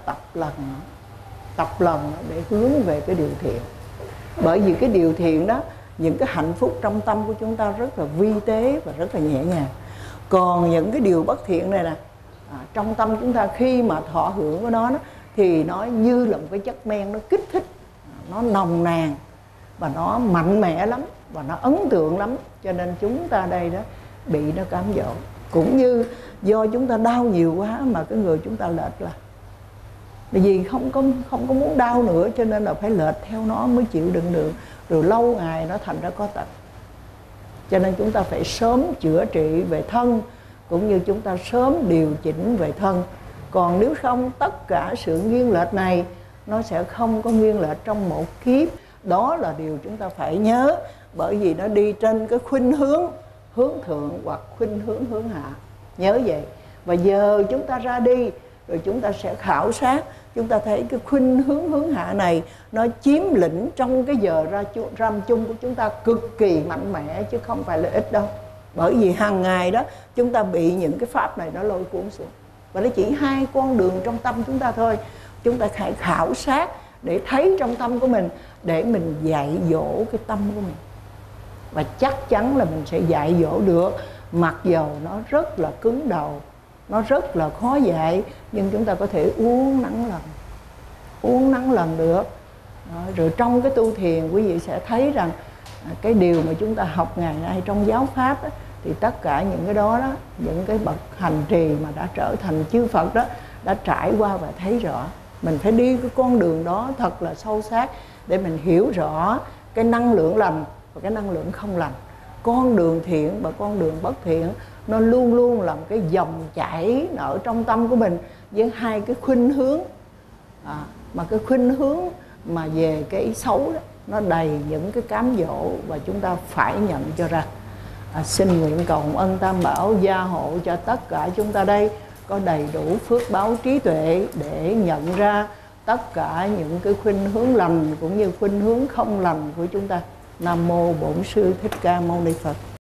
S1: tập lần để hướng về cái điều thiện. Bởi vì cái điều thiện đó, những cái hạnh phúc trong tâm của chúng ta rất là vi tế và rất là nhẹ nhàng. Còn những cái điều bất thiện này nè, trong tâm chúng ta khi mà thọ hưởng của nó thì nó như là một cái chất men, nó kích thích, nó nồng nàn và nó mạnh mẽ lắm và nó ấn tượng lắm. Cho nên chúng ta đây đó bị nó cám dỗ. Cũng như do chúng ta đau nhiều quá mà cái người chúng ta lệch là, bởi vì không có muốn đau nữa, cho nên là phải lệch theo nó mới chịu đựng được. Rồi lâu ngày nó thành ra có tật. Cho nên chúng ta phải sớm chữa trị về thân, cũng như chúng ta sớm điều chỉnh về thân. Còn nếu không, tất cả sự nghiêng lệch này nó sẽ không có nghiêng lệch trong một kiếp. Đó là điều chúng ta phải nhớ, bởi vì nó đi trên cái khuynh hướng thượng hoặc khuynh hướng hạ. Nhớ vậy. Và giờ chúng ta ra đi rồi chúng ta sẽ khảo sát, chúng ta thấy cái khuynh hướng hạ này nó chiếm lĩnh trong cái giờ ram chung của chúng ta cực kỳ mạnh mẽ, chứ không phải là ít đâu. Bởi vì hàng ngày đó chúng ta bị những cái pháp này nó lôi cuốn xuống. Và nó chỉ hai con đường trong tâm chúng ta thôi. Chúng ta hãy khảo sát để thấy trong tâm của mình, để mình dạy dỗ cái tâm của mình. Và chắc chắn là mình sẽ dạy dỗ được. Mặc dầu nó rất là cứng đầu, nó rất là khó dạy, nhưng chúng ta có thể uốn nắn lần được. Rồi trong cái tu thiền, quý vị sẽ thấy rằng cái điều mà chúng ta học ngày nay trong giáo pháp đó, thì tất cả những cái đó, những cái bậc hành trì mà đã trở thành chư Phật đó, đã trải qua và thấy rõ. Mình phải đi cái con đường đó thật là sâu sắc để mình hiểu rõ cái năng lượng lành và cái năng lượng không lành. Con đường thiện và con đường bất thiện nó luôn luôn là một cái dòng chảy ở trong tâm của mình, với hai cái khuynh hướng. Mà cái khuynh hướng mà về cái xấu đó, nó đầy những cái cám dỗ và chúng ta phải nhận cho ra. Xin nguyện cầu ân Tam Bảo gia hộ cho tất cả chúng ta đây có đầy đủ phước báo trí tuệ để nhận ra tất cả những cái khuynh hướng lành cũng như khuynh hướng không lành của chúng ta. Nam mô Bổn Sư Thích Ca Mâu Ni Phật.